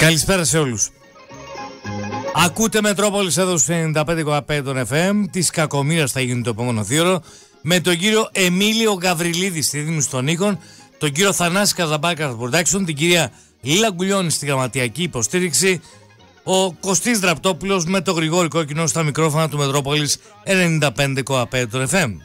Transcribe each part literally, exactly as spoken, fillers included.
Καλησπέρα σε όλους. Ακούτε Μετρόπολης εδώ στους ενενήντα πέντε κόμμα πέντε των εφ εμ. Της κακομοίρας θα γίνει το επόμενο θύωρο. Με τον κύριο Εμίλιο Γαβριλίδη στη δίδυμηση των ήχων, τον κύριο Θανάση Καζαμπάκα Production, την κυρία Λίλα Γκουλιώνη στη γραμματιακή υποστήριξη, ο Κωστής Δραπτόπουλος με τον Γρηγόρη Κόκκινο στα μικρόφωνα του Μετρόπολης ενενήντα πέντε κόμμα πέντε των εφ εμ.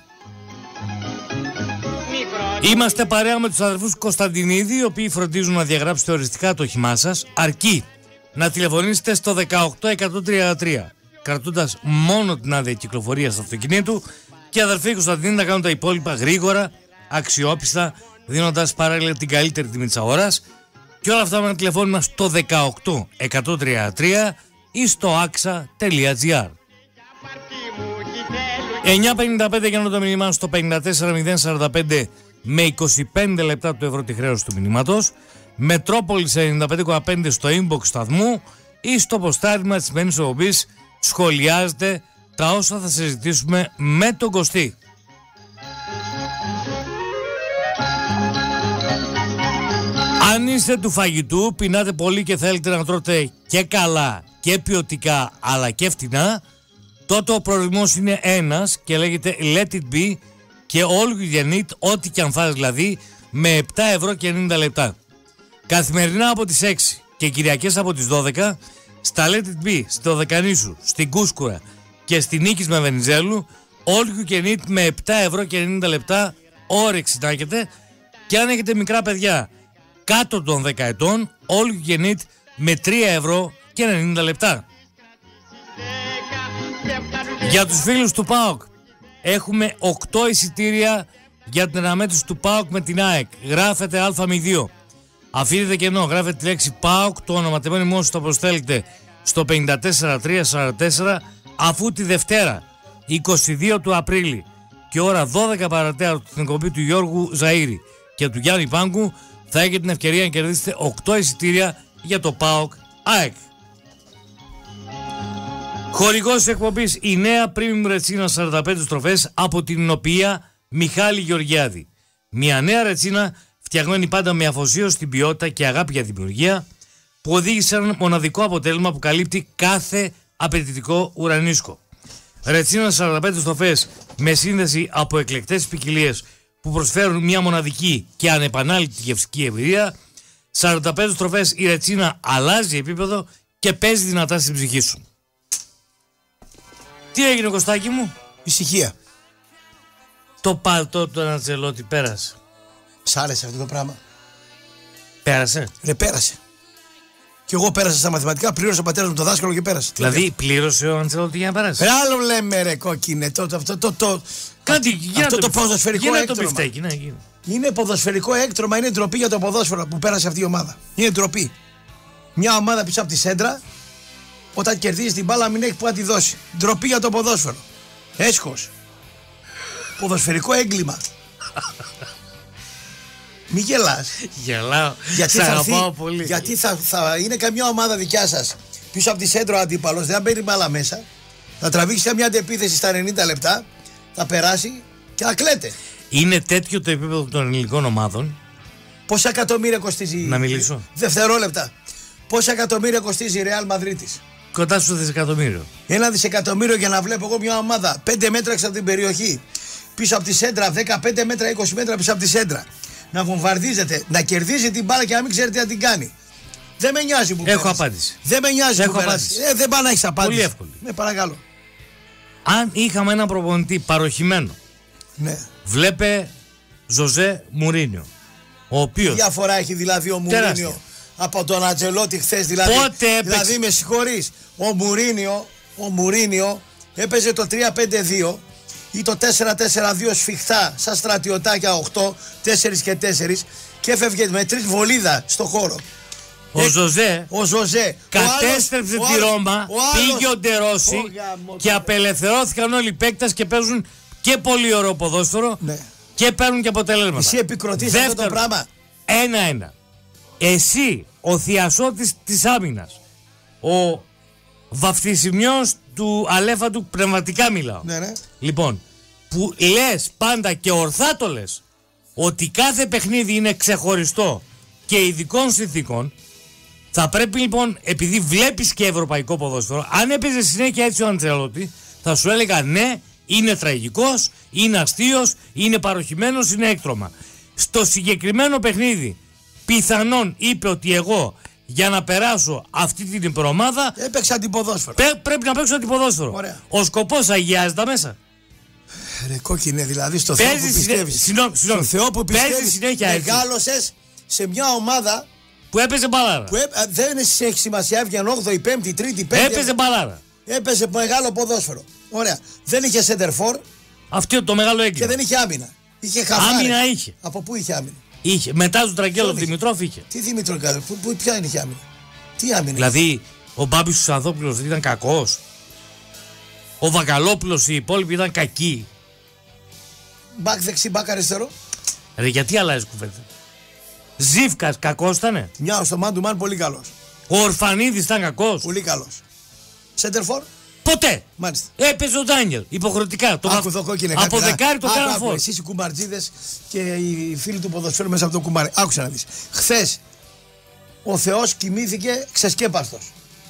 Είμαστε παρέα με τους αδερφούς Κωνσταντινίδη, οι οποίοι φροντίζουν να διαγράψετε οριστικά το όχημά σας, αρκεί να τηλεφωνήσετε στο δεκαοκτώ εκατόν τριάντα τρία, κρατώντας μόνο την άδεια κυκλοφορίας του αυτοκινήτου, και αδερφοί Κωνσταντινίδη να κάνουν τα υπόλοιπα γρήγορα, αξιόπιστα, δίνοντας παράλληλα την καλύτερη τιμή της αγοράς, και όλα αυτά με ένα τηλεφώνημα στο δεκαοκτώ εκατόν τριάντα τρία ή στο άξα τελεία τζι άρ. εννιά πενήντα πέντε για να το μήνυμά στο πενήντα τέσσερα μηδέν σαράντα πέντε με είκοσι πέντε λεπτά του ευρώ τη χρέωση του μηνύματος, Μετρόπολης ενενήντα πέντε κόμμα πέντε στο inbox σταθμού ή στο ποστάρισμα της σημερινής εκπομπής. Σχολιάζετε τα όσα θα συζητήσουμε με τον Κωστή. Αν είστε του φαγητού, πεινάτε πολύ και θέλετε να τρώτε και καλά και ποιοτικά αλλά και φτηνά, τότε ο προορισμός είναι ένας και λέγεται Let It Be και all you need, ό,τι και αν φας δηλαδή, με επτά ευρώ και ενενήντα λεπτά. Καθημερινά από τις έξι και Κυριακές από τις δώδεκα στα Let It Be, στο Δεκανήσου, στην Κούσκουρα και στην Νίκης με Βενιζέλου, all you need με επτά ευρώ και ενενήντα λεπτά, όρεξη να έχετε, και αν έχετε μικρά παιδιά κάτω των δέκα ετών, all you need με τρία ευρώ και ενενήντα λεπτά. Για τους φίλους του ΠΑΟΚ, έχουμε οκτώ εισιτήρια για την αναμέτρηση του ΠΑΟΚ με την ΑΕΚ. Γράφετε Α μη δύο. Αφήνετε κενό, γράφετε τη λέξη ΠΑΟΚ, το ονοματεμένο μόνος το αποστέλετε στο πενήντα τέσσερα τρία σαράντα τέσσερα, αφού τη Δευτέρα είκοσι δύο του Απρίλη και ώρα δώδεκα παρατέταρτο στην εκπομπή του Γιώργου Ζαΐρη και του Γιάννη Πάγκου θα έχετε την ευκαιρία να κερδίσετε οκτώ εισιτήρια για το ΠΑΟΚ ΑΕΚ. Χορηγός της εκπομπής η νέα Premium Ρετσίνα σαράντα πέντε στροφές από την οποία Μιχάλη Γεωργιάδη. Μια νέα ρετσίνα φτιαγμένη πάντα με αφοσίωση στην ποιότητα και αγάπη για δημιουργία, που οδήγησε σε ένα μοναδικό αποτέλεσμα που καλύπτει κάθε απαιτητικό ουρανίσκο. Ρετσίνα σαράντα πέντε στροφές με σύνδεση από εκλεκτές ποικιλίες που προσφέρουν μια μοναδική και ανεπανάληπτη γευστική εμπειρία. σαράντα πέντε στροφές η ρετσίνα αλλάζει επίπεδο και παίζει δυνατά στην ψυχή σου. Τι έγινε, Κωστάκι μου? Ησυχία. Το παλτό του Ανατζελότη πέρασε. Σ' άρεσε αυτό το πράγμα? Πέρασε. Ρε, πέρασε. Κι εγώ πέρασα στα μαθηματικά, πλήρωσε ο πατέρας μου το δάσκαλο και πέρασε. Δηλαδή πλήρωσε ο Ανατζελότη για να περάσει. Ρε, άλλο λέμε, ρε κόκκινε. Το, το, το, το, το, Κάτι, για αυτό το, το ποδοσφαιρικό έκτρωμα. Το πιφτέκι, ναι, γίνει. Είναι ποδοσφαιρικό έκτρωμα, είναι ντροπή για το ποδόσφαιρο που πέρασε αυτή η ομάδα. Είναι ντροπή. Μια ομάδα πίσω από τη σέντρα, όταν κερδίζει την μπάλα, μην έχει που να τη δώσει. Ντροπή για το ποδόσφαιρο. Έσχος. Ποδοσφαιρικό έγκλημα. Μη γελάς. Γελάω. Γιατί, θα, έρθει, πολύ. γιατί θα, θα είναι καμιά ομάδα δικιά σας πίσω από τη σέντρο αντίπαλος, δεν μπαίνει μπάλα μέσα, θα τραβήξει μια αντεπίθεση στα ενενήντα λεπτά, θα περάσει και θα κλαίτε. Είναι τέτοιο το επίπεδο των ελληνικών ομάδων. Πόσα εκατομμύρια κοστίζει? Να μιλήσω. Δευτερόλεπτα. Πόσα εκατομμύρια κοστίζει η Ρεάλ Μαδρίτης? Κοντά στο δισεκατομμύριο. Ένα δισεκατομμύριο για να βλέπω εγώ μια ομάδα πέντε μέτρα έξω από την περιοχή, πίσω από τη σέντρα, δεκαπέντε μέτρα, είκοσι μέτρα πίσω από τη σέντρα, να βομβαρδίζεται, να κερδίζει την μπάλα και να μην ξέρετε τι να την κάνει. Δεν με νοιάζει που Έχω πέρασε. απάντηση. Δεν με νοιάζει Έχω που πέρασε. Ε, δεν πάει να έχει απάντηση. Πολύ εύκολη. Ναι, παρακαλώ. Αν είχαμε ένα προπονητή παροχημένο, ναι, βλέπε Ζωζέ Μουρίνιο, ο οποίος. Τι διαφορά έχει δηλαδή ο Μουρίνιο τεράστια από τον Αντζελότη χθες? Δηλαδή, πότε έπαιξε? δηλαδή με συγχωρείς, ο Μουρίνιο, ο Μουρίνιο έπαιζε το τρία πέντε δύο ή το τέσσερα τέσσερα δύο σφιχτά σαν στρατιωτάκια οκτώ, τέσσερα και τέσσερα και έφευγε με τρεις βολίδα στο χώρο. Ο ε, Ζωζέ, ο Ζωζέ κατέστρεψε ο άλλος, τη ο Ρώμα, άλλος, πήγε ο Ντερόση και απελευθερώθηκαν όλοι οι παίκτες και παίζουν και πολύ ωραίο ποδόσφαιρο, ναι, και παίρνουν και αποτελέσματα. Εσύ επικροτείς αυτό το πράγμα? Ένα-ένα. Εσύ, ο θειασότης της άμυνας, ο βαφτισιμιός του αλέφαντου, πνευματικά μιλάω. Ναι, ναι. Λοιπόν, που λες πάντα και ορθά το λες ότι κάθε παιχνίδι είναι ξεχωριστό και ειδικών συνθήκων, Θα πρέπει λοιπόν, επειδή βλέπεις και ευρωπαϊκό ποδόσφαιρο, αν έπαιζε συνέχεια έτσι ο Αντσελότη, θα σου έλεγα ναι, είναι τραγικός, είναι αστείος, είναι παροχημένος, είναι έκτρωμα. Στο συγκεκριμένο παιχνίδι, πιθανόν είπε ότι εγώ για να περάσω αυτή την υπερομάδα έπαιξα αντιποδόσφαιρο. Πέ, πρέπει να παίξω αντιποδόσφαιρο. Ωραία. Ο σκοπός αγιάζει τα μέσα. Ρε κόκκινε, δηλαδή στο Θεό που πιστεύεις. Στο Θεό που πιστεύεις, μεγάλωσες σε μια ομάδα που έπαιζε μπαλάρα. Που έ, δεν έχει σημασία, έβγαινε όγδοη, πέμπτη, τρίτη, πέμπτη. Έπαιζε μπαλάρα. Έπαιζε μεγάλο ποδόσφαιρο. Ωραία. Δεν είχε σέντερφορ. Αυτό το μεγάλο έγκλημα. Και δεν είχε άμυνα. Είχε χαφάρι. Άμυνα είχε. Από πού είχε άμυνα? Είχε. Μετά του Τραγκέλο Δημητρόφ είχε. Τι Δημητρόφ, πού, πού, ποια είναι η άμυνα? Τι άμυνα? Δηλαδή ο Μπάμπης Σουσανθόπουλος ήταν κακός. Ο Βακαλόπουλος, οι υπόλοιποι ήταν κακοί. Μπακ δεξί, μπακ αριστερό. Ρε, γιατί αλλάζει κουβέντα? Ζήφκας κακός ήτανε. Μια στο man to man πολύ καλός. Ο Ορφανίδης ήταν κακός. Πολύ καλός. Σέντερφορ. Ποτέ. Μάλιστα. Έπαιζε ο Ντάνιελ υποχρεωτικά. Το άκου, δω, από δεκάρι το κάναν φόρ. Εσείς οι κουμπαρτζίδες και οι φίλοι του ποδοσφαίρου μέσα από το κουμπάρι. Άκουσα να δεις. Χθες ο Θεός κοιμήθηκε ξεσκέπαστος.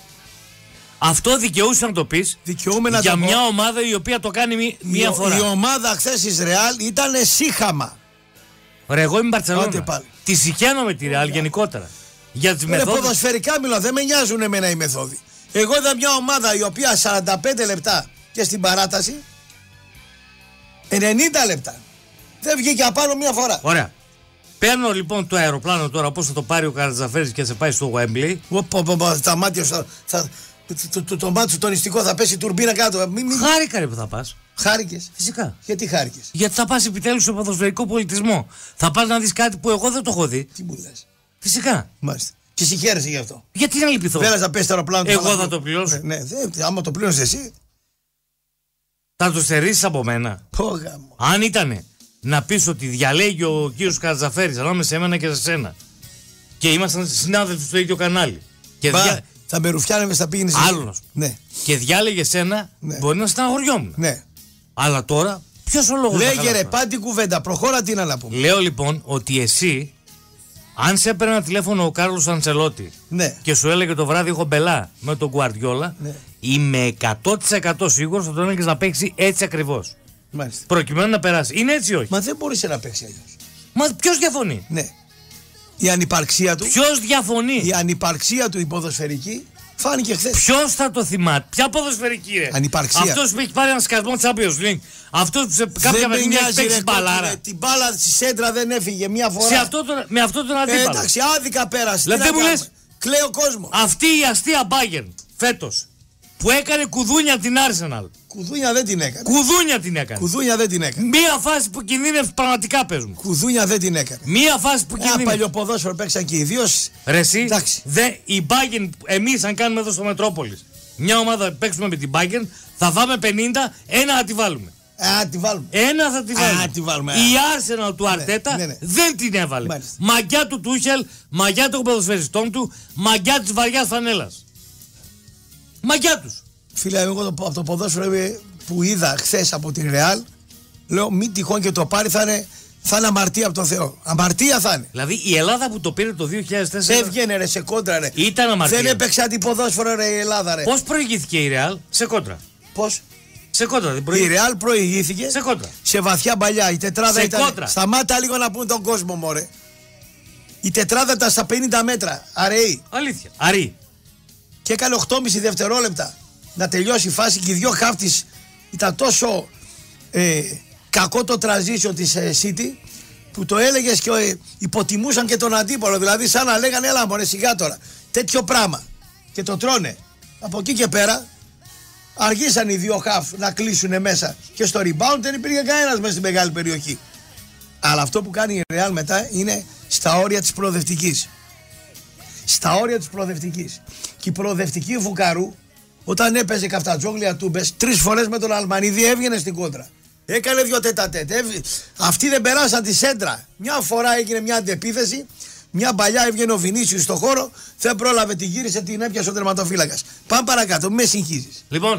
Αυτό δικαιούσε να το πεις να για το μια πω. ομάδα η οποία το κάνει μη, μία η, φορά. Η ομάδα χθες της Ρεάλ ήταν σύχαμα. Ρε, εγώ είμαι Μπαρτσελόνα. Τη συχαίνω με τη Ρεάλ γενικότερα. Για τις μεθόδους. Ποδοσφαιρικά μιλάω, δεν με νοιάζουν εμένα οι μεθόδοι. Εγώ είδα μια ομάδα η οποία σαράντα πέντε λεπτά και στην παράταση ενενήντα λεπτά δεν βγήκε απάνω μια φορά. Ωραία. Παίρνω λοιπόν το αεροπλάνο τώρα, πώς θα το πάρει ο Καρατζαφέρης και σε πάει στο Γουέμπλεϊ. Τα μάτια θα, θα, το, το, το, το μάτι σου τονιστικό θα πέσει τουρμπίνα κάτω. Μη, μη... Χάρηκα ρε που θα πας. Χάρηκες? Φυσικά. Γιατί χάρηκες? Γιατί θα πας επιτέλους στο ποδοσφαιρικό πολιτισμό. Θα πας να δεις κάτι που εγώ δεν το έχω δει. Τι μου λες? Φυσικά. Μάλιστα. Και συγχαίρεσαι γι' αυτό. Γιατί να λυπηθώ? Δεν θα πέσει το αεροπλάνο. Εγώ θα το πληρώσω. Ναι, ναι, άμα το πλήρωσες εσύ. Θα το στερήσεις από μένα. Πόγα μου. Αν ήτανε να πεις ότι διαλέγει ο κύριος Καρατζαφέρης ανάμεσα σε εμένα και σε σένα και ήμασταν συνάδελφοι στο ίδιο κανάλι. Και Μπα, δια... θα με ρουφιάνευες, θα πήγαινες. Άλλος. Ναι. Και διάλεγε σένα, ναι. Μπορεί να στεναχωριόμουν. Ναι. Αλλά τώρα, ποιος ο λόγος? Λέγε ρε, πάτη κουβέντα, προχώρα, τι να πούμε. Λέω λοιπόν ότι εσύ, αν σε έπαιρνε ένα τηλέφωνο ο Κάρλος Αντσελότη, ναι, και σου έλεγε το βράδυ έχω μπελά με τον Γκουαρδιόλα, ναι, είμαι εκατό τοις εκατό σίγουρος ότι τον έλεγες να παίξει έτσι ακριβώς. Μάλιστα. Προκειμένου να περάσει. Είναι έτσι ή όχι? Μα δεν μπορείς να παίξει αλλιώς. Μα ποιος διαφωνεί? Ναι. Η ανυπαρξία του. Ποιος διαφωνεί? Η ανυπαρξία του η ποδοσφαιρική φάνηκε χθες. Ποιος θα το θυμάται? Ποια ποδοσφαιρική ρε? Ανυπαρξία. Αυτός που έχει πάρει ένα σκασμό Champions League. Αυτός που σε κάποια παιχνίδια έχει παίξει μπαλάρα. Την μπάλα στη σέντρα δεν έφυγε μία φορά. Σε αυτό το, με αυτό τον αντίπαλο. Ε, εντάξει, άδικα πέρασε. Δηλαδή μου λες, κλαίει ο κόσμος. Αυτή η αστεία Bayern φέτος που έκανε κουδούνια την Arsenal. Κουδούνια δεν την έκανε. Κουδούνια την έκανε. Κουδούνια δεν την έκανε. Μία φάση που κινδύνευε πραγματικά, πες μου. Κουδούνια δεν την έκανε. Μία φάση που κινδύνευε. Ένα παλιό ποδόσφαιρο παίξαν και οι δύο. Ρε εσύ, δε, η Bayern, εμείς αν κάνουμε εδώ στο Μετρόπολης μια ομάδα παίξουμε με την Bayern, θα φάμε πενήντα, ένα θα τη βάλουμε. Α, τη βάλουμε. Ένα θα τη βάλουμε. Α, τη βάλουμε. Η Arsenal του Αρτέτα ναι, ναι, ναι. δεν την έβαλε. Μάλιστα. Μαγιά του Τούχελ, μαγιά των ποδοσφαιριστών του, μαγιά της βαριάς φανέλας. Μαγιά τους. Φίλε, εγώ το, από το ποδόσφαιρο που είδα χθες από την Ρεάλ, λέω μην τυχόν και το πάρει, θα είναι, θα είναι αμαρτία από τον Θεό. Αμαρτία θα είναι. Δηλαδή η Ελλάδα που το πήρε το δύο χιλιάδες τέσσερα. Δεν βγαίνει ρε σε κόντρα ρε. Ήταν αμαρτία. Δεν έπαιξε αντιποδόσφαιρο ρε η Ελλάδα ρε. Πώς προηγήθηκε η Ρεάλ? Σε κόντρα. Πώς? Σε κόντρα. Δεν προηγή... Η Ρεάλ προηγήθηκε σε κόντρα. Σε βαθιά παλιά. Η τετράδα σε ήταν. Κόντρα. Σταμάτα λίγο να πούμε τον κόσμο μωρέ. Η τετράδα ήταν στα πενήντα μέτρα. Αραιή. Αλήθεια. Αραιή. Και έκανε οκτώ κόμμα πέντε δευτερόλεπτα να τελειώσει η φάση και οι δυο χάφτης ήταν τόσο ε, κακό το transition της ε, City που το έλεγες και ε, υποτιμούσαν και τον αντίπολο, δηλαδή σαν να λέγανε έλα μωρέ σιγά τώρα, τέτοιο πράγμα και το τρώνε. Από εκεί και πέρα αργήσαν οι δύο χαφ να κλείσουν μέσα και στο rebound δεν υπήρχε κανένας μέσα στη μεγάλη περιοχή. Αλλά αυτό που κάνει η Real μετά είναι στα όρια της προοδευτικής. Στα όρια της προοδευτικής. Και η προοδευτική Βουκαρού, όταν έπαιζε καφτατζόγλια τούμπες, τρεις φορές με τον Αλμανίδη έβγαινε στην κόντρα. Έκανε δυο τέτα-τέτ. Αυτοί δεν περάσαν τη σέντρα. Μια φορά έγινε μια αντεπίθεση, μια παλιά έβγαινε ο Βινίσιους στο χώρο, δεν πρόλαβε, τη γύρισε, την έπιασε ο τερματοφύλακας. Πάμε παρακάτω, με συγχύζεις. Λοιπόν,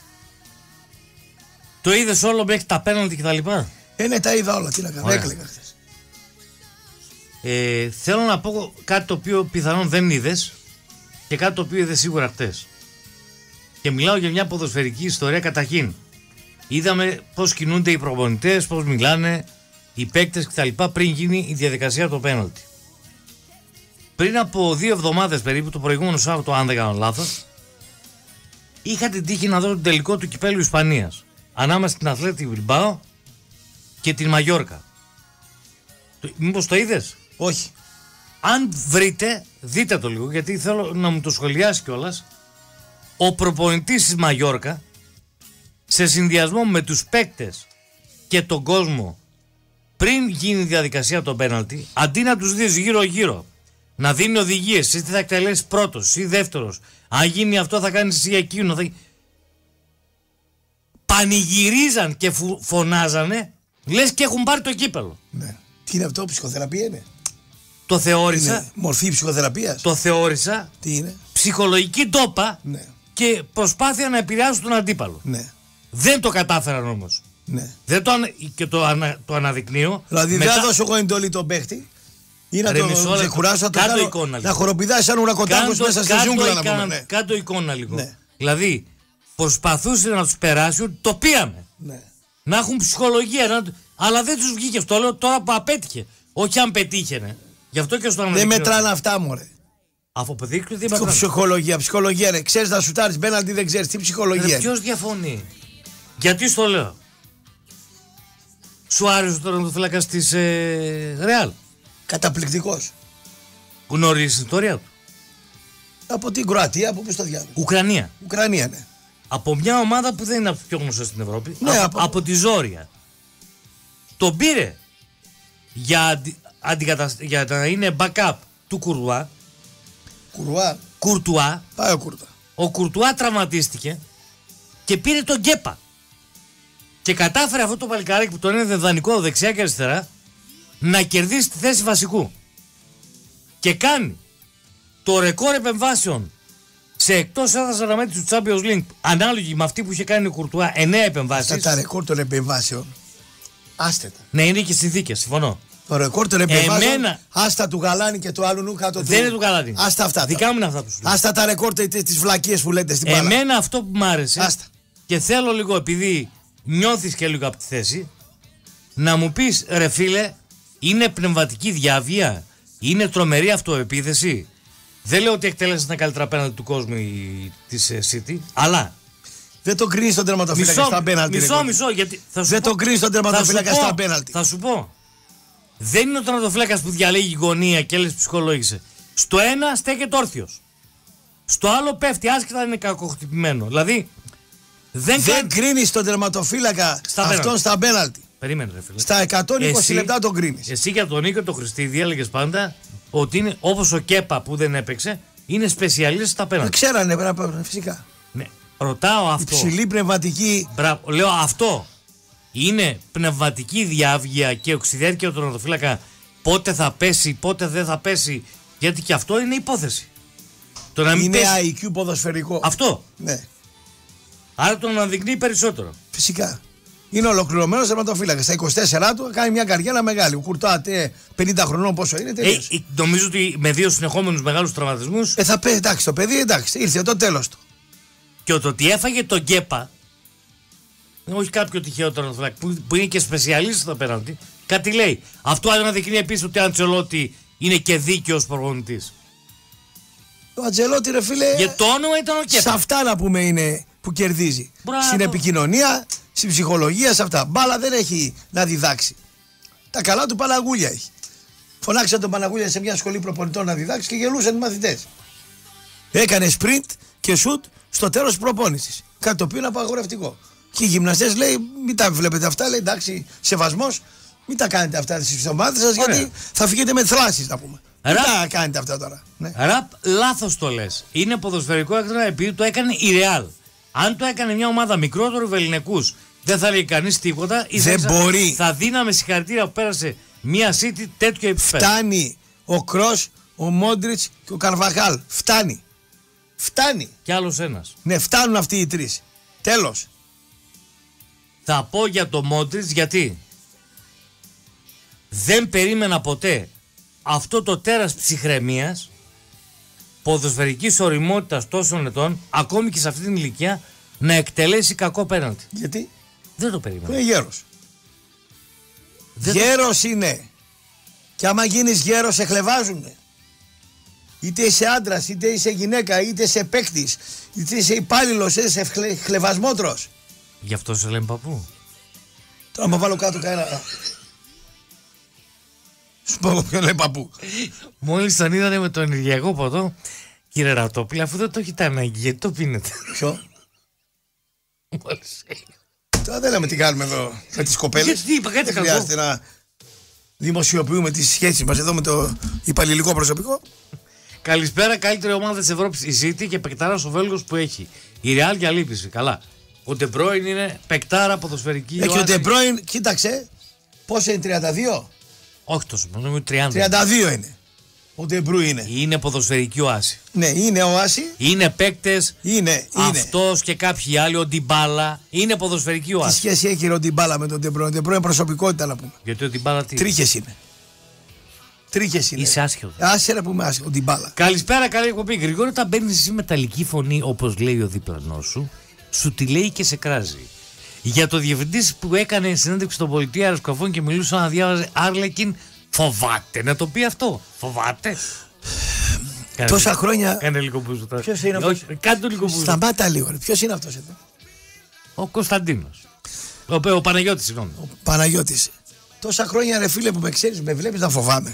το είδες όλο μέχρι τα πέναλτι και τα λοιπά? Ε, ναι, τα είδα όλα. Τι να κάνω, έκλαιγα χθες. Ε, θέλω να πω κάτι το οποίο πιθανόν δεν είδες. και κάτι το οποίο είδε σίγουρα χτες. Και μιλάω για μια ποδοσφαιρική ιστορία καταρχήν. Είδαμε πώς κινούνται οι προπονητές, πώς μιλάνε οι παίκτες κτλ. Πριν γίνει η διαδικασία του πέναλτι. Πριν από δύο εβδομάδες περίπου, το προηγούμενο Σάββατο, αν δεν κάνω λάθος, είχα την τύχη να δω τον τελικό του κυπέλλου Ισπανίας ανάμεσα στην Αθλέτικο Μπιλμπάο και την Μαγιόρκα. Μήπως το είδες? Όχι. Αν βρείτε, δείτε το λίγο, γιατί θέλω να μου το σχολιάσει κιόλας. Ο προπονητής της Μαγιόρκα, σε συνδυασμό με τους παίκτες και τον κόσμο, πριν γίνει η διαδικασία των πέναλτι, αντί να τους δεις γύρω-γύρω, να δίνει οδηγίες, εσύ τι θα εκτελέσεις πρώτος, εσύ δεύτερος, αν γίνει αυτό θα κάνεις εσύ εκείνο, θα... πανηγυρίζαν και φου... φωνάζανε, λες και έχουν πάρει το κύπελλο. Ναι. Τι είναι αυτό, ψυχοθεραπεία είναι? Το θεώρησα. Είναι μορφή ψυχοθεραπείας. Το θεώρησα. Τι είναι? Ψυχολογική ντόπα, ναι, και προσπάθεια να επηρεάσουν τον αντίπαλο. Ναι. Δεν το κατάφεραν όμως. Ναι. Δεν το, και το, ανα, το αναδεικνύω. Δηλαδή μετά... δεν θα δώσω εγώ εντολή τον παίχτη ή να τον ξεκουράσω, να, το κάνω, να χοροπηδάσει σαν ουρακοτάκος μέσα στη ζούγκλα να πούμε. Ναι. Κάντο εικόνα λίγο. Ναι. Δηλαδή προσπαθούσε να τους περάσει ότι το πήγαμε. Ναι. Να έχουν ψυχολογία. Να... Αλλά δεν τους βγήκε αυτό. Λέω τώρα που απέτυχε. Όχι αν πετύχαινε. Γι' αυτό και στο δεν μετράνε αυτά, μωρέ. Αφού αποδείχνει δεν μετράνε. Ψυχολογία, ψυχολογία, ρε. Ξέρεις να σουτάρεις πέναλτι, δεν ξέρεις τι ψυχολογία. Ποιος διαφωνεί? Γιατί στο λέω? Σου άρεσε ο τερματοφύλακας της ε, Ρεάλ? Καταπληκτικός. Γνωρίζεις την ιστορία του? Από την Κροατία, από πού στο διάλογο. Ουκρανία. Ουκρανία, ναι. Από μια ομάδα που δεν είναι από τις πιο γνωστές στην Ευρώπη. Ναι, από, από... από τη Ζόρια. Τον πήρε για, αντι, αντικατασ... για να είναι backup του Κουρτουά. Κουρτουά. Κουρτουά. Πάει ο Κουρτουά. Ο Κουρτουά τραυματίστηκε και πήρε τον Γκέπα. Και κατάφερε αυτό το παλικάράκι που τον είναι δανεικό δεξιά και αριστερά να κερδίσει τη θέση βασικού. Και κάνει το ρεκόρ επεμβάσεων σε εκτός έδρας αναμέτρηση του Champions League, ανάλογη με αυτή που είχε κάνει ο Κουρτουά, εννέα επεμβάσεις. Αυτά τα ρεκόρ των επεμβάσεων. Άστετα. Ναι, είναι και συνθήκες, συμφωνώ. Το ρεκόρ των επεμβάσεων. Εμένα... Άστα του Γαλάνη και του άλλου νου κάτω. Δεν του... είναι του Γαλάνη. Άστα αυτά. Δικά μου είναι αυτά που σου λέω. Άστα τα ρεκόρ της βλακίες που λέτε στην μπάλα. Εμένα αυτό που μου άρεσε. Άστα. Και θέλω λίγο, επειδή νιώθεις και λίγο από τη θέση, να μου πεις, ρε φίλε, είναι πνευματική διάβια, είναι τρομερή αυτοεπίθεση. Δεν λέω ότι εκτέλεσε τα καλύτερα πέναλτι του κόσμου της City, αλλά δεν το κρίνει τον τερματοφύλακα στα πέναλτι. Μισό, μισό, γιατί θα σου δεν πω, το κρίνει τον τερματοφύλακα στα πέναλτι. Θα σου πω. Δεν είναι ο τερματοφύλακας που διαλέγει γωνία και λες ψυχολόγησε. Στο ένα στέκεται όρθιος. Στο άλλο πέφτει άσχετα, είναι κακοχτυπημένο. Δηλαδή δεν, δεν κάν... κρίνει τον τερματοφύλακα στα αυτόν πέναλτι. Στα πέναλτι. Περίμενε, ρε φίλε. Στα εκατόν είκοσι εσύ, λεπτά τον κρίνει. Εσύ για τον Νίκο το Χριστίδη έλεγες πάντα ότι είναι όπως ο Κέπα που δεν έπαιξε, είναι σπεσιαλίστ στα πέναλτι. Ξέρανε, φυσικά. Ναι. Ρωτάω αυτό. Υψηλή πνευματική. Μπράβο, λέω αυτό. Είναι πνευματική διάβγεια και οξυδέρκεια του τερματοφύλακα. Πότε θα πέσει, πότε δεν θα πέσει. Γιατί και αυτό είναι υπόθεση. Το να μην είναι πέσει... άι κιου ποδοσφαιρικό. Αυτό. Ναι. Άρα τον αναδεικνύει περισσότερο. Φυσικά. Είναι ολοκληρωμένο τερματοφύλακα. Στα είκοσι τέσσερα του κάνει μια καριέρα μεγάλη. Ο Κουρτουά πενήντα χρονών πόσο είναι, τελείωσε. Ε, νομίζω ότι με δύο συνεχόμενους μεγάλους τραυματισμούς. Ε, θα πει εντάξει, το παιδί εντάξει, ήρθε το τέλος του. Και το ότι έφαγε τον Γκέπα, όχι κάποιο τυχαίο τερματοφύλακα που, που είναι και σπεσιαλίστ στο πέναλτι, κάτι λέει. Αυτό αναδεικνύει επίσης ότι ο Αντσελότη είναι και δίκαιος προπονητής. Ο Αντσελότη, ρε φίλε. Για το όνομα ήταν ο Γκέπα. Σε αυτά να πούμε είναι που κερδίζει. Μπράβο. Στην επικοινωνία, στην ψυχολογία, σε αυτά. Μπάλα δεν έχει να διδάξει. Τα καλά του Παναγούλια έχει. Φωνάξε τον Παναγούλια σε μια σχολή προπονητών να διδάξει και γελούσαν οι μαθητές. Έκανε sprint και shoot στο τέλος της προπόνησης. Κάτι το οποίο είναι απαγορευτικό. Και οι γυμναστές λέει: μην τα βλέπετε αυτά, λέει εντάξει, σεβασμός, μην τα κάνετε αυτά στις ομάδες σας, γιατί θα φύγετε με θλάσσεις να πούμε. Ραπ, μην τα κάνετε αυτά τώρα. Ναι. Ραπ, λάθος το λες. Είναι ποδοσφαιρικό έκτομα επειδή το έκανε η Ρεάλ. Αν το έκανε μια ομάδα μικρότερου βεληνικούς, δεν θα λέει κανείς τίποτα. Δεν θα, μπορεί. Θα δίναμε συγχαρητήρια που πέρασε μια City τέτοιο επίπεδο. Φτάνει ο Κρος, ο Μόντριτς και ο Καρβαχάλ. Φτάνει. Φτάνει. Κι άλλος ένας. Ναι, φτάνουν αυτοί οι τρεις. Τέλος. Θα πω για το Μόντριτς γιατί δεν περίμενα ποτέ αυτό το τέρας ψυχραιμίας ποδοσφαιρικής ωριμότητας τόσων ετών, ακόμη και σε αυτή την ηλικία, να εκτελέσει κακό πέναλτι. Γιατί? Δεν το περίμενα. Είναι γέρος. Γέρος το... είναι. Και άμα γίνεις γέρος σε χλεβάζουνε. Είτε είσαι άντρας, είτε είσαι γυναίκα, είτε είσαι παίκτης, είτε είσαι υπάλληλος, είτε είσαι χλε... χλεβασμότρος. Γι' αυτό σε λέμε παππού. Τώρα να βάλω κάτω κανένα. Σου πω ποιον λέει παππού. Μόλις τον είδανε με το ενεργειακό ποτό, κύριε Ρατόπουλε, αφού δεν το έχετε ανάγκη, γιατί το πίνετε? Ποιο? Μόλις. Τώρα δεν λέμε τι κάνουμε εδώ με τις κοπέλες. Γιατί είπα κάτι δεν χρειάζεται να δημοσιοποιούμε τις σχέσεις μας εδώ με το υπαλληλικό προσωπικό. Καλησπέρα, καλύτερη ομάδα της Ευρώπης η City και παικτάρας ο Βέλγος που έχει. Η Real για λύπηση. Καλά. Ο De Bruyne είναι παικτάρα ποδοσφαιρική. Έχει ο De Bruyne, κοίταξε, πόσο είναι, τριάντα δύο? Όχι τόσο, νομίζω τριάντα. τριάντα δύο είναι. Ο De Bruyne είναι. Είναι ποδοσφαιρική οάση. Ναι, είναι οάση. Είναι παίκτες. Είναι, είναι. Αυτός και κάποιοι άλλοι, ο Dybala, είναι ποδοσφαιρική οάση. Τι σχέση έχει ο Dybala με τον De Bruyne? De Bruyne προσωπικότητα να πούμε. Γιατί ο Dybala τι? Τρίχες είναι. Τρίχες είναι. Είσαι άσχετο. Άσε να πούμε άσχετο, ο Dybala. Καλησπέρα, καλή εκπομπή. Γρηγόρη, όταν μπαίνεις εσύ μεταλλική φωνή, όπως λέει ο διπλανός σου, σου τη λέει και σε κράζει. Για το διευθυντή που έκανε συνέντευξη στον πολιτεία αεροσκαφών και μιλούσε να διάβαζε Άρλεκιν, φοβάται να το πει αυτό. Φοβάται. Τόσα χρόνια. Κάνε λίγο μπουζο τώρα. Ποιος είναι αυτός? Κάνε το λίγο μπουζο. Σταμάτα λίγο. Ποιος είναι αυτός εδώ? Ο Κωνσταντίνος. Ο, ο Παναγιώτης, συγγνώμη. Ο Παναγιώτης. Τόσα χρόνια ρε φίλε που με ξέρεις, με βλέπεις να φοβάμαι.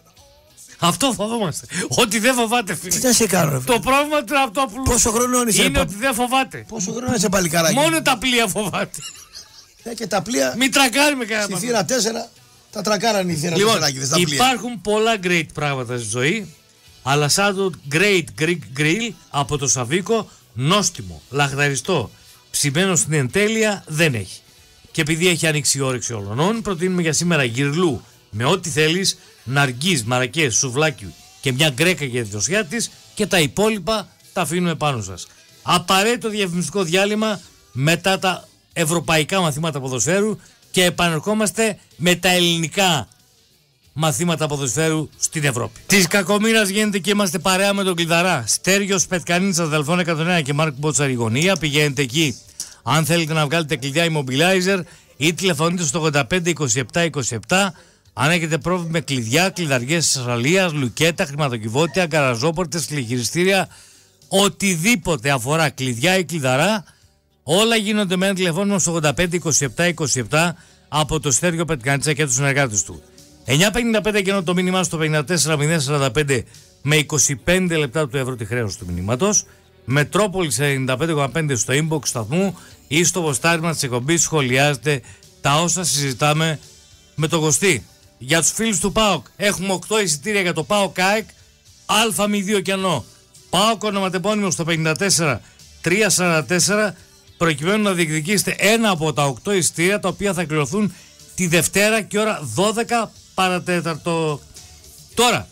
Αυτό φοβόμαστε. Ότι δεν φοβάται, φίλε. Τι να σε κάνω, ρε φίλε. Το πρόβλημα του Ραπτόπουλου. Πόσο χρόνο είσαι, είναι ρε, ότι δεν φοβάται. Πόσο χρόνο είσαι παλικάράκι? Μόνο τα πλοία φοβάται. Ε, και τα πλοία. Μην τρακάρει με κανένα. Στη θύρα τέσσερα τα τρακάραν οι θύρα λοιπόν, τέσσερα στα πλοία. Υπάρχουν πολλά great πράγματα στη ζωή, αλλά σαν το Great Greek Grill από το Σαβίκο, νόστιμο, λαχταριστό, ψημένο στην εντέλεια δεν έχει. Και επειδή έχει ανοίξει η όρεξη ολονών, προτείνουμε για σήμερα γυρλού με ό,τι θέλεις, ναργής, μαρακές, σουβλάκι και μια γκρέκα για τη δοσιά της και τα υπόλοιπα τα αφήνουμε πάνω σας. Απαραίτητο διαφημιστικό διάλειμμα μετά τα ευρωπαϊκά μαθήματα ποδοσφαίρου και επανερχόμαστε με τα ελληνικά μαθήματα ποδοσφαίρου στην Ευρώπη. Της κακομοίρας γίνεται και είμαστε παρέα με τον Κλειδαρά. Στέργιος Πετκανίτσας, Δελφών εκατόν ένα και Μάρκ Μποτσαρη γωνία. Πηγαίνετε εκεί αν θέλετε να βγάλετε κλειδιά immobilizer ή τηλεφωνείτε στο ογδόντα πέντε είκοσι επτά είκοσι επτά. Αν έχετε πρόβλημα με κλειδιά, κλειδαριές της ασφαλείας, λουκέτα, χρηματοκιβώτια, γκαραζόπορτες, κλειδιστήρια, οτιδήποτε αφορά κλειδιά ή κλειδαρά, όλα γίνονται με ένα τηλεφώνημα στο ογδόντα πέντε είκοσι επτά είκοσι επτά από το Στέργιο Πετκανίτσα και τους συνεργάτες του. εννιά πενήντα πέντε και ενώ το μήνυμά στο πενήντα τέσσερα μηδέν σαράντα πέντε με είκοσι πέντε λεπτά του ευρώ τη χρέωση του μηνύματος. Μετρόπολης ενενήντα πέντε κόμμα πέντε στο inbox σταθμού ή στο ποστάρισμα της εκπομπής σχολιάζετε τα όσα συζητάμε με τον Κωστή. Για τους φίλους του ΠΑΟΚ έχουμε οκτώ εισιτήρια για το ΠΑΟΚ ΑΕΚ Α μη δύο κενό. ΠΑΟΚ ονοματεπώνυμο στο πενήντα τέσσερα τριακόσια σαράντα τέσσερα προκειμένου να διεκδικήσετε ένα από τα οκτώ εισιτήρια τα οποία θα κληρωθούν τη Δευτέρα και ώρα δώδεκα παρατέταρτο. Τώρα,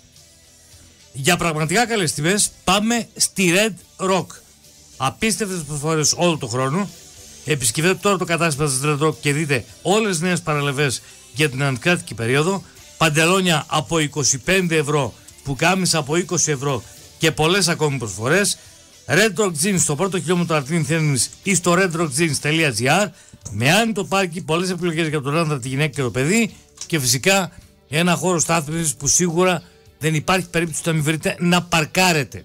για πραγματικά καλές τιμές πάμε στη Red Rock. Απίστευτες προσφορές όλο το χρόνο. Επισκεφτείτε τώρα το κατάστημα της Red Rock και δείτε όλες τις νέες παραλαβές για την ανακράτικη περίοδο. Παντελόνια από είκοσι πέντε ευρώ, πουκάμισα από είκοσι ευρώ και πολλές ακόμη προσφορές. Red Rock Jeans στο πρώτο χιλιόμετρο Αρτίνη Θέρμης ή στο red rock jeans τελεία gr. Με άνετο πάρκι, πολλές επιλογές για τον άντρα, τη γυναίκα και το παιδί και φυσικά ένα χώρο στάθμευσης που σίγουρα δεν υπάρχει περίπτωση να μην βρείτε να παρκάρετε.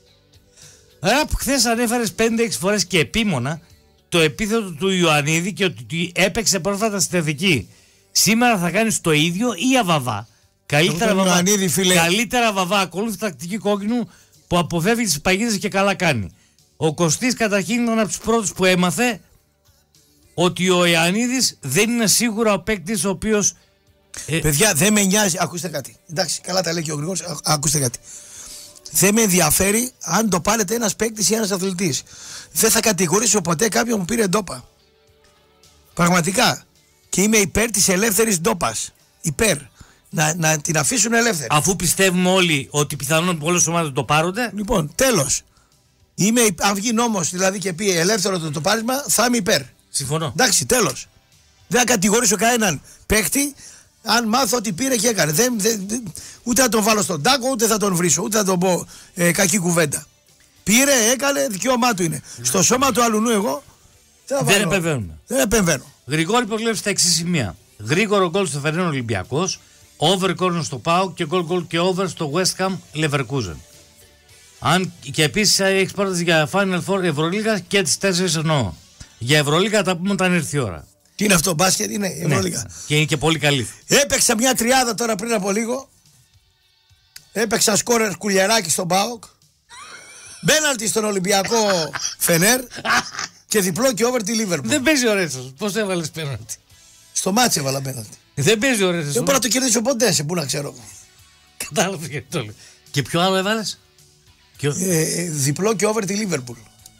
Άρα που χθες ανέφερες πέντε έξι φορές και επίμονα το επίθετο του Ιωαννίδη και ότι έπαιξε πρόσφατα στη Θεδική. Σήμερα θα κάνεις το ίδιο ή αβαβά? Καλύτερα βαβά, καλύτερα βαβά, ακολούθησε τακτική κόκκινου που αποφεύγει τις παγίδες και καλά κάνει. Ο Κωστής καταρχήν ήταν από τους πρώτους που έμαθε ότι ο Ιωαννίδης δεν είναι σίγουρα ο παίκτης ο οποίος... Ε... Παιδιά, δεν με νοιάζει. Ακούστε κάτι. Εντάξει, καλά τα λέει και ο Γρηγόρης. Α, ακούστε κάτι. Δεν με ενδιαφέρει αν το πάρετε ένας παίκτης ή ένας αθλητής. Δεν θα κατηγορήσω ποτέ κάποιον που πήρε ντόπα. Πραγματικά. Και είμαι υπέρ της ελεύθερης ντόπας. Υπέρ. Να, να την αφήσουν ελεύθερη. Αφού πιστεύουμε όλοι ότι πιθανόν πολλές ομάδες το πάρονται. Λοιπόν, τέλος. Είμαι, αν βγει νόμος δηλαδή και πει ελεύθερο το, το πάρισμα, θα είμαι υπέρ. Συμφωνώ. Εντάξει, τέλος. Δεν θα κατηγορήσω κανέναν παίκτη Αν μάθω ότι πήρε και έκανε. Δεν, δεν, δεν, ούτε θα τον βάλω στον τάκο, ούτε θα τον βρίσω, ούτε θα τον πω ε, κακή κουβέντα. Πήρε, έκανε, δικαίωμά του είναι. Στο σώμα του αλουνού εγώ δεν, δεν επεμβαίνουμε. Δεν επεμβαίνω. Γρηγόρη προβλέψει τα εξή σημεία. Γρήγορο γκολ στο Φερνέν Ολυμπιακός, over corner στο ΠΑΟΚ και γκολ γκολ και over στο West Ham Leverkusen. Αν, και επίσης έχει πρόταση για Final Four Ευρωλίγα και τις τέσσερις εννοώ. Για Ευρωλίγα τα πούμε όταν ήρθε η ώρα. Τι είναι αυτό, μπάσκετ είναι η Ευρωλίγα. Ναι, και είναι και πολύ καλή. Έπαιξα μια τριάδα τώρα πριν από λίγο. Έπαιξα σκόρερ Κουλιεράκη στον ΠΑΟΚ. Μπέναλτι στον Ολυμπιακό Φενέρ. Και διπλό και over τη Λίβερπουλ. Δεν παίζει ο Ρέτσος. Πώς έβαλες πέναλτι? Στο μάτσι έβαλα πέναλτι. Δεν παίζει ο Ρέτσος. Δεν μπορώ να το κερδίσω ποτέ, σε πού να ξέρω. Κατάλαβε γιατί το λέω. Και ποιο άλλο έβαλες? Ε, διπλό και over τη Λίβερπουλ.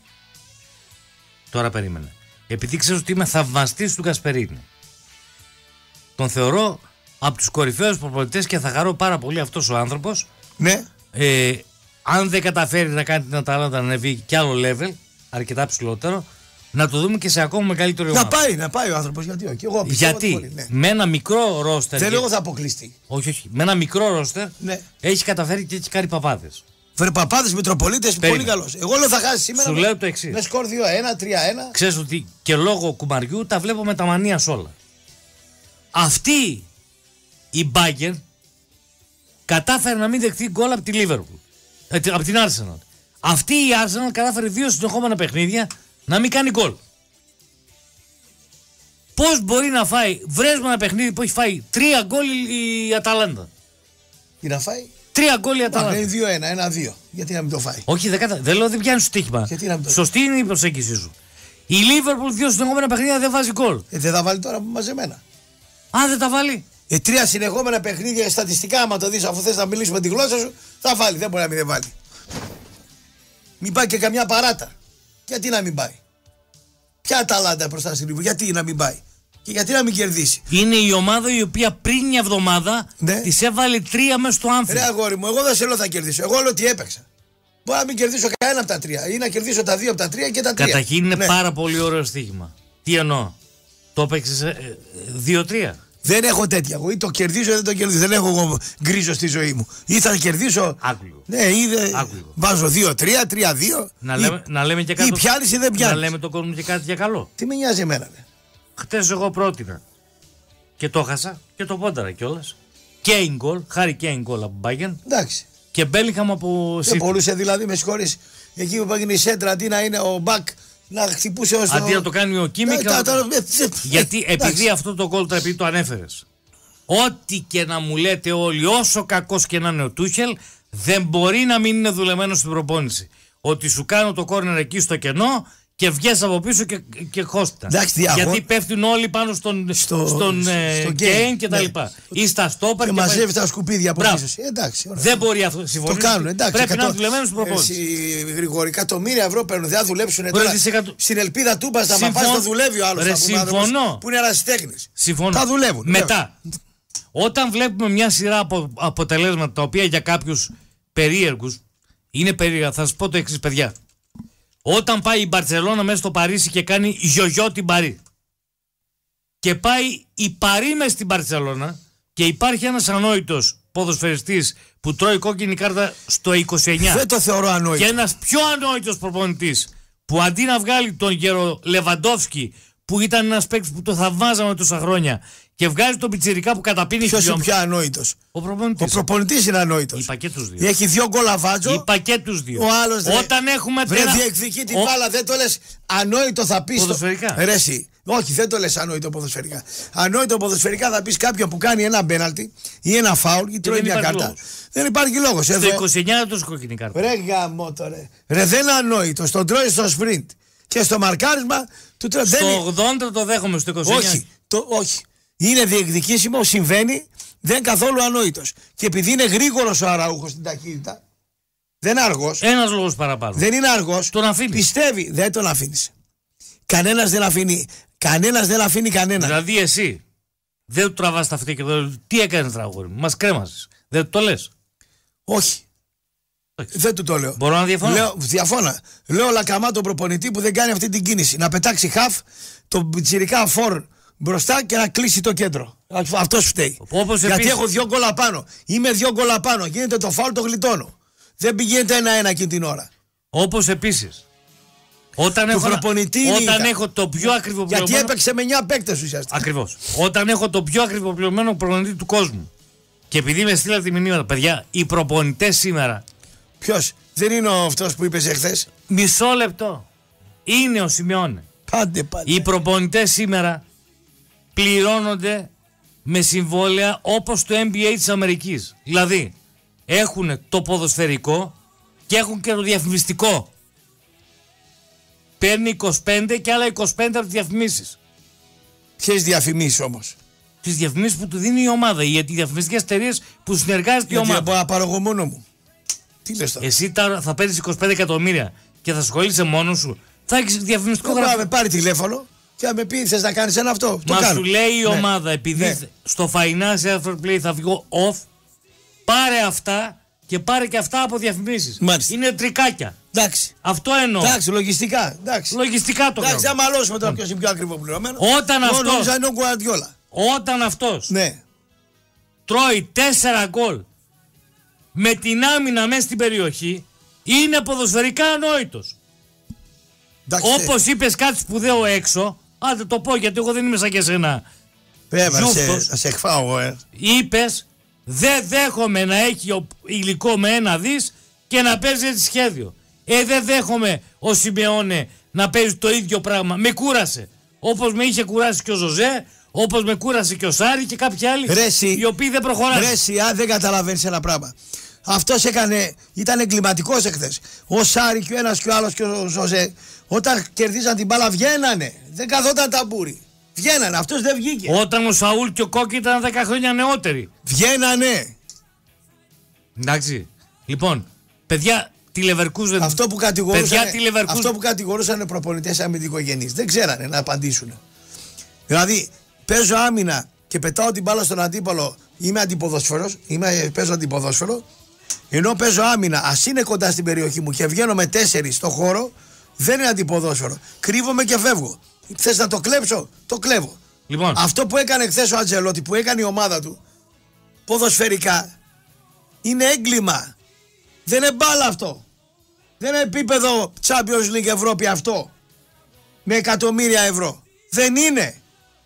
Τώρα περίμενε. Επειδή ξέρω ότι είμαι θαυμαστής του Γκασπερίνη. Τον θεωρώ από τους κορυφαίους προπονητές και θα χαρώ πάρα πολύ αυτός ο άνθρωπος. Ναι. Ε, αν δεν καταφέρει να κάνει την Αταλάντα να ανέβει κι άλλο level, αρκετά ψηλότερο, να το δούμε και σε ακόμα μεγαλύτερο ομάδα. Να πάει, να πάει ο άνθρωπος. Γιατί όχι. Εγώ γιατί πολύ, ναι. με ένα μικρό ρόστερ. Δεν λέω θα αποκλειστεί. Όχι, όχι. Με ένα μικρό ρόστερ ναι. έχει καταφέρει και έχει κάνει παπάδες. Βρε παπάδες, Μητροπολίτες, πολύ καλός. Εγώ λέω θα χάσει σήμερα. Σου με, λέω το εξής. Με σκορ δύο ένα, τρία ένα. Ξέρεις ότι και λόγω κουμαριού τα βλέπω με τα μανία όλα. Αυτή η Bayern κατάφερε να μην δεχτεί γκολ από τη Liverpool. Ε, από την Arsenal. Αυτή η Arsenal κατάφερε δύο συνεχόμενα παιχνίδια να μην κάνει γκολ. Πώς μπορεί να φάει, βρες με ένα παιχνίδι που έχει φάει τρία γκολ η Αταλάντα. Τι να φάει? Τρία γκολ η Αταλάντα. Είναι δύο ένα, ένα δύο. Γιατί να μην το φάει? Όχι, δεν, κατα... δεν λέω δεν πιάνει στο στοίχημα. Σωστή είναι η προσέγγιση σου. Η Liverpool δύο συνεχόμενα παιχνίδια δεν βάζει γκολ. Ε, δεν θα βάλει τώρα μαζεμένα. Αν δεν τα βάλει. Ε, τρία συνεχόμενα παιχνίδια στατιστικά, άμα το δεις, αφού θες να μιλήσουμε τη γλώσσα σου, θα βάλει. Δεν μπορεί να μην δεν βάλει. Μην πάει και καμιά παράτα. Γιατί να μην πάει? Ποια Αταλάντα μπροστά στην Liverpool, γιατί να μην πάει? Και γιατί να μην κερδίσει? Είναι η ομάδα η οποία πριν μια εβδομάδα ναι. της έβαλε τρία μέσα στο Anfield. Ρε αγόρι μου, εγώ δεν σε λέω θα κερδίσω. Εγώ λέω ότι έπαιξα. Μπορώ να μην κερδίσω κανένα από τα τρία ή να κερδίσω τα δύο από τα τρία και τα τρία. Καταρχήν είναι ναι. πάρα πολύ ωραίο στοίχημα. Τι εννοώ? Το έπαιξες ε, δύο τρία. Δεν έχω τέτοια. Εγώ ή το κερδίζω ή δεν το κερδίζω. Δεν έχω εγώ γκρίζο στη ζωή μου. Ή θα κερδίσω. Άκουλο. Ναι, ή δε... βάζω δύο τρία, τρία δύο. Να, λέμε, να λέμε και κάτι. Ή πιάνεις ή δεν πιάνεις. Να λέμε τον κόσμο και κάτι για καλό. Τι με νοιάζει εμένα, ναι. Χτες εγώ πρότεινα. Και το χάσα και το πόνταρα κιόλας. Κέιν γκολ, Χάρι Κέιν γκολ από Bayern. Εντάξει. Και Μπέλιγχαμ από City. Δεν μπορούσε δηλαδή, με συγχωρείς, εκεί που έγινε η σέντρα αντί να είναι ο Μπακ να χτυπούσε ως το... Αντί να το κάνει ο Κίμικ. Να... Το... Γιατί επειδή αυτό το γκολ, επειδή το ανέφερες, ό,τι και να μου λέτε όλοι, όσο κακός και να είναι ο Τούχελ, δεν μπορεί να μην είναι δουλεμένο στην προπόνηση. Ότι σου κάνω το κόρνερ εκεί στο κενό και βγες από πίσω και, και χώστα. Γιατί πέφτουν όλοι πάνω στον, στο, στον στο, ε, στο Κέιν και τα ναι. λοιπά. Ή στα στόπερ και, και μαζεύει τα σκουπίδια από πίσω. Εντάξει, ωραία. Δεν μπορεί αυτό. Συμφωνείς. Το κάνουν, εντάξει. Πρέπει εκατό, να είναι δουλεμένοι στην προπόνηση. Γρηγορή, εκατομμύρια ευρώ παίρνουν. Δεν θα δουλέψουν τώρα. Εκατο... Στην ελπίδα του μπας να πας, θα δουλεύει ο άλλος. Συμφωνώ. Που είναι ερασιτέχνης. Συμφωνώ. Θα δουλεύουν. Μετά, όταν βλέπουμε μια σειρά από αποτελέσματα τα οποία για κάποιους περίεργους είναι περίεργα, θα σας πω το εξής, παιδιά. Όταν πάει η Μπαρτσελώνα μέσα στο Παρίσι και κάνει γιογιό την Παρί και πάει η Παρί μες στην Μπαρτσελώνα και υπάρχει ένας ανόητος ποδοσφαιριστής που τρώει κόκκινη κάρτα στο είκοσι εννιά. Δεν το θεωρώ ανόητο. Και ένας πιο ανόητος προπονητής που αντί να βγάλει τον γερο Λεβαντόφσκι που ήταν ένας παίκτης που το θαυμάζαμε τόσα χρόνια και βγάζει τον πιτσιρικά που καταπίνει. Ποιος είναι πιο ανόητος? Ο προπονητής. Ο προπονητής είναι ανόητος. Είπα και τους δύο. Έχει δύο γκολ αβάτζο. Είπα και τους δύο. Ο άλλος δεν. Όταν έχουμε βρε, διεκδικεί την μπάλα, δεν το λες ανόητο, θα πεις. Ποδοσφαιρικά. Το... Ρε, εσύ. Όχι, δεν το λες ανόητο ποδοσφαιρικά. Ανόητο ποδοσφαιρικά θα πεις κάποιον που κάνει ένα πέναλτι ή ένα φάουλ ή τρώει μια κάρτα. Λόγος. Δεν υπάρχει λόγος. Στο είκοσι εννιά δεν τους κόκκινη κάρτα. Ρε γαμό τώρα. Ρε, δεν είναι ανόητο. Τον τρώει στο σπριντ. Και στο μαρκάρισμα του τρώει. Στο δεν... ογδόντα το δέχομαι, στο είκοσι εννιά. Όχι. Το... όχι. Είναι διεκδικήσιμο, συμβαίνει, δεν είναι καθόλου ανόητος. Και επειδή είναι γρήγορος ο Αραούχος στην ταχύτητα, δεν είναι αργός. Ένας λόγος παραπάνω. Δεν είναι αργός. Τον αφήνει. Πιστεύει, δεν τον αφήνεις. Κανένας δεν αφήνει. Κανένας δεν αφήνει κανέναν. Δηλαδή εσύ δεν του τραβάς τα αυτιά και το τι έκανες τραγούδι μου, μας κρέμασες. Δεν το λες? Όχι. Όχι. Δεν του το λέω. Μπορώ να διαφωνώ. Λέω, διαφώνα. Λέω Λακαμά τον προπονητή που δεν κάνει αυτή την κίνηση. Να πετάξει χαφ τον πιτσιρικά φορ μπροστά και να κλείσει το κέντρο. Αυτός φταίει. Όπως Γιατί επίσης... έχω δύο γκολ απάνω. Είμαι δύο γκολ απάνω. Γίνεται το φάουλ, το γλιτώνω. Δεν πηγαίνετε ένα-ένα εκείνη την ώρα. Όπως επίσης. Όταν, έχω, όταν έχω το πιο ακριβοπληρωμένο. Γιατί έπαιξε με εννιά παίκτες ουσιαστικά. Ακριβώς. Όταν έχω το πιο ακριβοπληρωμένο προπονητή του κόσμου. Και επειδή με στείλατε μηνύματα, παιδιά, οι προπονητές σήμερα. Ποιος, δεν είναι αυτός που είπες εχθές. Μισό λεπτό. Είναι ο Σιμεώνε. Πάντε, πάντε. Οι προπονητές σήμερα πληρώνονται με συμβόλαια όπως το N B A της Αμερικής. Δηλαδή, έχουν το ποδοσφαιρικό και έχουν και το διαφημιστικό. Παίρνει είκοσι πέντε και άλλα είκοσι πέντε από τις διαφημίσεις. Ποιες διαφημίσεις όμως? Τις διαφημίσεις που του δίνει η ομάδα, οι διαφημιστικές εταιρείες που συνεργάζεται η ομάδα. Γιατί μπορώ να πάρω εγώ μόνο μου. Τι λες τώρα? Εσύ τώρα θα παίρνεις είκοσι πέντε εκατομμύρια και θα ασχολείσαι μόνος σου. Θα έχεις διαφημιστικό γραφείο. Θα με πάρει τηλέφωνο και θα με πει: θες να κάνεις ένα αυτό? Μα το κάνω. σου λέει η ναι. ομάδα, επειδή ναι. στο financial fair play θα βγω off, πάρε αυτά και πάρε και αυτά από διαφημίσεις. Μάλιστα. Είναι τρικάκια. Εντάξει. Αυτό εννοώ. Εντάξει, λογιστικά. Εντάξει, λογιστικά το Εντάξει, κάνω. θα μαλώσουμε τώρα ποιος είναι πιο ακριβοπληρωμένο. Όταν αυτός, όταν αυτός ναι. τρώει τέσσερα γκολ με την άμυνα μέσα στην περιοχή, είναι ποδοσφαιρικά ανόητος. Όπως είπες κάτι σπουδαίο έξω, άντε το πω γιατί εγώ δεν είμαι σαν και εσένα. Πρέπει να σε εκφάω εγώ, ε. Είπες, δεν δέχομαι να έχει υλικό με ένα δις και να παίζει έτσι σχέδιο. Ε, δεν δέχομαι ο Σιμεώνε να παίζει το ίδιο πράγμα. Με κούρασε. Όπως με είχε κουράσει και ο Ζωζέ, όπως με κούρασε και ο Σάρι και κάποιοι άλλοι Ρέση, οι οποίοι δεν προχωράνε. Ρέση, αν δεν καταλαβαίνεις ένα πράγμα. Αυτός έκανε, ήταν εγκληματικός εχθές. Ο Σάρι και ο ένας και ο άλλος και ο Ζωζέ, όταν κερδίζαν την μπάλα βγαίνανε. Δεν καθόταν ταμπούρι. Βγαίνανε, αυτός δεν βγήκε. Όταν ο Σαούλ και ο Κόκκι ήταν δέκα χρόνια νεότεροι. Βγαίνανε. Εντάξει. Λοιπόν, παιδιά, τη Leverkusen. Αυτό που κατηγορούσαν, Leverkusen... αυτό που κατηγορούσαν οι προπονητές αμυντικογενείς. Δεν ξέρανε να απαντήσουν. Δηλαδή, παίζω άμυνα και πετάω την μπάλα στον αντίπαλο. Είμαι αντιποδόσφαιρος. Είμαι, παίζω αντιποδόσφαιρο. Ενώ παίζω άμυνα, ας είναι κοντά στην περιοχή μου και βγαίνω με τέσσερις στο χώρο, δεν είναι αντιποδόσφαιρο. Κρύβομαι και φεύγω. Θες να το κλέψω, το κλέβω. Λοιπόν. Αυτό που έκανε χθες ο Αντζελότη, που έκανε η ομάδα του, ποδοσφαιρικά, είναι έγκλημα. Δεν είναι μπάλα αυτό. Δεν είναι επίπεδο Champions League Ευρώπη αυτό. Με εκατομμύρια ευρώ. Δεν είναι.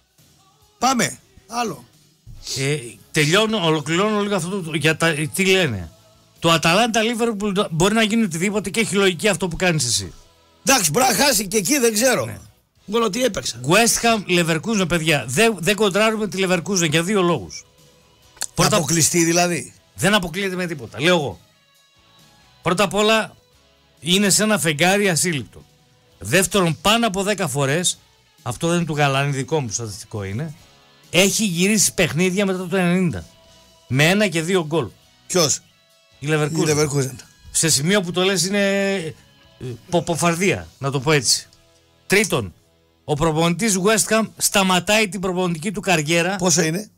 Πάμε. Άλλο. Ε, τελειώνω, ολοκληρώνω λίγο αυτό το, για τα, τι λένε. Το Αταλάντα Λίβερπουλ μπορεί να γίνει οτιδήποτε και έχει λογική αυτό που κάνεις εσύ. Εντάξει, μπορεί να χάσει και εκεί, δεν ξέρω. Ναι. Μόνο τι έπαιξα. West Ham Leverkusen, παιδιά. Δεν, δεν κοντράρουμε τη Leverkusen για δύο λόγους. Πρώτα, αποκλειστεί δηλαδή. Δεν αποκλείεται με τίποτα. Λέω εγώ. Πρώτα απ' όλα είναι σε ένα φεγγάρι ασύλληπτο. Δεύτερον, πάνω από δέκα φορές, αυτό δεν είναι του Γαλάνη, δικό μου στατιστικό είναι, έχει γυρίσει παιχνίδια μετά το ενενήντα. Με ένα και δύο γκολ. Ποιος? Η Leverkusen. Η Leverkusen. Σε σημείο που το λες είναι ποποφαρδία, να το πω έτσι. Τρίτον, ο προπονητής West Ham σταματάει την προπονητική του καριέρα. Πόσο είναι?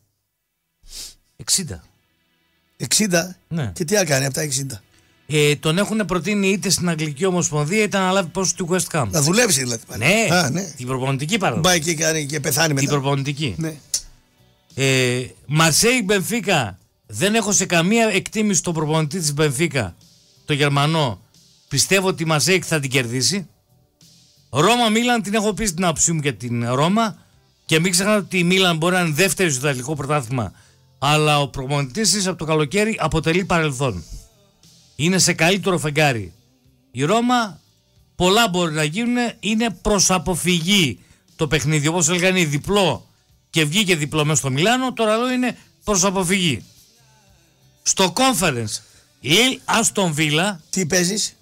εξήντα. εξήντα? Ναι. Και τι θα κάνει από τα εξήντα? Ε, τον έχουν προτείνει είτε στην Αγγλική Ομοσπονδία είτε να λάβει πόσο του West Ham. Να δουλέψει δηλαδή. Ναι, Α, ναι. Την προπονητική παράδοση. Πάει και, και, και πεθάνει μετά. Την προπονητική. Ναι. Ε, Μαρσέη Μπενφίκα. Δεν έχω σε καμία εκτίμηση τον προπονητή της Μπενφίκα, το Γερμανό. Πιστεύω ότι η Μαρσέη θα την κερδίσει. Ρώμα Μίλαν, την έχω πει στην άποψή μου για την Ρώμα. Και μην ξεχνάτε ότι η Μίλαν μπορεί να είναι δεύτερη στο Ιταλικό πρωτάθλημα. Αλλά ο προπονητής της από το καλοκαίρι αποτελεί παρελθόν. Είναι σε καλύτερο φεγγάρι. Η Ρώμα, πολλά μπορεί να γίνουν, είναι προς αποφυγή το παιχνίδι. Όπως έλεγαν οι διπλό και βγήκε διπλό μέσα στο Μιλάνο, τώρα λέω είναι προς αποφυγή. Στο Conference, Lille Aston Villa. Τι παίζεις?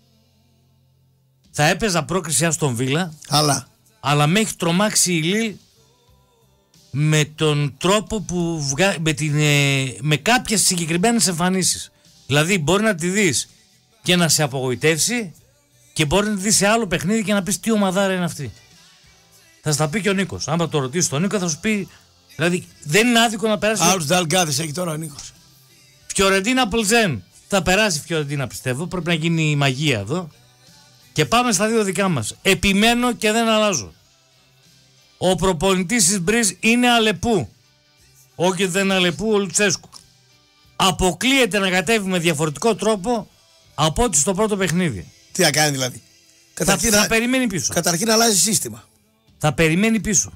Θα έπαιζα πρόκριση Aston Villa. Αλλά. Αλλά με έχει τρομάξει η Lille με τον τρόπο που βγα... με, την, ε... με κάποιες συγκεκριμένες εμφανίσεις. Δηλαδή μπορεί να τη δεις και να σε απογοητεύσει και μπορεί να τη δεις σε άλλο παιχνίδι και να πεις τι ομαδάρα είναι αυτή. Θα στα πει και ο Νίκος. Άμα το ρωτήσει τον Νίκο θα σου πει. Δηλαδή δεν είναι άδικο να περάσει. Άλλους δαλγκάδες έχει τώρα ο Νίκος. Φιωρεντίνα Πλζέν. Θα περάσει Φιωρεντίνα πιστεύω. Πρέπει να γίνει η μαγεία εδώ. Και πάμε στα δύο δικά μας. Επιμένω και δεν αλλάζω. Ο προπονητής της Μπριζ είναι Αλεπού. Όχι, δεν είναι Αλεπού ο Λουτσέσκου. Αποκλείεται να κατέβει με διαφορετικό τρόπο από ό,τι στο πρώτο παιχνίδι. Τι να κάνει δηλαδή. Θα, Καταρχήν, θα να... περιμένει πίσω. Καταρχήν αλλάζει σύστημα. Θα περιμένει πίσω.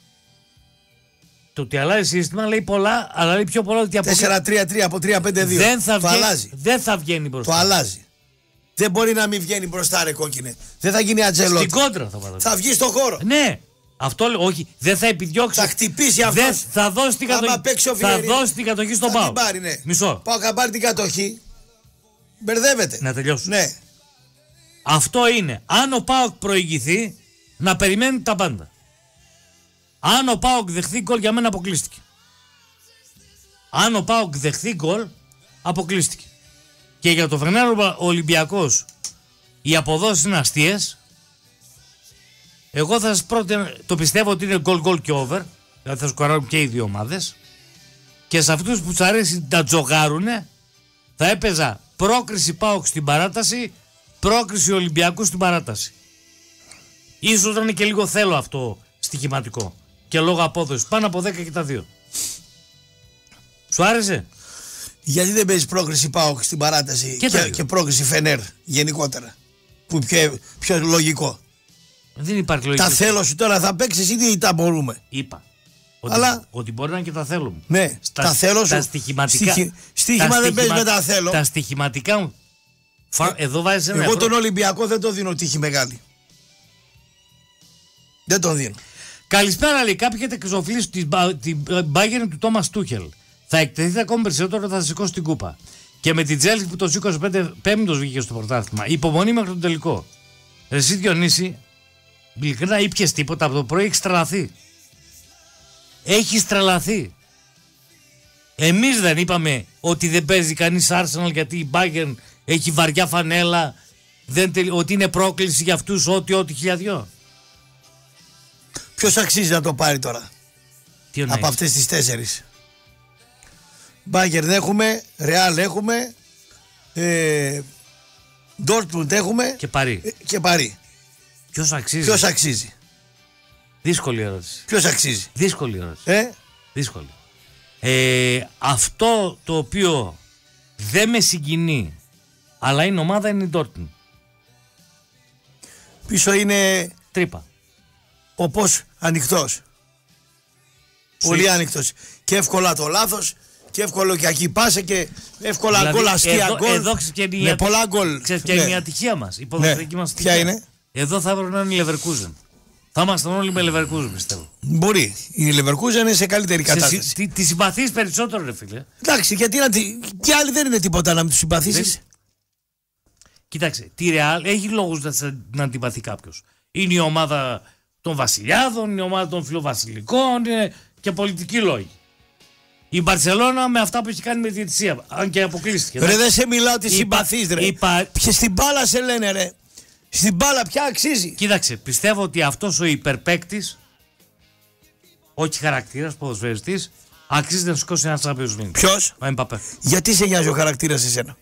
Το ότι αλλάζει σύστημα λέει πολλά, αλλά λέει πιο πολλά ότι από τέσσερα τρία τρία από τρία πέντε δύο. δεν θα, το βγαίνει, αλλάζει. δεν θα βγαίνει μπροστά. Το αλλάζει. Δεν μπορεί να μην βγαίνει μπροστά, ρε κόκκινε. Δεν θα γίνει Ατζελότη. Στην κόντρα θα πάρει. Θα βγει στον χώρο. Ναι. Αυτό λέω, όχι, δεν θα επιδιώξει. Θα χτυπήσει αυτό. Θα δώσει την κατοχή. Θα δώσει την κατοχή στον Πάο. Ναι. Μισό. Πάο θα πάρει την κατοχή. Μπερδεύεται. Να τελειώσω. Ναι. Αυτό είναι. Αν ο Πάοκ προηγηθεί, να περιμένει τα πάντα. Αν ο Πάοκ δεχθεί γκολ, για μένα αποκλείστηκε. Αν ο Πάοκ δεχθεί γκολ, αποκλείστηκε. Και για το Φενέρ Ολυμπιακός οι αποδόσεις είναι αστείες. Εγώ θα σας πρότεινα, το πιστεύω ότι είναι γκολ γκολ και over. Δηλαδή θα σκοράρουν και οι δύο ομάδες. Και σε αυτούς που τους αρέσει να τζογάρουνε, θα έπαιζα πρόκριση Πάοκ στην παράταση, πρόκριση Ολυμπιακού στην παράταση. Ίσως να είναι και λίγο θέλω αυτό στοιχηματικό. Και λόγω απόδοση. Πάνω από δέκα και τα δύο. Σου άρεσε? Γιατί δεν παίζει πρόκριση Πάοκ στην παράταση και, και, και πρόκριση Φενέρ γενικότερα? Που πιο, πιο λογικό. Δεν υπάρχει λογικό. Τα θέλω σου τώρα θα παίξεις ή τα μπορούμε? Είπα. Ότι, Αλλά... ότι μπορεί να είναι και τα θέλω μου. Ναι, στα, τα θέλω σου. Τα στοιχηματικά. Στοιχη... Στοίχημα τα δεν στοιχημα... παίζει με τα θέλω. Τα στοιχηματικά μου. Φα... Ε, Εδώ βάζεις ένα Εγώ ευρώ. τον Ολυμπιακό δεν το δίνω τύχη μεγάλη. Δεν τον δίνω. Καλησπέρα, λέει. Κάποιοι έχετε εξοφλήσει την Bayern του Τόμας Τούχελ. Θα εκτεθείτε ακόμη περισσότερο, θα σηκώσει την κούπα. Και με την Chelsea που το σήκωσε πέντε πέμπτος βγήκε στο πρωτάθλημα. Υπομονή μέχρι τον τελικό. Εσύ Διονύση, ειλικρινά ήπιες τίποτα από το πρωί, έχεις τρελαθεί. Έχεις τρελαθεί. Εμείς δεν είπαμε ότι δεν παίζει κανείς Arsenal γιατί η Bayern έχει βαριά φανέλα, δεν τελ... ότι είναι πρόκληση για αυτούς ό,τι ό,τι χιλιαδιό. Ποιος αξίζει να το πάρει τώρα? Τι από αυτές τις τέσσερις? Bayern έχουμε, Real έχουμε, ε, Dortmund έχουμε και Παρί. Ε, και Παρί. Ποιος αξίζει? Ποιος αξίζει? Δύσκολη ερώτηση. Ποιος αξίζει? Δύσκολη ερώτηση. Ε? Δύσκολη. Ε, αυτό το οποίο δεν με συγκινεί, αλλά είναι ομάδα, είναι η Dortmund. Πίσω είναι τρύπα. Όπως ανοιχτός. Πολύ ανοιχτός. Και εύκολα το λάθος. Και εύκολο και εκεί πάσε και εύκολα δηλαδή, γκολ, αστεία γκολ. Εδώ ξέρεις και είναι, με η, πολλά γκολ. ξέρεις και ναι. είναι η ατυχία μας. Η ποδοσφαιρική ναι. μας ατυχία. Ποια είναι? Εδώ θα έπρεπε να είναι η Leverkusen. Θα ήμασταν όλοι με Leverkusen, πιστεύω. Μπορεί. Η Leverkusen είναι σε καλύτερη κατάσταση. Σε, τη, τη συμπαθείς περισσότερο, ρε φίλε. Εντάξει, γιατί να τη. Κι άλλοι δεν είναι τίποτα να μην του συμπαθήσεις. Κοίταξε, τη Real έχει λόγους να, να αντιπαθεί κάποιος. Είναι η ομάδα των βασιλιάδων, είναι η ομάδα των φιλοβασιλικών, είναι και πολιτικοί λόγοι. Η Μπαρσελόνα με αυτά που έχει κάνει με τη διαιτησία, αν και αποκλείστηκε. Ρε, δεν σε μιλάω ότι συμπαθείς, ρε. Είπα... Και στην μπάλα σε λένε, ρε. Στην μπάλα πια αξίζει. Κοίταξε, πιστεύω ότι αυτός ο υπερπαίκτης, όχι χαρακτήρας, ποδοσφαιριστής, αξίζει να σηκώσει ένα Champions League. Ποιος? Ο Εμπαπέ. Γιατί σε νοιάζει ο χαρακτήρας εσένα?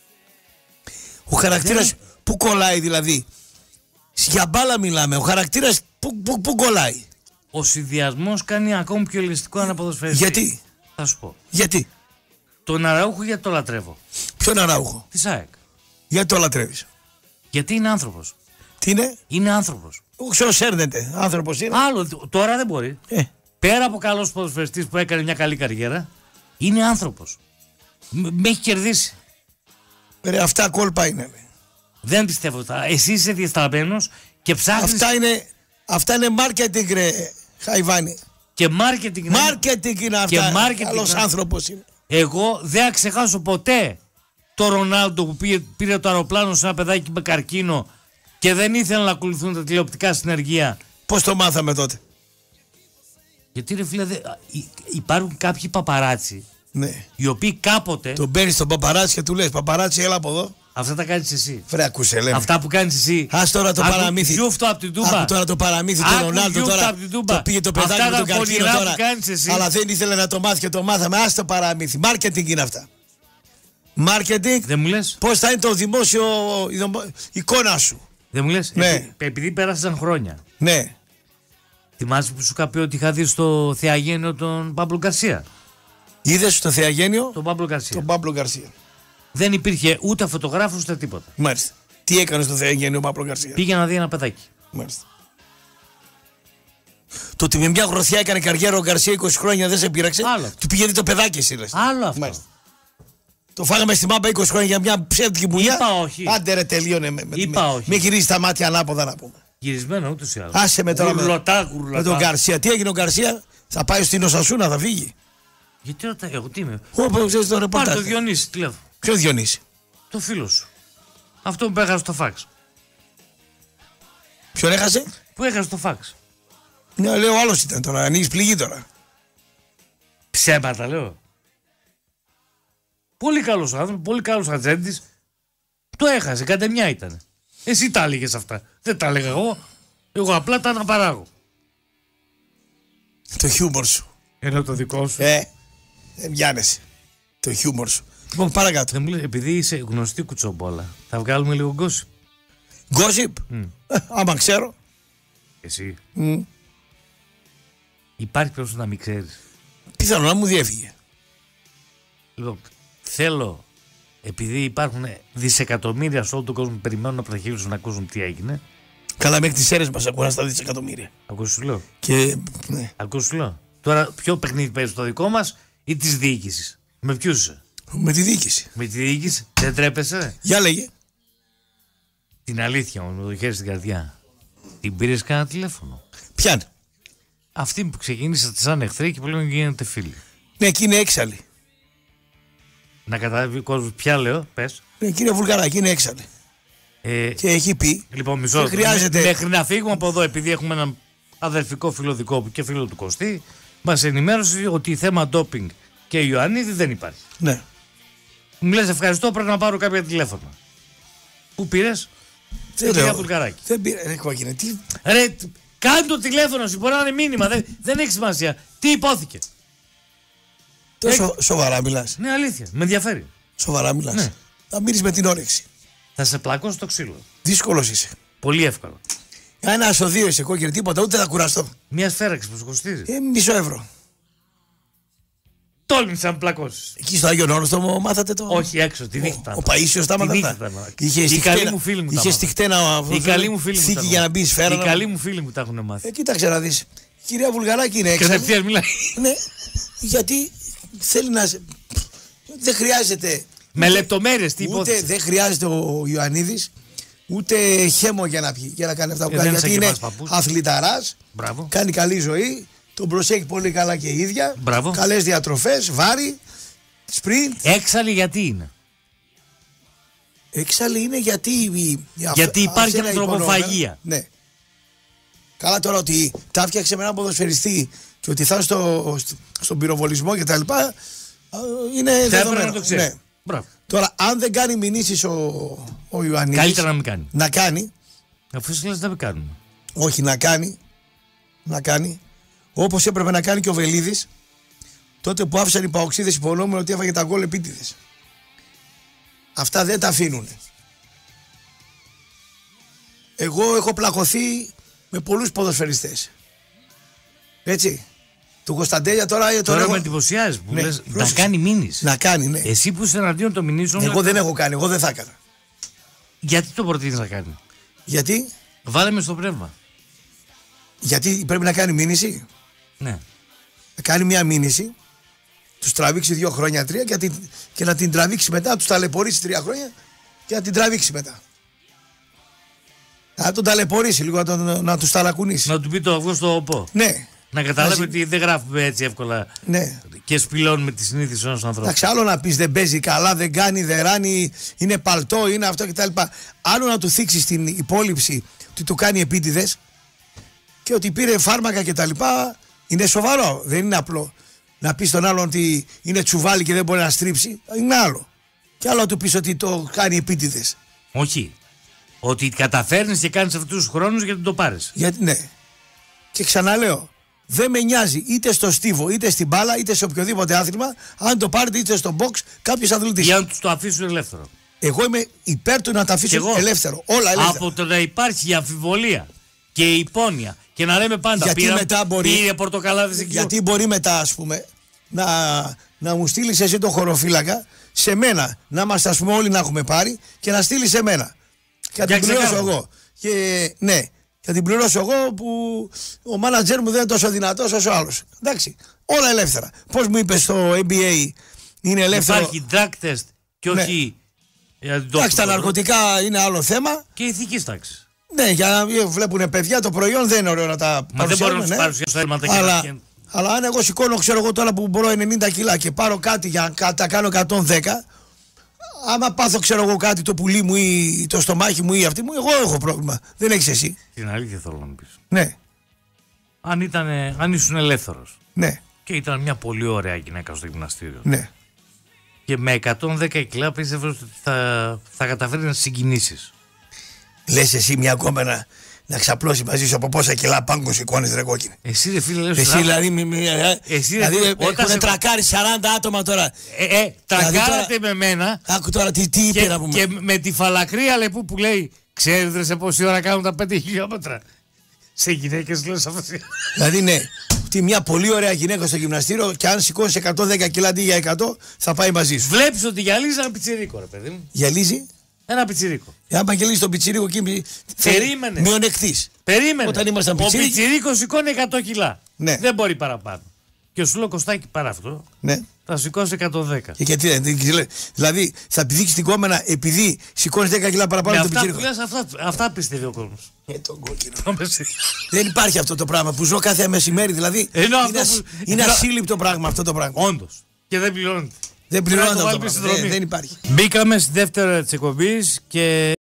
Ο χαρακτήρας Δεν... που κολλάει δηλαδή? Για μπάλα μιλάμε. Ο χαρακτήρας που, που, που κολλάει? Ο συνδυασμός κάνει ακόμη πιο ελιστικό ένα ποδοσφαιριστή. Γιατί? Θα σου πω. Γιατί? Τον Αραούχο γιατί το λατρεύω. Ποιον Αραούχο? Τη ΑΕΚ. Γιατί το λατρεύεις? Γιατί είναι άνθρωπος. Τι είναι? Είναι άνθρωπος. Ο ξέρω σέρνεται. Άνθρωπος είναι. Άλλο, τώρα δεν μπορεί. Ε. Πέρα από καλός ποδοσφαιριστής που έκανε μια καλή καριέρα, είναι άνθρωπος. Με έχει κερδίσει. Ρε, αυτά κόλπα είναι. Ρε. Δεν πιστεύω αυτά. Εσύ είσαι διαστραμμένος και ψάχνεις. Αυτά είναι, αυτά είναι marketing, ρε Χαϊβάνη. Και marketing. Marketing είναι αυτά. Και marketing. Καλός άνθρωπος είναι. Εγώ δεν θα ξεχάσω ποτέ το Ρονάλντο που πήρε, πήρε το αεροπλάνο σε ένα παιδάκι με καρκίνο και δεν ήθελαν να ακολουθούν τα τηλεοπτικά συνεργεία. Πώς το μάθαμε τότε? Γιατί ρε φίλε, δε, υπάρχουν κάποιοι παπαράτσι, ναι, οι οποίοι κάποτε. Τον παίρνεις τον παπαράτσι και του λες παπαράτσι, έλα από εδώ. Αυτά τα κάνεις εσύ. Φρέ, ακούσε, λέμε. Αυτά που κάνεις εσύ. Ας τώρα το Άκου, παραμύθι. Γιούφτο από την Τούμπα. Άκου τώρα το παραμύθι του Ρονάλντο τώρα. Το πήγε το παιδάκι με τον καρκίνο τώρα. Αλλά δεν ήθελε να το μάθει και το μάθαμε. Ας το παραμύθι. Μάρκετινγκ είναι αυτά. Μάρκετινγκ. Δεν μου λες. Πώς θα είναι το δημόσιο εικόνα σου. Δεν μου λες. Ναι. Επει, επειδή πέρασαν χρόνια. Ναι. Θυμάσαι που σου είχα πει ότι είχα δει στο Θεαγένιο τον Πάμπλο Γκαρσία. Είδες στο Θεαγένιο Τον Πάμπλο Γκαρσία. τον Πάμπλο Γκαρσία. Δεν υπήρχε ούτε φωτογράφος ούτε τίποτα. Μάλιστα. Τι έκανε στο Θεαγένιο ο Πάμπλο Γκαρσία. Πήγε να δει ένα παιδάκι. Μάλιστα. Το ότι με μια γροθιά έκανε καριέρα ο Γκαρσία είκοσι χρόνια δεν σε πείραξε. Άλλο. Του πήγε το παιδάκι εσύ λες. Άλλο αυτό. Μάλιστα. Το φάγαμε στη μάπα είκοσι χρόνια για μια ψεύτικη πουλιά. Είπα όχι. Άντε ρε, τελείωνε με, με, Είπα με, όχι. με γυρίζει τα μάτια ανάποδα να πούμε. Γυρισμένο ούτως ή άλλως. Άσε με τώρα με, Γουρλωτά, γουρλωτά. με τον Γκαρσία. Τι έγινε ο Γκαρσία, θα πάει στην Οσασούνα, θα φύγει. Γιατί ρωτάει, εγώ τι είμαι. Όπω ξέρει το Πάρε ρεπορτάζ. το Διονύση τηλέφωνο. Ποιο Διονύση. Το φίλο σου. Αυτό που έχασε το φάξ. Ποιον έχασε. Που έχασε το φάξ. Ναι, λέω άλλο ήταν τώρα. Ανοίγει πληγή τώρα. Ψέματα λέω. Πολύ καλός άνθρωπος, πολύ καλός ατζέντης. Το έχασε, κατά μια ήταν. Εσύ τα έλεγες αυτά. Δεν τα έλεγα εγώ. Εγώ απλά τα αναπαράγω. Το χιούμορ σου. Ενώ το δικό σου. Ε, δεν πιάνεσαι. Το χιούμορ σου. Λοιπόν, παρακάτω. Δεν μου λέει, επειδή είσαι γνωστή κουτσομπόλα, θα βγάλουμε λίγο γκόσυπ. Γκόσιπ. Mm. Ε, άμα ξέρω. Εσύ. Mm. Υπάρχει περίπτωση να μην ξέρεις. Πιθανό να μου διέφυγε. Λοιπόν, θέλω, επειδή υπάρχουν δισεκατομμύρια σε όλο τον κόσμο που περιμένουν από τα χείλη σου να ακούσουν τι έγινε. Καλά, μέχρι τις αίρες μας ακούνε στα δισεκατομμύρια. Ακούς σου λέω. Και. Ναι. Ακούς σου λέω. Τώρα, ποιο παιχνίδι παίζει το δικό μας ή της διοίκησης. Με ποιους είσαι. Με τη διοίκηση. Με τη διοίκηση. Δεν τρέπεσαι. Για λέγε. Την αλήθεια μου, με το χέρι στην καρδιά. Την πήρες κανένα τηλέφωνο. Πιάνε. Αυτή που ξεκίνησε σαν εχθροί και πλέον γίνεται φίλοι. Ναι, εκεί είναι έξαλλη. Να καταλάβει ο κόσμος ποια λέω, πες. Ναι, κύριε Βουλγαράκη, είναι έξαλλη. Ε, Και έχει πει. λοιπόν, μισό δεν λεπτό. χρειάζεται. Μέ- Μέχρι να φύγουμε από εδώ, επειδή έχουμε έναν αδερφικό φίλο δικό μου και φίλο του Κωστή, μας ενημέρωσε ότι θέμα ντόπινγκ και Ιωαννίδη δεν υπάρχει. Ναι. Μου λες ευχαριστώ, πρέπει να πάρω κάποια τηλέφωνα. Πού πήρες? Δεν Κυρία λέω. Βουλγαράκη. Δεν πήρε. Ρε, κόκκινε. Τι. Ρε, τ- κάνε το τηλέφωνο σου, μπορεί να είναι μήνυμα, δεν, δεν έχει σημασία. Τι υπόθηκε. Τόσο σοβαρά μιλάς. Ναι, αλήθεια, με ενδιαφέρει. Σοβαρά μιλάς. Ναι. Θα μείνεις με την όρεξη. Θα σε πλακώσω το ξύλο. Δύσκολος είσαι. Πολύ εύκολο. Ένα στο δύο είσαι κόκκινε, τίποτα, ούτε θα κουραστώ. Μια σφαίραξη που σου κοστίζει. Ε, μισό ευρώ. Τόλμησα να με πλακώσεις. Εκεί στο Άγιο Όρος το μάθατε το. Όχι, έξω, τη νύχτα. Ο Παΐσιος τα Τη μάθατε. νύχτα τα μάθα. Είχε Η στη καλή χτένα- μου φίλη μου τα είχε μάθα. στη χτένα Οι καλοί μου φίλοι μου. θήκη τα για να μπει σφαίρα. Οι να- καλοί μου φίλοι μου τα έχουν μάθει. Ε, κοίταξε να δεις. Η κυρία Βουλγαράκη είναι έξαλλη. Κατευθείαν μιλάει. Ναι, γιατί θέλει να. σε- Δεν χρειάζεται. Με λεπτομέρειες τι Ούτε υπόθεση. δεν χρειάζεται ο Ιωαννίδης ούτε χέμο για να πιει, για να κάνει αυτά που Ε, κάνει. δεν Γιατί είσαι είναι και μας παππούς. αθληταράς, Μπράβο. κάνει καλή ζωή, τον προσέχει πολύ καλά και η ίδια. Μπράβο. Καλές διατροφές, βάρη, σπριντ. Έξαλλη γιατί είναι. Έξαλλη είναι γιατί. η- η- αυ- Γιατί υπάρχει ασένα ανθρωποφαγία. υπονόμερα. Ναι. Καλά τώρα ότι τα φτιάξε με έναν ποδοσφαιριστή και ότι θα είναι στο, στο, στον πυροβολισμό κτλ. Είναι Θα έπρεπε δεδομένο. να το ξέρει. Ναι. Μπράβο. Τώρα, αν δεν κάνει μηνύσεις ο, ο Ιωαννίδης, Καλύτερα να μην κάνει. να κάνει, Αφού εσύ λες να μην κάνουμε. όχι να κάνει, να κάνει, όπως έπρεπε να κάνει και ο Βελίδης, τότε που άφησαν οι παοξίδες υπονόμουν ότι έφαγε τα γκολ επίτηδες. Αυτά δεν τα αφήνουν. Εγώ έχω πλακωθεί με πολλούς ποδοσφαιριστές. Έτσι. Του Κωνσταντέλια τώρα... τον Τώρα έχω- με εντυπωσιάζει που Ναι, λες να πρόσεξε. κάνει μήνυση. Να κάνει, ναι. Εσύ που είσαι εναντίον των μηνύσεων. Εγώ δεν έχω κάνει, εγώ δεν θα έκανα. Γιατί το προτείνεις να κάνει. Γιατί, Βάλε με στο πνεύμα. γιατί πρέπει να κάνει μήνυση. Ναι. Να κάνει μια μήνυση, τους τραβήξει δύο χρόνια, τρία και, να την- και να την τραβήξει μετά, να τους ταλαιπωρήσει τρία χρόνια και να την τραβήξει μετά. Να τον ταλαιπωρήσει λίγο, να, τον, να τους ταλακουνήσει. Να του πει το αυγό στο οπό. Ναι, Να καταλάβει Μαζί- ότι δεν γράφουμε έτσι εύκολα ναι. και σπηλώνουμε τη συνείδηση ενός ανθρώπου. Εντάξει, άλλο να πεις δεν παίζει καλά, δεν κάνει, δεν ράνει, είναι παλτό, είναι αυτό κτλ. Άλλο να του θίξεις την υπόλοιψη ότι του κάνει επίτηδες και ότι πήρε φάρμακα κτλ. Είναι σοβαρό, δεν είναι απλό. Να πεις τον άλλον ότι είναι τσουβάλι και δεν μπορεί να στρίψει, είναι άλλο. Και άλλο να του πεις ότι το κάνει επίτηδες. Όχι. Ότι καταφέρνεις και κάνεις αυτούς τους χρόνους γιατί το πάρεις. Γιατί ναι. Και ξαναλέω, δεν με νοιάζει είτε στο στίβο, είτε στην μπάλα, είτε σε οποιοδήποτε άθλημα, αν το πάρετε είτε στο box κάποιος αθλητής. Για να τους το αφήσουν ελεύθερο. Εγώ είμαι υπέρ του να τα Κι αφήσω εγώ. ελεύθερο. Όλα ελεύθερα. Από το να υπάρχει η αμφιβολία και η υπόνοια. Και να λέμε πάντα γιατί πήρα, μετά μπορεί, πήρε πορτοκαλάδες εκεί. Γιατί μπορεί μετά, ας πούμε, να, να μου στείλεις εσύ τον χωροφύλακα, σε μένα, να είμαστε, ας πούμε, όλοι να έχουμε πάρει και να στείλεις σε μένα. Και να την πληρώσω εγώ. Και, ναι, και να την πληρώσω εγώ που ο μάνατζερ μου δεν είναι τόσο δυνατός όσο άλλος. Εντάξει, όλα ελεύθερα. Πώς μου είπες στο N B A είναι ελεύθερο. Υπάρχει drug test και όχι. Ναι. Εντάξει, τα ναρκωτικά είναι άλλο θέμα. Και ηθική τάξη. Ναι, για να βλέπουν παιδιά το προϊόν δεν είναι ωραίο να τα Μα δεν μπορούν να ναι. του παρουσιάσουν αίματα και αλλά, να... αλλά αν εγώ σηκώνω, ξέρω εγώ τώρα που μπορώ ενενήντα κιλά και πάρω κάτι για να τα κάνω εκατόν δέκα, άμα πάθω, ξέρω εγώ, κάτι το πουλί μου ή το στομάχι μου ή αυτή μου, εγώ έχω πρόβλημα. Δεν έχεις εσύ. Την αλήθεια θέλω να μου πεις. Ναι. Αν, ήτανε, αν ήσουν ελεύθερος. Ναι. Και ήταν μια πολύ ωραία γυναίκα στο γυμναστήριο. Ναι. Και με εκατόν δέκα κιλά πίστευες ότι θα, θα καταφέρει να συγκινήσεις. Λες εσύ μια κόμενα να ξαπλώσει μαζί σου από πόσα κιλά πάγκο σηκώνεις ρε κόκκινη. Εσύ ρε φίλε λες. Εσύ δηλαδή, μη, μη, εσύ, δηλαδή έχουν σε... τρακάρει σαράντα άτομα τώρα. Ε, ε τρακάρατε δηλαδή, με μένα. Άκου τώρα τι, τι είπε και, να πούμε. Και με τη φαλακρία λεπού που λέει, ξέρετε σε πόση ώρα κάνουν τα πέντε χιλιόμετρα. Σε γυναίκες λες αυτό. Δηλαδή ναι, ότι μια πολύ ωραία γυναίκα στο γυμναστήριο και αν σηκώσει εκατόν δέκα κιλά αντί για εκατό θα πάει μαζί σου. Βλέπεις ότι γυαλίζει ένα πιτσιρίκο ρε παιδί μου. Γυαλίζει. Ένα πιτσιρίκο. Αν γυαλίζει τον πιτσιρίκο εκεί. Περίμενε. Μειονεκτής. Περίμενε. Όταν ήμασταν ο πιτσιρίκος σηκώνει εκατό κιλά. Ναι. Δεν μπορεί παραπάνω. Και σου λέω Κωστάκι πάρα αυτό. Ναι. Θα σηκώσει εκατόν δέκα. Και γιατί δεν. Δηλαδή θα επιδείξει την κόμενα επειδή σηκώνει δέκα κιλά παραπάνω από τον πιτσιρίκο. Αυτά, αυτά πιστεύει ο κόσμος. Ε, τον κόκκινο. Δεν υπάρχει αυτό το πράγμα που ζω κάθε μεσημέρι. Δηλαδή Ενώ είναι, αυτό που... είναι ασύλληπτο πράγμα αυτό το πράγμα. Όντως. Και δεν πληρώνεται. Δεν πληρώνεται αυτό το πράγμα. Δεν, δεν υπάρχει. Μπήκαμε στη δεύτερη ώρα της εκπομπής και.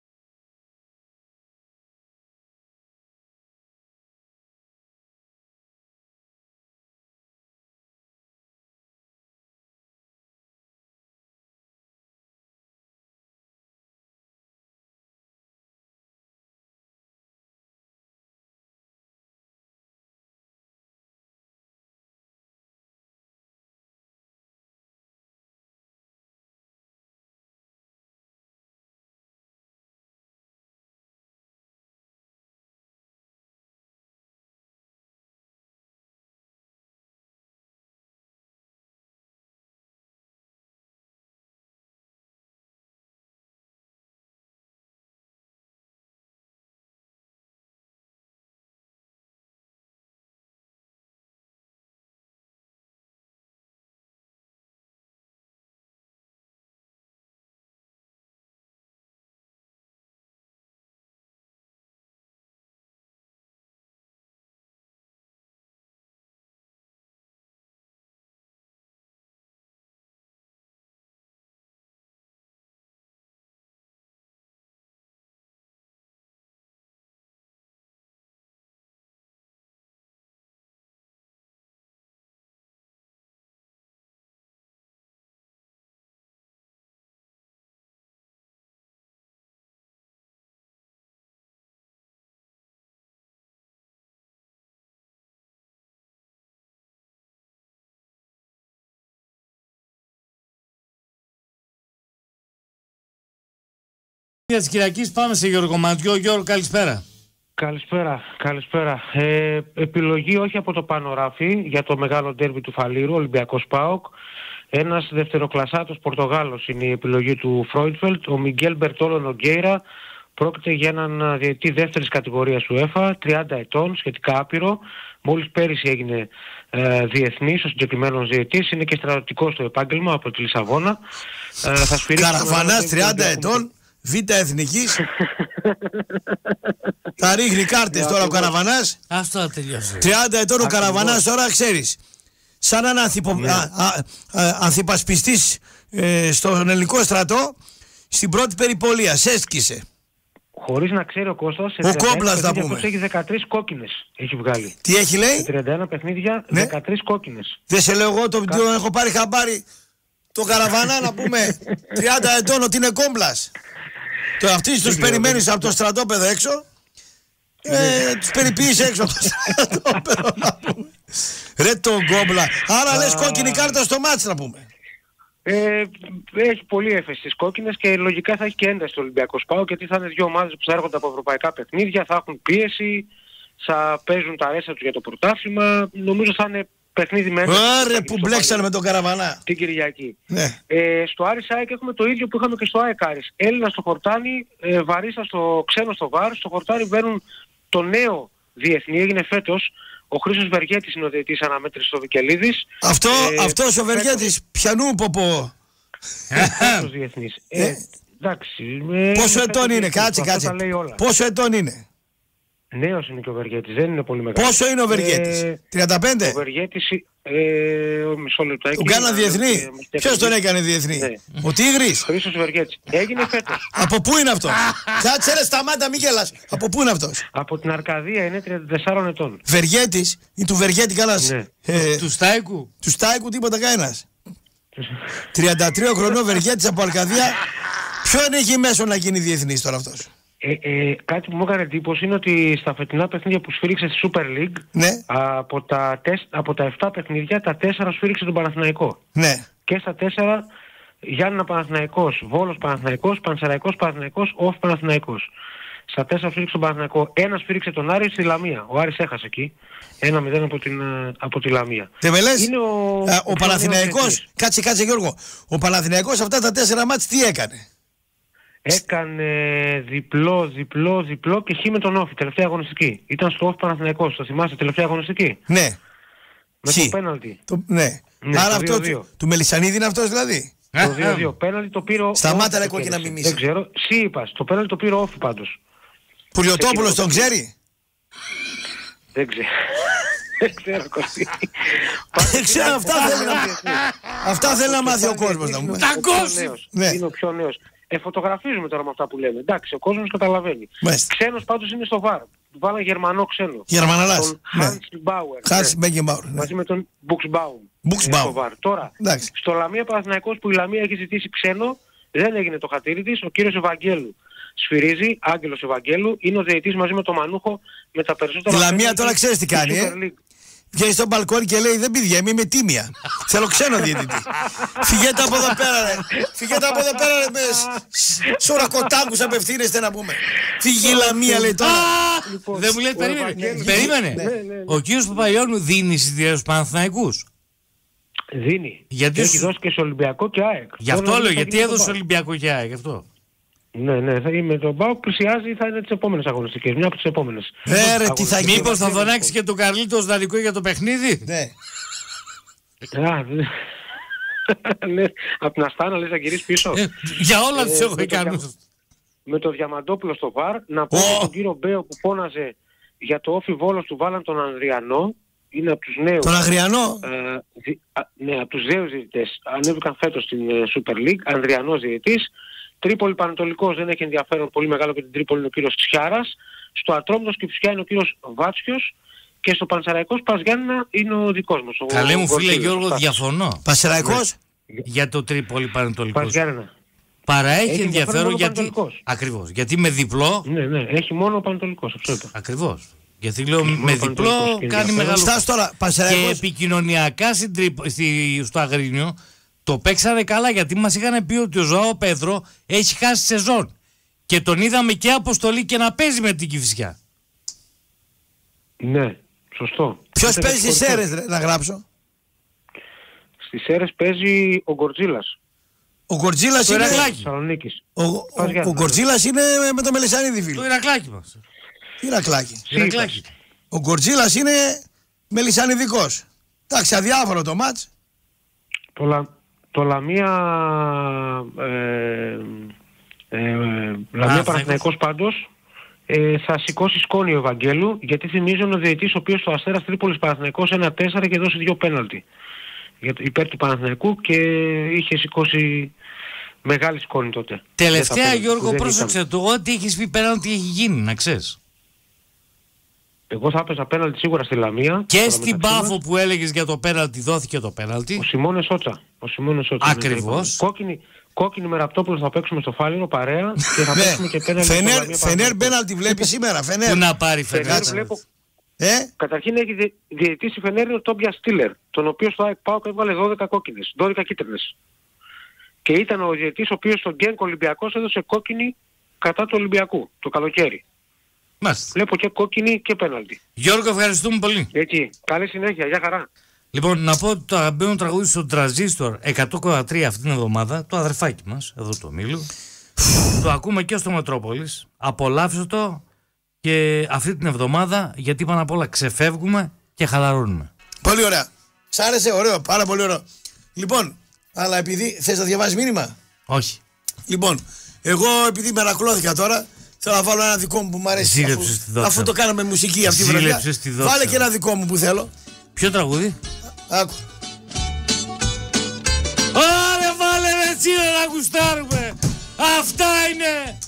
Για της Κυριακής πάμε σε Γιώργο Μαντιό. Γιώργο, καλησπέρα. Καλησπέρα, καλησπέρα. Ε, επιλογή όχι από το πάνω ράφι για το μεγάλο ντέρμπι του Φαλήρου, Ολυμπιακός ΠΑΟΚ. Ένας δευτεροκλασσάτος Πορτογάλος είναι η επιλογή του Φρόιντφελτ. Ο Μιγγέλ Μπερτόλο Νογκέιρα πρόκειται για έναν διαιτητή δεύτερης κατηγορίας UEFA, τριάντα ετών, σχετικά άπειρο. Μόλις πέρυσι έγινε ε, διεθνής, ο συγκεκριμένος διαιτητής. Είναι και στρατιωτικός στο επάγγελμα από τη Λισαβόνα. Ε, θα Καραφανάς τριάντα ετών. Β' εθνικής. Θα ρίχνει κάρτες τώρα ο Καραβανάς. Αυτό τελειώσει. τριάντα ετών ο Καραβανάς τώρα, ξέρεις. Σαν έναν ανθυπο... ανθυπασπιστής ε, στον ελληνικό στρατό, στην πρώτη περιπολία. Σέσκησε. Χωρίς να ξέρει ο Κώστας, σε ο Κόμπλας θα πούμε. Έχει δεκατρείς κόκκινες. Έχει βγάλει. Τι έχει λέει? Σε τριάντα ένα παιχνίδια, ναι. δεκατρείς κόκκινες. Δεν σε λέω εγώ, το, το έχω πάρει χαμπάρι. Το Καραβανά να πούμε τριάντα ετών ότι είναι Κόμπλας. Το αυτής τους περιμένεις από το στρατόπεδο έξω. Ε, τους περιποιείς έξω από το στρατόπεδο να πούμε. Ρε τον Κόμπλα. Άρα λες κόκκινη κάρτα στο μάτς να πούμε. Ε, έχει πολύ έφεση στις κόκκινες και λογικά θα έχει και ένταση ο Ολυμπιακός ΠΑΟΚ, γιατί θα είναι δύο ομάδες που θα έρχονται από ευρωπαϊκά παιχνίδια, θα έχουν πίεση, θα παίζουν τα ρέστα τους για το πρωτάθλημα. Νομίζω θα είναι παιχνίδι με ένταση. Ωραία που μπλέξανε με τον Καραβανά. Την Κυριακή. Ναι. Ε, στο Άρης ΑΕΚ έχουμε το ίδιο που είχαμε και στο ΑΕΚ Άρης. Έλληνα στο χορτάνι, ε, Βαρίστα στο ξένο στο βάρ. Στο χορτάνι μπαίνουν το νέο διεθνή, έγινε φέτος. Ο Χρήστος Βεργέτης είναι ο διαιτητής αναμέτρησης στο Βικελίδης. Αυτό, ε, αυτός ο Βεργέτης, πιανού ποπό. Φέτος διεθνής. Ε, εντάξει. Ε, Πόσο είναι ετών είναι, διεθνής, κάτσε, αυτό κάτσε. τα λέει όλα. Πόσο ετών είναι. Νέος είναι και ο Βεργέτης, δεν είναι πολύ μεγάλος. Πόσο είναι ο Βεργέτης, Ε, τριάντα πέντε. Ο Βεργέτης, ε, μισό λεπτάκι. Τον κάναν να- διεθνή. ε, Ποιος τον έκανε διεθνή. Ναι. Ο Τίγρης. Χρήστος Βεργέτης. Έγινε φέτος. Από πού είναι αυτός. Κάτσε ρε σταμάτα μη γελάς. Από πού είναι αυτός. Από την Αρκαδία, είναι τριάντα τεσσάρων ετών. Βεργέτης ή του Βεργέτη κανένας. Ναι. Ε, Του Στάικου. του Στάικου τίποτα κανένας. τριάντα τρία χρονών Βεργέτης από Αρκαδία. Ποιον έχει μέσο να γίνει διεθνής τώρα αυτός. Ε, ε, κάτι που μου έκανε εντύπωση είναι ότι στα φετινά παιχνίδια που σφύριξε στη Super League, Ναι, από τα, τεσ, από τα επτά παιχνίδια, τα τέσσερα σφύριξε τον Παναθηναϊκό. ναι. Και στα τέσσερα Γιάννενα Παναθηναϊκός, Βόλος Παναθηναϊκός, Πανσεραϊκός Παναθηναϊκός, Όφ Παναθηναϊκός. Στα τέσσερα σφύριξε τον Παναθηναϊκό. Ένα σφύριξε τον Άρη στη Λαμία. Ο Άρης έχασε εκεί. ένα μηδέν από, την, ε, από τη Λαμία. Δεν με λες, Είναι ο, α, ο ο Παναθηναϊκός, διεθνής. κάτσε κάτσε Γιώργο, ο Παναθηναϊκός αυτά τα τέσσερα μάτς τι έκανε. Έκανε διπλό, διπλό, διπλό και χ με τον Όφη, τελευταία αγωνιστική. Ήταν στο Όφ Παναθηναϊκός, το θυμάστε, τελευταία αγωνιστική. Ναι, Με Χ. το πέναλτι. το, ναι. Ναι, Άρα το αυτό δύο του, δύο. του Μελισσανίδη είναι αυτός δηλαδή. Το δύο δύο. Πέναλτι το πήρε ο Σταμάτα, ο ρε, Όφη, το κόκκινα κέρδισε. μιμήσεις. Δεν ξέρω. Σύ είπα, το πέναλτι το πήρε ο Όφη πάντως. Πουλιοτόπουλος Εκείνο τον το- ξέρει. Δεν ξέρω. Δεν ξέρω, Κωστή. Δεν ξέρω, αυτά θέλει να Αυτά θέλει να μάθει ο κόσμος να μου πει. Τα Ο πιο κόστη! νέος. Ναι. Είναι ο πιο νέος. Ε, φωτογραφίζουμε τώρα με αυτά που λέμε. Εντάξει, ο κόσμος καταλαβαίνει. Μάλιστα. Ξένος πάντως είναι στο βάρ. Του βάλα Γερμανό ξένο. Γερμαναλάς. Τον Ναι. Hans Bauer. Χάρης Ναι. Μπέγκεμπαουρ. ναι. Μαζί με τον Buxbaum. Buxbaum. Είναι στο βάρ. Τώρα, Εντάξει. στο Λαμία Παναθηναϊκός που η Λαμία έχει ζητήσει ξένο, δεν έγινε το χατήρι της. Ο κύριος Ευαγγέλου σφυρίζει, Άγγελος Ευαγγέλου, είναι ο διαιτητής μαζί με τον Μανούχο με τα περισσότερα... Η Λαμία πέναλτι τώρα ξέρεις τι στη κάνει, ε? Super League. Βγαίνει στο μπαλκόνι και λέει δεν πηδιά, είμαι με τίμια. Θέλω ξένο διαιτητή. Φυγέτε από εδώ πέρα ρε. Φυγέτε από εδώ πέρα ρε. Με σωρακοτάκους απευθύνεστε να πούμε. Φύγει η Λαμία λέει τώρα. Λοιπόν, Δεν μου λέει, ο περίμενε. Ευαγγέλης- Περίμενε. Ναι, ναι, ναι. Ο κύριος Παπαϊόνου δίνει εισιτήρια στους Παναθηναϊκούς. Δίνει. Γιατί Έχει σου- δώσει και σε Ολυμπιακό και ΑΕΚ. Γι' αυτό Τώρα λέω, θα γιατί γίνει έδωσε το Ολυμπιακό και ΑΕΚ, γι' αυτό. Ναι, ναι, θα είμαι τον ΠΑΟΚ, πλησιάζει, θα είναι τις επόμενες αγωνιστικές, μια από τις επόμενες. Ε, ρε, τι θα γίνει. Μήπως θα δωνάξει και τον Καρλίτο δανεικό για το παιχνίδι. Ναι. Α, ναι. Ναι, απ' την Αστάνα λες να γυρίσει πίσω. Ε, Για όλα τους Ε, έχω με το κάνει. δια- Με το Διαμαντόπουλο στο βαρ, να πω Ω. και τον κύριο Μπέο που φώναζε για το όφι Βόλος του βάλαν τον Ανδριανό, είναι από τους νέους. Τον Αγριανό. Ε, δι- α, ναι, από τους νέους διαιτητές. Ανέβηκαν φέτος στην ε, Super League, Ανδριανός διαιτητής. Τρίπολη Πανετολικός δεν έχει ενδιαφέρον πολύ μεγάλο και την Τρίπολη είναι ο κύριος Ξιάρας. Στο Ατρόμητο Σκυψιά είναι ο κύριος Βάτσιος. Και στο Πανσεραϊκός Πας Γιάννηνα είναι ο δικός μας. ο- Καλέ ο μου φίλε Γκορτήλος, Γιώργο, Στάθης. διαφωνώ Πασεραϊκός. για το Τρίπολη Πανετολικός. Πας Γιάννηνα. Παρά έχει Έχει ενδιαφέρον ενδιαφέρον μόνο ο γιατί. Πανετολικός. Ακριβώς. Γιατί με διπλό. Ναι, ναι, έχει μόνο ο Πανετολικός, αυτό είπα. Ακριβώς. Γιατί λέω με Πανετολικός διπλό και κάνει ενδιαφέρον. μεγάλο. Στάσου τώρα. Και Πασεραϊκός. επικοινωνιακά στην Τρίπο- στη- στο Αγρίνιο το παίξανε καλά γιατί μας είχαν πει ότι ο Ζωάο Πέδρο έχει χάσει σεζόν. Και τον είδαμε και αποστολή και να παίζει με την Κηφισιά. Ναι, σωστό. Ποιος Ήταν παίζει στις εξωτερικό. Σέρρες ρε, να γράψω. Στις Σέρρες παίζει ο Γκορτζίλας, Ο Γκορτζίλας Το είναι. Ηρακλάκι. Θεσσαλονίκης. Ο, ο, ο Γκορτζίλας είναι με το Μελισσανίδη Το φίλο. Ηρακλάκι μας. Ηρακλάκι. Ηρακλάκι. Ο Γκορτζίλας είναι Μελισσανιδικός. Εντάξει, αδιάφορο το μάτς. Το, Λα... το Λαμία... Ε, ε, Λαμία Παναθηναϊκός πάντως ε, θα σηκώσει σκόνη ο Ευαγγέλου, γιατί θυμίζω είναι ο διαιτητής ο οποίος στο Αστέρας Τρίπολης Παναθηναϊκός ένα τέσσερα και δώσει δύο πέναλτι για το, υπέρ του Παναθηναϊκού και είχε σηκώσει μεγάλη σκόνη τότε. Για τα Τελευταία πέναλτι που Γιώργο, δεν πρόσεξε ήταν. το. Ό,τι έχεις πει πέραν τι έχει γίνει, να ξέρεις. Εγώ θα έπαιζα πέναλτι σίγουρα στη Λαμία. Και τώρα στην μεταξύ μας. Πάφο που έλεγες για το πέναλτι δόθηκε το πέναλτι. Ο Σιμώνε Σότσα. Ο Σιμώνε Σότσα. Ακριβώς. Κόκκινη, κόκκινη με Ραπτόπουλο θα παίξουμε στο Φάληρο παρέα και θα παίξουμε και πέναλτι. στο Φενέρ, Λαμία Φενέρ Παναθηναϊκό. Μπέναλτι βλέπει σήμερα. Φενέρ. Πού να πάρει Φενέρ φενάτα. βλέπω. Ε, Καταρχήν έχει δι- διαιτητής η Φενέρ είναι ο Τόμπια Στίλερ, τον οποίο στο ΑΕΚ ΠΑΟΚ έβγαλε δώδεκα κόκκινες, δώδεκα κίτρινες. Και ήταν ο διαιτητής ο οποίος στον Γκένκ Ολυμπιακός έδωσε κόκκινη κατά του Ολυμπιακού το καλοκαίρι. Μάλιστα. Βλέπω και κόκκινη και πέναλτι. Γιώργο, ευχαριστούμε πολύ. Έτσι. Καλή συνέχεια. Γεια χαρά. Λοιπόν, να πω ότι το αγαπημένο τραγούδι στο Τραζίστορ εκατό κόμμα τρία αυτήν την εβδομάδα, το αδερφάκι μας, εδώ το Μήλου, το ακούμε και στο Μετρόπολης. Απολαύστε το και αυτή την εβδομάδα, γιατί πάνω απ' όλα ξεφεύγουμε και χαλαρώνουμε. Πολύ ωραία. Σ' άρεσε, ωραίο, πάρα πολύ ωραίο. Λοιπόν, αλλά επειδή θες να διαβάζεις μήνυμα. Όχι. Λοιπόν, εγώ επειδή μερακλώθηκα τώρα, θέλω να βάλω ένα δικό μου που μου αρέσει. Αφού, αφού το κάναμε μουσική αυτή τη βραδιά. Βάλε και ένα δικό μου που θέλω. Ποιο τραγούδι? Άκου. Άρε βάλε ρε τσίρα να γουστάρουμε. Αυτά είναι.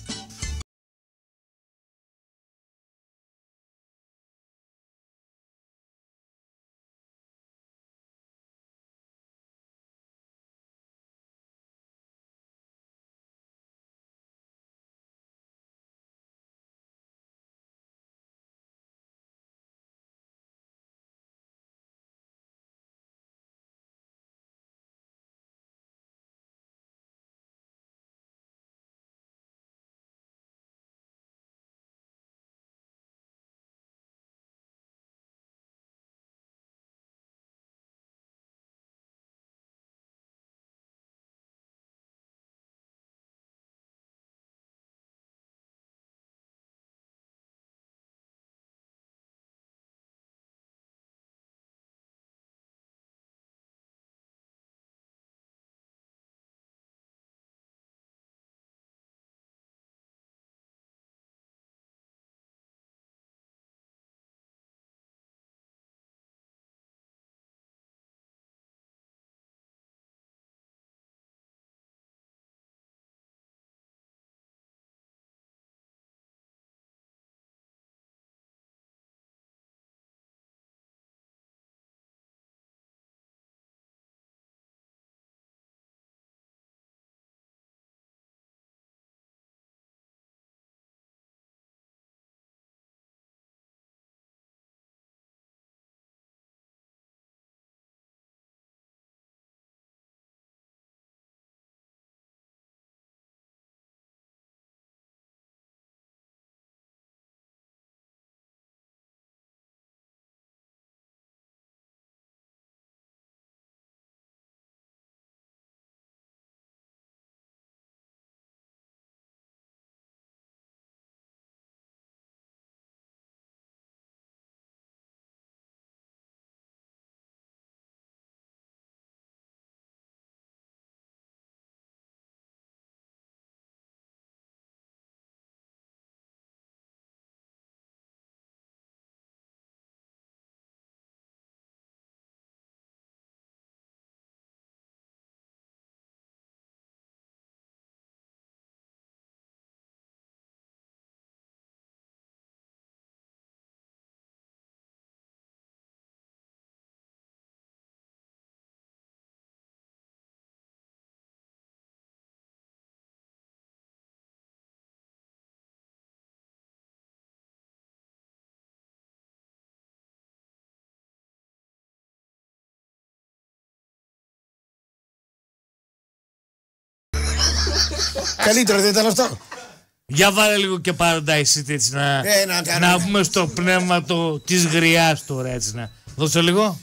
Καλύτερο δεν ήταν αυτό? Για βάλε λίγο και Paradise City έτσι να, ε, να, να πούμε στο πνεύμα το, της γριάς τώρα έτσι να. Δώσε λίγο.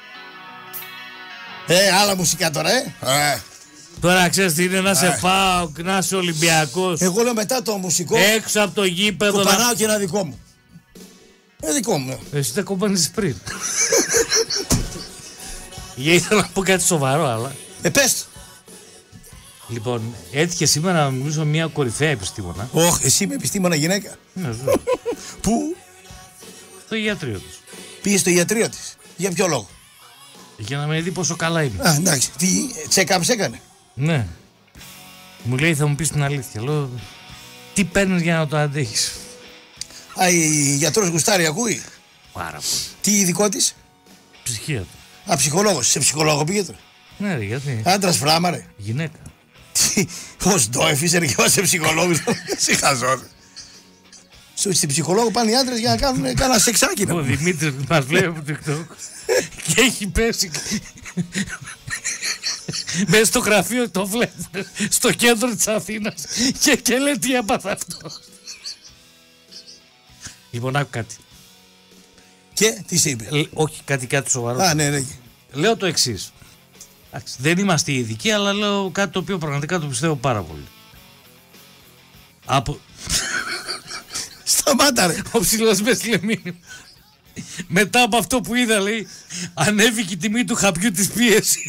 Ε, άλλα μουσικά τώρα, ε. ε. Τώρα ξέρεις τι είναι να σε πάω, να είσαι Ολυμπιακός. Εγώ λέω μετά το μουσικό. Έξω από το γήπεδο. Κοπανάω να... και ένα δικό μου. Ε, δικό μου. Ναι. Εσύ τα κομπάνεις πριν. Για ήθελα να πω κάτι σοβαρό, αλλά. Ε, πες. Λοιπόν, έτυχε σήμερα να μιλήσω μια κορυφαία επιστήμονα. Όχι, εσύ είμαι επιστήμονα γυναίκα. Ναι, ζω. Πού? Στο ιατρείο της. Πήγε στο ιατρείο της. Για ποιο λόγο? Για να με δει πόσο καλά είμαι. Α, εντάξει. Τι, check-up έκανε? Ναι. Μου λέει θα μου πεις την αλήθεια. Λέω, τι παίρνεις για να το αντέχεις? Α, η γιατρός γουστάρει, ακούει. Πάρα πολύ. Τι ειδικό της? Ψυχίατρο. Α, ψυχολόγος. Σε ψυχολόγο πήγε τώρα? Ναι, ρε, γιατί? Άντρας φράμα, ρε. Γυναίκα. Τι, ως ντόεφης ρε και σε ψυχολόγους. Συχαζόν. Στην ψυχολόγο πάνε οι άντρες για να κάνουν κάνα σεξάκι. Ο Δημήτρης μας βλέπει από το TikTok και έχει πέσει. μέσα στο γραφείο το βλέπουν στο κέντρο της Αθήνας και, και λέει τι έπαθε αυτό. Λοιπόν, άκου κάτι. Και τι σε είπε? Ε, όχι, κάτι κάτι σοβαρό. Α, ναι, ναι. Λέω το εξής. Δεν είμαστε ειδικοί, αλλά λέω κάτι το οποίο πραγματικά το πιστεύω πάρα πολύ. Από... Σταμάτα ρε. Ο ψηλός με στείλε μήνυμα. Μετά από αυτό που είδα, λέει, ανέβηκε η τιμή του χαπιού της πίεσης.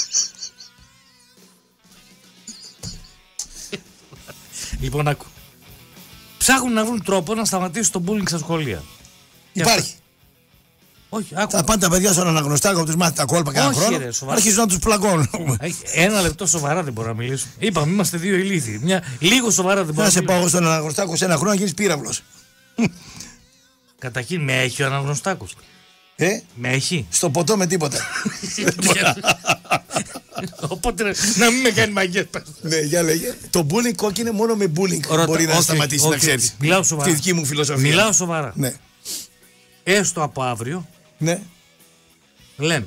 Λοιπόν, άκου. Ψάχνουν να βρουν τρόπο να σταματήσουν το bullying στα σχολεία. Υπάρχει. Όχι, άκου. Θα πάνε τα παιδιά στον αναγνωστάκο που τους μάθει τα κόλπα κανένα χρόνο. Ρε, σοβαρά. Αρχίζουν να τους πλακώνουν. Ένα λεπτό σοβαρά δεν μπορώ να μιλήσω. Είπαμε, είμαστε δύο ηλίθιοι. Μια... Λίγο σοβαρά δεν μπορώ Να να σε μιλήσω. πάω στον αναγνωστάκο σε ένα χρόνο να γίνεις πύραυλος. Καταρχήν, με έχει ο αναγνωστάκος. Ε, Με έχει. στο ποτό με τίποτα. Οπότε να μην με κάνει μαγκές. Ναι, για λέγε. Το bullying κόκκινε μόνο με bullying Ρώτα, μπορεί να όχι, σταματήσει, όχι, να ξέρεις. μιλάω σοβαρά. Τη δική μου φιλοσοφία. Μιλάω σοβαρά. Ναι. Έστω από αύριο, Ναι. λέμε,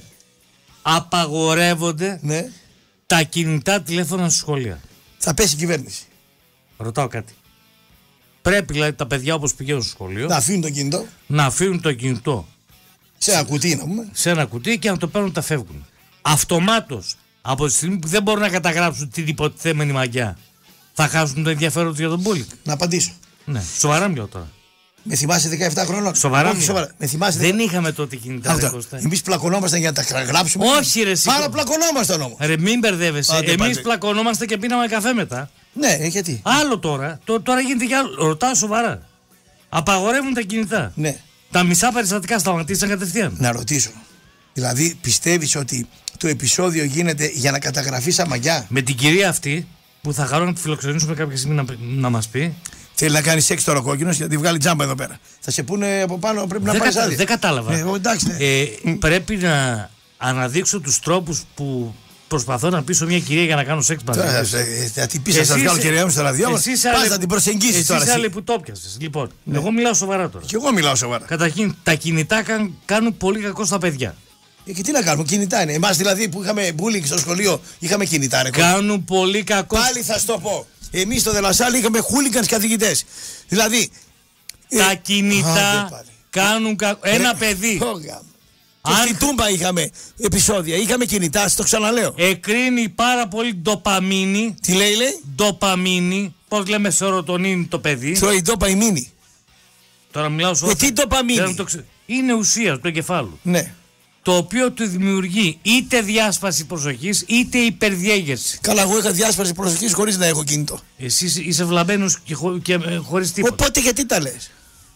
απαγορεύονται Ναι. τα κινητά τηλέφωνα στα σχολεία. Θα πέσει η κυβέρνηση. Ρωτάω κάτι. Πρέπει δηλαδή τα παιδιά όπως πηγαίνουν στο σχολείο Να αφήνουν το κινητό να αφήνουν το κινητό σε ένα κουτί, να πούμε. σε ένα κουτί και να το παίρνουν τα φεύγουν. Αυτομάτως, από τη στιγμή που δεν μπορούν να καταγράψουν την υποτιθέμενη μαγιά, θα χάσουν το ενδιαφέρον τους για τον bullying. Να απαντήσω. Ναι, σοβαρά μιλάω τώρα. Με θυμάσαι δεκαεπτά χρόνων. Σοβαρά Όχι, μιλάω. σοβαρά. Με θυμάσαι. Δεν είχαμε τότε κινητά. Εμείς πλακωνόμασταν για να τα γράψουμε. Όχι, ρε, εσύ. Άρα πλακωνόμασταν όμως. Ρε, μην μπερδεύεσαι. Άντε, Εμείς πάτε. πλακωνόμαστε και πίναμε καφέ μετά. Ναι, ε, γιατί. Άλλο τώρα. Τω- τώρα γίνεται κι άλλο. Ρωτάω σοβαρά. Απαγορεύουν τα κινητά. Ναι. Τα μισά περιστατικά σταματήσαν κατευθείαν. Να ρωτήσω. Δηλαδή πιστεύεις ότι το επεισόδιο γίνεται για να καταγραφεί σαν μαγιά? Με την κυρία αυτή που θα χαρώ να τη φιλοξενήσουμε κάποια στιγμή να, να μας πει. Θέλει να κάνει σεξ τώρα ο κόκκινος και να τη βγάλει τζάμπα εδώ πέρα. Θα σε πούνε από πάνω, πρέπει να Δεν, πάρει κατα... άδεια. δεν κατάλαβα. Ε, εντάξει, ναι. Ε, πρέπει να αναδείξω τους τρόπους που προσπαθώ να πείσω μια κυρία για να κάνω σεξ μαζί Τώρα της. θα- ε, θα την πει, θα Εσύ σα βγάλω είσαι- κυρία μου στο ραδιόφωνο. εσύ είσαι Πας άλλη- να την προσεγγίσει Εσύ τώρα. είσαι εσύ. άλλη που το πιασες. Λοιπόν, εγώ μιλάω σοβαρά τώρα. Και εγώ μιλάω σοβαρά. Καταρχήν, τα κινητά καν- κάνουν πολύ κακό στα παιδιά. Ε, και τι να κάνουμε, κινητά είναι. Εμά δηλαδή που είχαμε bullying στο σχολείο, είχαμε κινητά. Ρε, Κάνουν πολύ κακό. πάλι θα σου το πω. Εμεί στο Δελασσάλη είχαμε χούλιγκαν καθηγητέ. Δηλαδή. Τα ε, κινητά άντε πάλι. κάνουν κακό. Ένα Ρε, παιδί ω, γάμο. Και Αν- στη Τούμπα είχαμε επεισόδια, είχαμε κινητά, σας το ξαναλέω. εκρίνει πάρα πολύ ντοπαμίνη. Τι λέει, λέει, Ντοπαμίνη. Πώς λέμε σερωτονίνη το παιδί. τρώει ντόπα η μήνυ. Τώρα μιλάω σοβαρά. Ε, τι ντοπαμίνη? Θέλω να το ξε- Είναι ουσία του εγκεφάλου. Ναι. Το οποίο του δημιουργεί είτε διάσπαση προσοχής είτε υπερδιέγερση. Καλά, εγώ είχα διάσπαση προσοχής χωρίς να έχω κινητό. Εσύ είσαι- είσαι βλαμμένος και, χω, και ε, χωρίς τίποτα. Οπότε γιατί τα λες?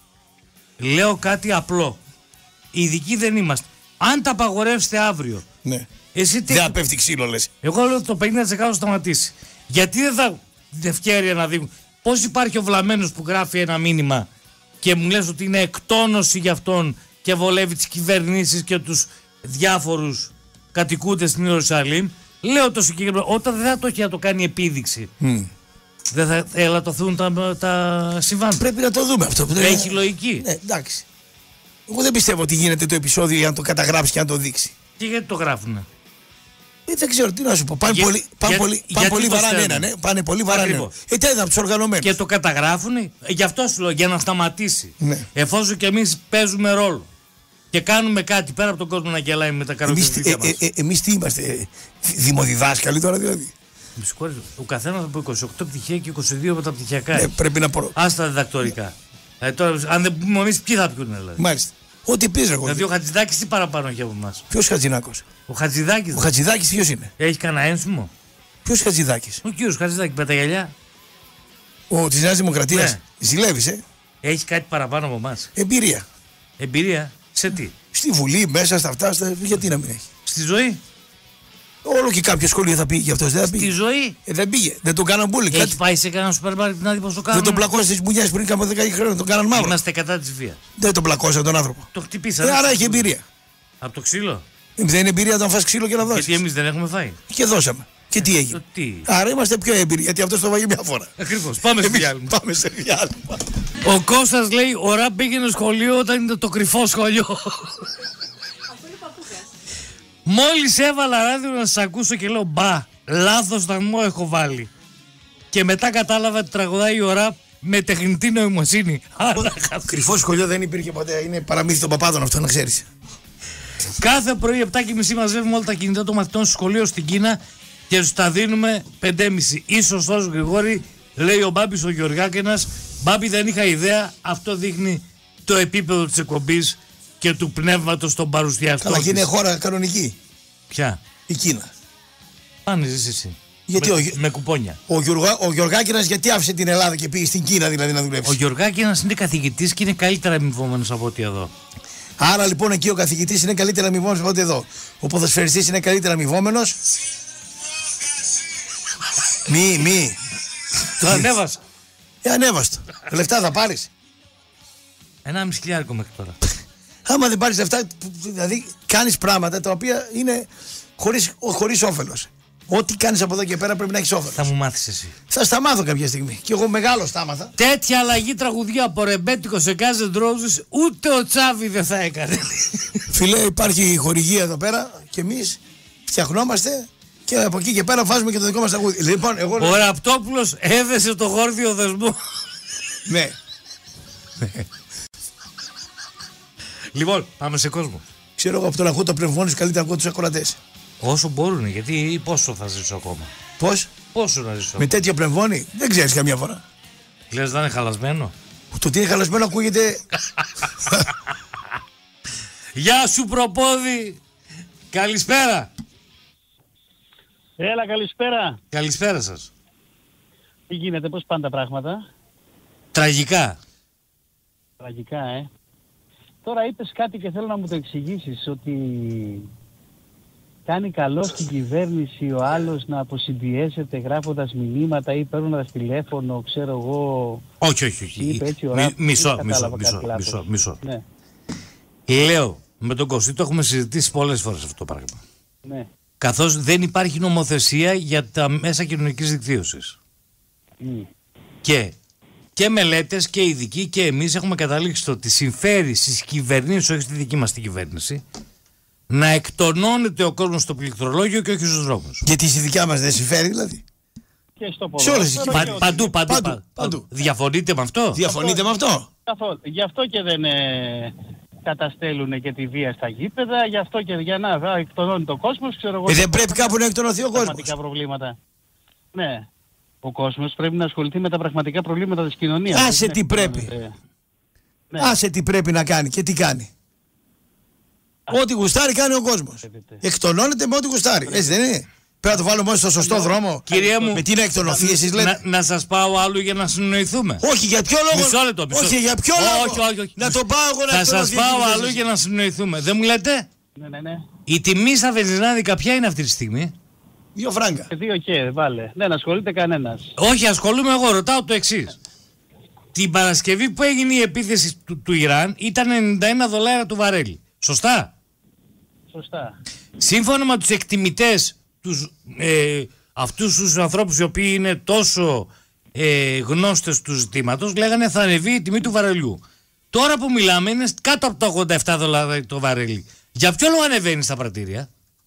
Λέω κάτι απλό. Ειδικοί δεν είμαστε. Αν τα απαγορεύσετε αύριο, Ναι. εσύ τι. Δεν απέφτει ξύλο, λες. Εγώ λέω το πενήντα τοις εκατό σταματήσει. Γιατί δεν θα ευκαιρία να δείχνουν. Πώς υπάρχει ο βλαμμένος που γράφει ένα μήνυμα και μου λες ότι είναι εκτόνωση για αυτόν και βολεύει τις κυβερνήσεις και τους διάφορους κατοικούντες στην Ιερουσαλήμ. Λέω το συγκεκριμένο. Όταν δεν θα το έχει να το κάνει επίδειξη, Mm. δεν θα ελαττωθούν τα, τα συμβάντα. Πρέπει να το δούμε αυτό. Έχει λογική. Ναι, εντάξει. Εγώ δεν πιστεύω ότι γίνεται το επεισόδιο για να το καταγράψει και να το δείξει. Και γιατί το γράφουνε. Ε, δεν ξέρω τι να σου πω. Πάνε Για- πολύ, πάνε για- πολύ, πάνε γιατί πολύ το βαράνε στέλνουν? ένα, ναι. Πάνε πολύ βαράνε ένα. Ακριβώς. Ε, τέτοια από του οργανωμένου. Και το καταγράφουν, ε, γι' αυτό σου λέω, για να σταματήσει. Ναι. Εφόσον και εμείς παίζουμε ρόλο και κάνουμε κάτι πέρα από τον κόσμο να γελάει με τα Εμείς, καροτσίδια ε, μας. ε, ε, εμείς τι είμαστε, ε, δημοδιδάσκαλοι τώρα δηλαδή. Με συγχωρείτε, ο καθένας από είκοσι οκτώ πτυχία και είκοσι δύο μεταπτυχιακά. Ε, έχει. πρέπει να πω. Άστα διδακτορικά. Δηλαδή, τώρα, αν δεν πούμε εμείς, ποιοι θα πιούν δηλαδή. Μάλιστα. Ό,τι πει, ρε Δηλαδή ο Χατζηδάκης τι παραπάνω έχει από εμάς. Ποιο Χατζηνάκο. Ο Χατζηδάκης Ο Χατζηδάκη ποιο είναι. έχει κανένα ένσημο. Ποιο Χατζηδάκη. Ο κύριος Χατζηδάκης με τα γυαλιά Ο τη Νέα Δημοκρατία. Ναι. Ζηλεύει, ε. έχει κάτι παραπάνω από εμάς. Εμπειρία. Εμπειρία σε τι. Στη Βουλή, μέσα στα αυτά, στα... γιατί να μην έχει. Στη ζωή. Όλο και κάποιο σχολείο θα πήγε αυτό. Δεν θα Στη πήγε. ζωή. Ε, δεν πήγε. Δεν τον κάναν bullying. Έχει Κάτι... πάει σε κανένα σούπερ μάρκετ να δει πώς το κάνουν. Δεν τον πλακώσαν στι μουνιέ πριν από δέκα χρόνια. Τον κάναν μαύρο. Είμαστε κατά της βίας. Δεν τον πλακώσαν τον άνθρωπο. Το χτυπήσανε. Ε, άρα έχει εμπειρία. Από το ξύλο. Ε, Δεν είναι εμπειρία όταν φας ξύλο και να Γιατί δώσει. εμείς δεν έχουμε φάει. Και δώσαμε. Και τι έγινε. Το τι. Άρα είμαστε πιο έμπειροι γιατί αυτό το βάγει μια φορά. Ακριβώς. Πάμε στο Εμείς διάλειμμα. Πάμε σε διάλειμμα. Ο Κώστας λέει: ο Ραπ πήγαινε σχολείο όταν είναι το κρυφό σχολείο. Μόλις έβαλα ράδιο να σας ακούσω και λέω μπα, λάθος σταθμό έχω βάλει. Και μετά κατάλαβα ότι τραγουδάει η ώρα με τεχνητή νοημοσύνη. Κρυφό σχολείο δεν υπήρχε ποτέ. Είναι παραμύθι των παπάδων αυτό, να ξέρεις. Κάθε πρωί επτά και μισή μαζεύουμε όλα τα κινητά των μαθητών στο σχολείο στην Κίνα και τους τα δίνουμε πέντε και μισή. Ίσως τόσο Γρηγόρη, λέει ο Μπάμπης ο Γεωργάκενας. Μπάμπη, δεν είχα ιδέα. Αυτό δείχνει το επίπεδο της εκπομπής και του πνεύματος των παρουσιαστών. Καλά, και είναι χώρα κανονική. Ποια? Η Κίνα. Πάνε ζεις εσύ. Γιατί με, ο, με κουπόνια. Ο, Γιουργα, ο Γεωργάκηνας γιατί άφησε την Ελλάδα και πήγε στην Κίνα δηλαδή να δουλέψει. Ο Γεωργάκηνας είναι καθηγητής και είναι καλύτερα αμοιβόμενος από ό,τι εδώ. Άρα λοιπόν εκεί ο καθηγητής είναι καλύτερα αμοιβόμενος από ό,τι εδώ. Ο ποδοσφαιριστής είναι καλύτερα αμοιβόμενος. Μη, μη. Το ανέβασα. Ε, ανέβαστο. Λεφτά θα πάρεις. Ένα μισή χιλιάρικο μέχρι τώρα. Άμα δεν πάρεις λεφτά, δηλαδή κάνεις πράγματα τα οποία είναι χωρίς, χωρίς όφελος. Ό,τι κάνεις από εδώ και πέρα πρέπει να έχεις όφελος. Θα μου μάθεις εσύ. Θα στα μάθω κάποια στιγμή. Και εγώ μεγάλος τα μάθα. Τέτοια αλλαγή τραγουδιά από ρεμπέτικο σε Guns N' Roses ούτε ο Τσάβη δεν θα έκανε. Φιλέ, υπάρχει χορηγία εδώ πέρα και εμείς φτιαχνόμαστε και από εκεί και πέρα βάζουμε και το δικό μας τραγούδι. Λοιπόν, εγώ... Ο Ραπτόπουλος έδεσε το γόρδιο δεσμό. Ναι. Λοιπόν, πάμε σε κόσμο. Ξέρω εγώ από τον ακούω το πνευμόνιο καλύτερα ακούω τους ακροατές. Όσο μπορούν, γιατί πόσο θα ζήσω ακόμα. Πώς? Πόσο να ζήσω. Με τέτοιο πνευμόνι δεν ξέρεις καμιά φορά. Λες να είναι χαλασμένο. Το τι είναι χαλασμένο ακούγεται. Γεια σου προπόδι. Καλησπέρα. Έλα, καλησπέρα. Καλησπέρα σας. Τι γίνεται, πώς πάνε τα πράγματα? Τραγικά. Τραγικά, ε. Τώρα είπες κάτι και θέλω να μου το εξηγήσεις, ότι κάνει καλό στην κυβέρνηση ο άλλος να αποσυντιέσεται γράφοντας μηνύματα ή παίρνοντας τηλέφωνο, ξέρω εγώ. Όχι, όχι, όχι. Είπε έτσι ο Ράπ, μισό, δεν μισό, κατάλαβα μισό, κάτι λάθος. μισό, μισό. Ναι, Λέω, με τον Κωστή το έχουμε συζητήσει πολλές φορές αυτό το πράγμα. ναι. Καθώς δεν υπάρχει νομοθεσία για τα μέσα κοινωνικής δικτύωσης. Mm. Και, και μελέτες και ειδικοί και εμείς έχουμε καταλήξει το ότι συμφέρει στις κυβερνήσεις, όχι στη δική μας την κυβέρνηση, να εκτονώνεται ο κόσμος στο πληκτρολόγιο και όχι στους δρόμους. Γιατί στη δικιά μας δεν συμφέρει δηλαδή. Και στο Σε όλες τις ποδόσφαιρο Πα, και παντού, παντού, Παντού, παντού, παντού. Διαφωνείτε με αυτό? Διαφωνείτε με αυτό? καθόλου. Γι' αυτό και δεν ε, καταστέλουν και τη βία στα γήπεδα, γι' αυτό και για να εκτονώνει το κόσμος, ξέρω εγώ. Ε, δεν πρέπει κάπου να εκτονωθεί ο κόσμος. Πραγματικά προβλήματα. Ναι. Ο κόσμος πρέπει να ασχοληθεί με τα πραγματικά προβλήματα της κοινωνίας. Άσε Δεν τι πρέπει. εκτονώνεται. Ναι. Άσε τι πρέπει να κάνει και τι κάνει. Ό,τι γουστάρει κάνει ο κόσμος. Εκτονώνεται με ό,τι γουστάρει. Έτσι δεν είναι? Πρέπει να το βάλουμε στο σωστό δρόμο. Κυρία μου, Με τι να εκτονωθεί εσείς λέτε? να, να σας πάω άλλο για να συνοηθούμε. Όχι, για ποιο λόγο? Μισό λεπτό, μισό Όχι, λεπτό. για ποιο λόγο? Όχι, όχι, όχι. Να το πάω εγώ να Θα σας εκτονωθεί πάω εκεί αλλού εσείς. για να συνοηθούμε. Δεν μου λέτε? Ναι, ναι, ναι. Η τιμή στα βενζινάδικα ποια είναι αυτή τη στιγμή? Δύο φράγκα. Και δύο και βάλε. Δεν ασχολείται κανένας. Όχι, ασχολούμαι εγώ, ρωτάω το εξής. Την Παρασκευή που έγινε η επίθεση του, του Ιράν ήταν ενενήντα ένα δολάρια του βαρέλι. Σωστά? Σωστά. Σύμφωνα με τους εκτιμητές, τους, ε, αυτούς τους ανθρώπους οι οποίοι είναι τόσο ε, γνώστες του ζητήματος, λέγανε θα ανεβεί η τιμή του βαρελιού. Τώρα που μιλάμε είναι κάτω από τα ογδόντα επτά δολάρια το βαρέλι. Για ποιο λόγο ανεβαίνει στα πρατήρια?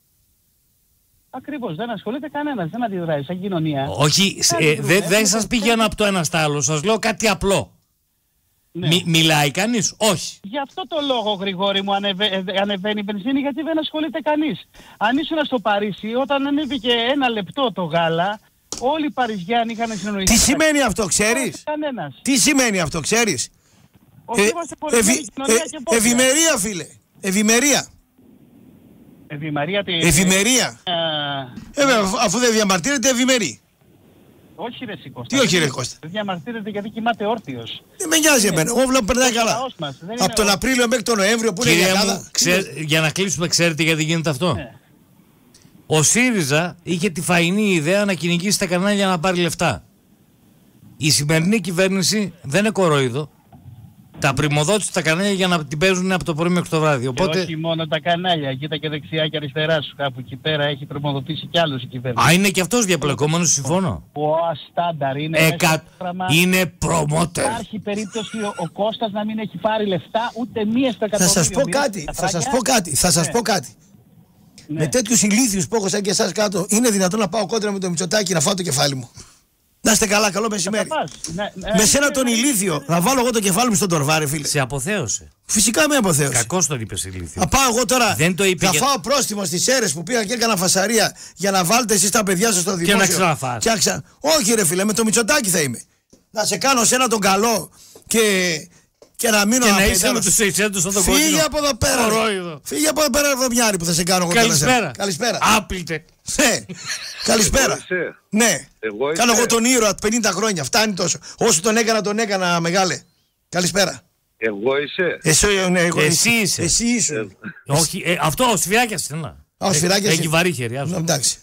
Ακριβώς. Δεν ασχολείται κανένας. Δεν αντιδράει σαν κοινωνία. Όχι, ε, δεν δε σας πηγαίνω από το ένα στα άλλο, σας λέω κάτι απλό. Ναι. Μι, μιλάει κανείς? Όχι. Γι' αυτό το λόγο, Γρηγόρη μου, ανεβε, ε, ανεβαίνει η βενζίνη, γιατί δεν ασχολείται κανείς. Αν ήσουν στο Παρίσι, όταν ανέβηκε ένα λεπτό το γάλα, όλοι οι Παριζιάνοι είχαν συνοηθεί. Τι σημαίνει αυτό, ξέρεις? Κανένας. Τι σημαίνει αυτό, ξέρεις? Όχι, Ε, είμαστε χωρισμένη ευη- κοινωνία ε, και πόδια. Ευημερία, φίλε. Ευημερία. Ευημερία. τη- Ευημερία. Ε, Ε, βέβαια, αφού- αφού δεν διαμαρτύρεται, ευημερεί. όχι ρε Κώστα. Τι όχι, ρε Κώστα? Δεν διαμαρτύρεται γιατί κοιμάται όρθιος. Δεν με νοιάζει εμένα. Εγώ βλέπω περνάει Είναι ο καλά. λαός μας, δεν είναι Από τον ο- Απρίλιο μέχρι τον Νοέμβριο που είναι η Κυρία Ελλάδα. μου, ξέ- για να κλείσουμε, ξέρετε γιατί γίνεται αυτό? Ναι. Ο ΣΥΡΙΖΑ είχε τη φαϊνή ιδέα να κυνηγήσει τα κανάλια να πάρει λεφτά. Η σημερινή κυβέρνηση δεν είναι κορόιδο. Τα πρημοδότησε τα κανάλια για να την παίζουν από το πρωί μέχρι το βράδυ. Και Οπότε. όχι μόνο τα κανάλια, κοίτα και δεξιά και αριστερά σου, κάπου εκεί πέρα έχει προμοδοτήσει κι άλλους η κυβέρνηση. Α, είναι και αυτός διαπλεκόμενος, συμφωνώ. Ο αστάνταρ είναι Εκα... μέσα στο πρόγραμμα. Είναι προμότερ. Υπάρχει περίπτωση ο, ο Κώστας να μην έχει πάρει λεφτά ούτε μία στο Θα εκατομμύριο. σας πω Μοιράζει κάτι. τα Θα σας φράγια. πω κάτι. Θα σας Ναι. πω κάτι. Ναι. Με τέτοιους ηλίθιους που έχω σαν και εσάς κάτω, είναι δυνατόν να πάω κόντρα με το Μητσοτάκη να φάω το κεφάλι μου? Να είστε καλά, καλό μεσημέρι. Ναι, ναι, με σένα τον ηλίθιο, να βάλω εγώ το κεφάλι μου στον τορβάρι, φίλε. Σε αποθέωσε. Φυσικά με αποθέωσε. Κακώς τον είπες ηλίθιο. Θα πάω εγώ τώρα. Δεν το είπε θα για... φάω πρόστιμο στις αίρες που πήγα και έκανα φασαρία για να βάλετε εσείς τα παιδιά σας στο δημόσιο. Και να ξαναφάς. Και αξα... Όχι, ρε φίλε, με το Μητσοτάκη θα είμαι. Να σε κάνω σένα τον καλό και. Και να μείνω και να είσαι με τους εξέντους στον κόκκινο. Φύγε από εδώ πέρα. Φύγε από εδώ πέρα, Εβδομιάρη που θα σε κάνω εγώ. Καλησπέρα. Καλησπέρα. Άπλητε. Ναι. Καλησπέρα. Ναι. Εγώ κάνω εγώ τον ήρωα πενήντα χρόνια. Φτάνει τόσο. Όσο τον έκανα, τον έκανα, μεγάλε. Καλησπέρα. Εγώ είσαι. Εσύ, ναι, εγώ Εσύ είσαι. Εσύ είσαι. Όχι, ε, αυτό ο Σφυράκιας είναι. Ο Σφυράκιας. Έχει βαρύ χέρι. Εντάξει.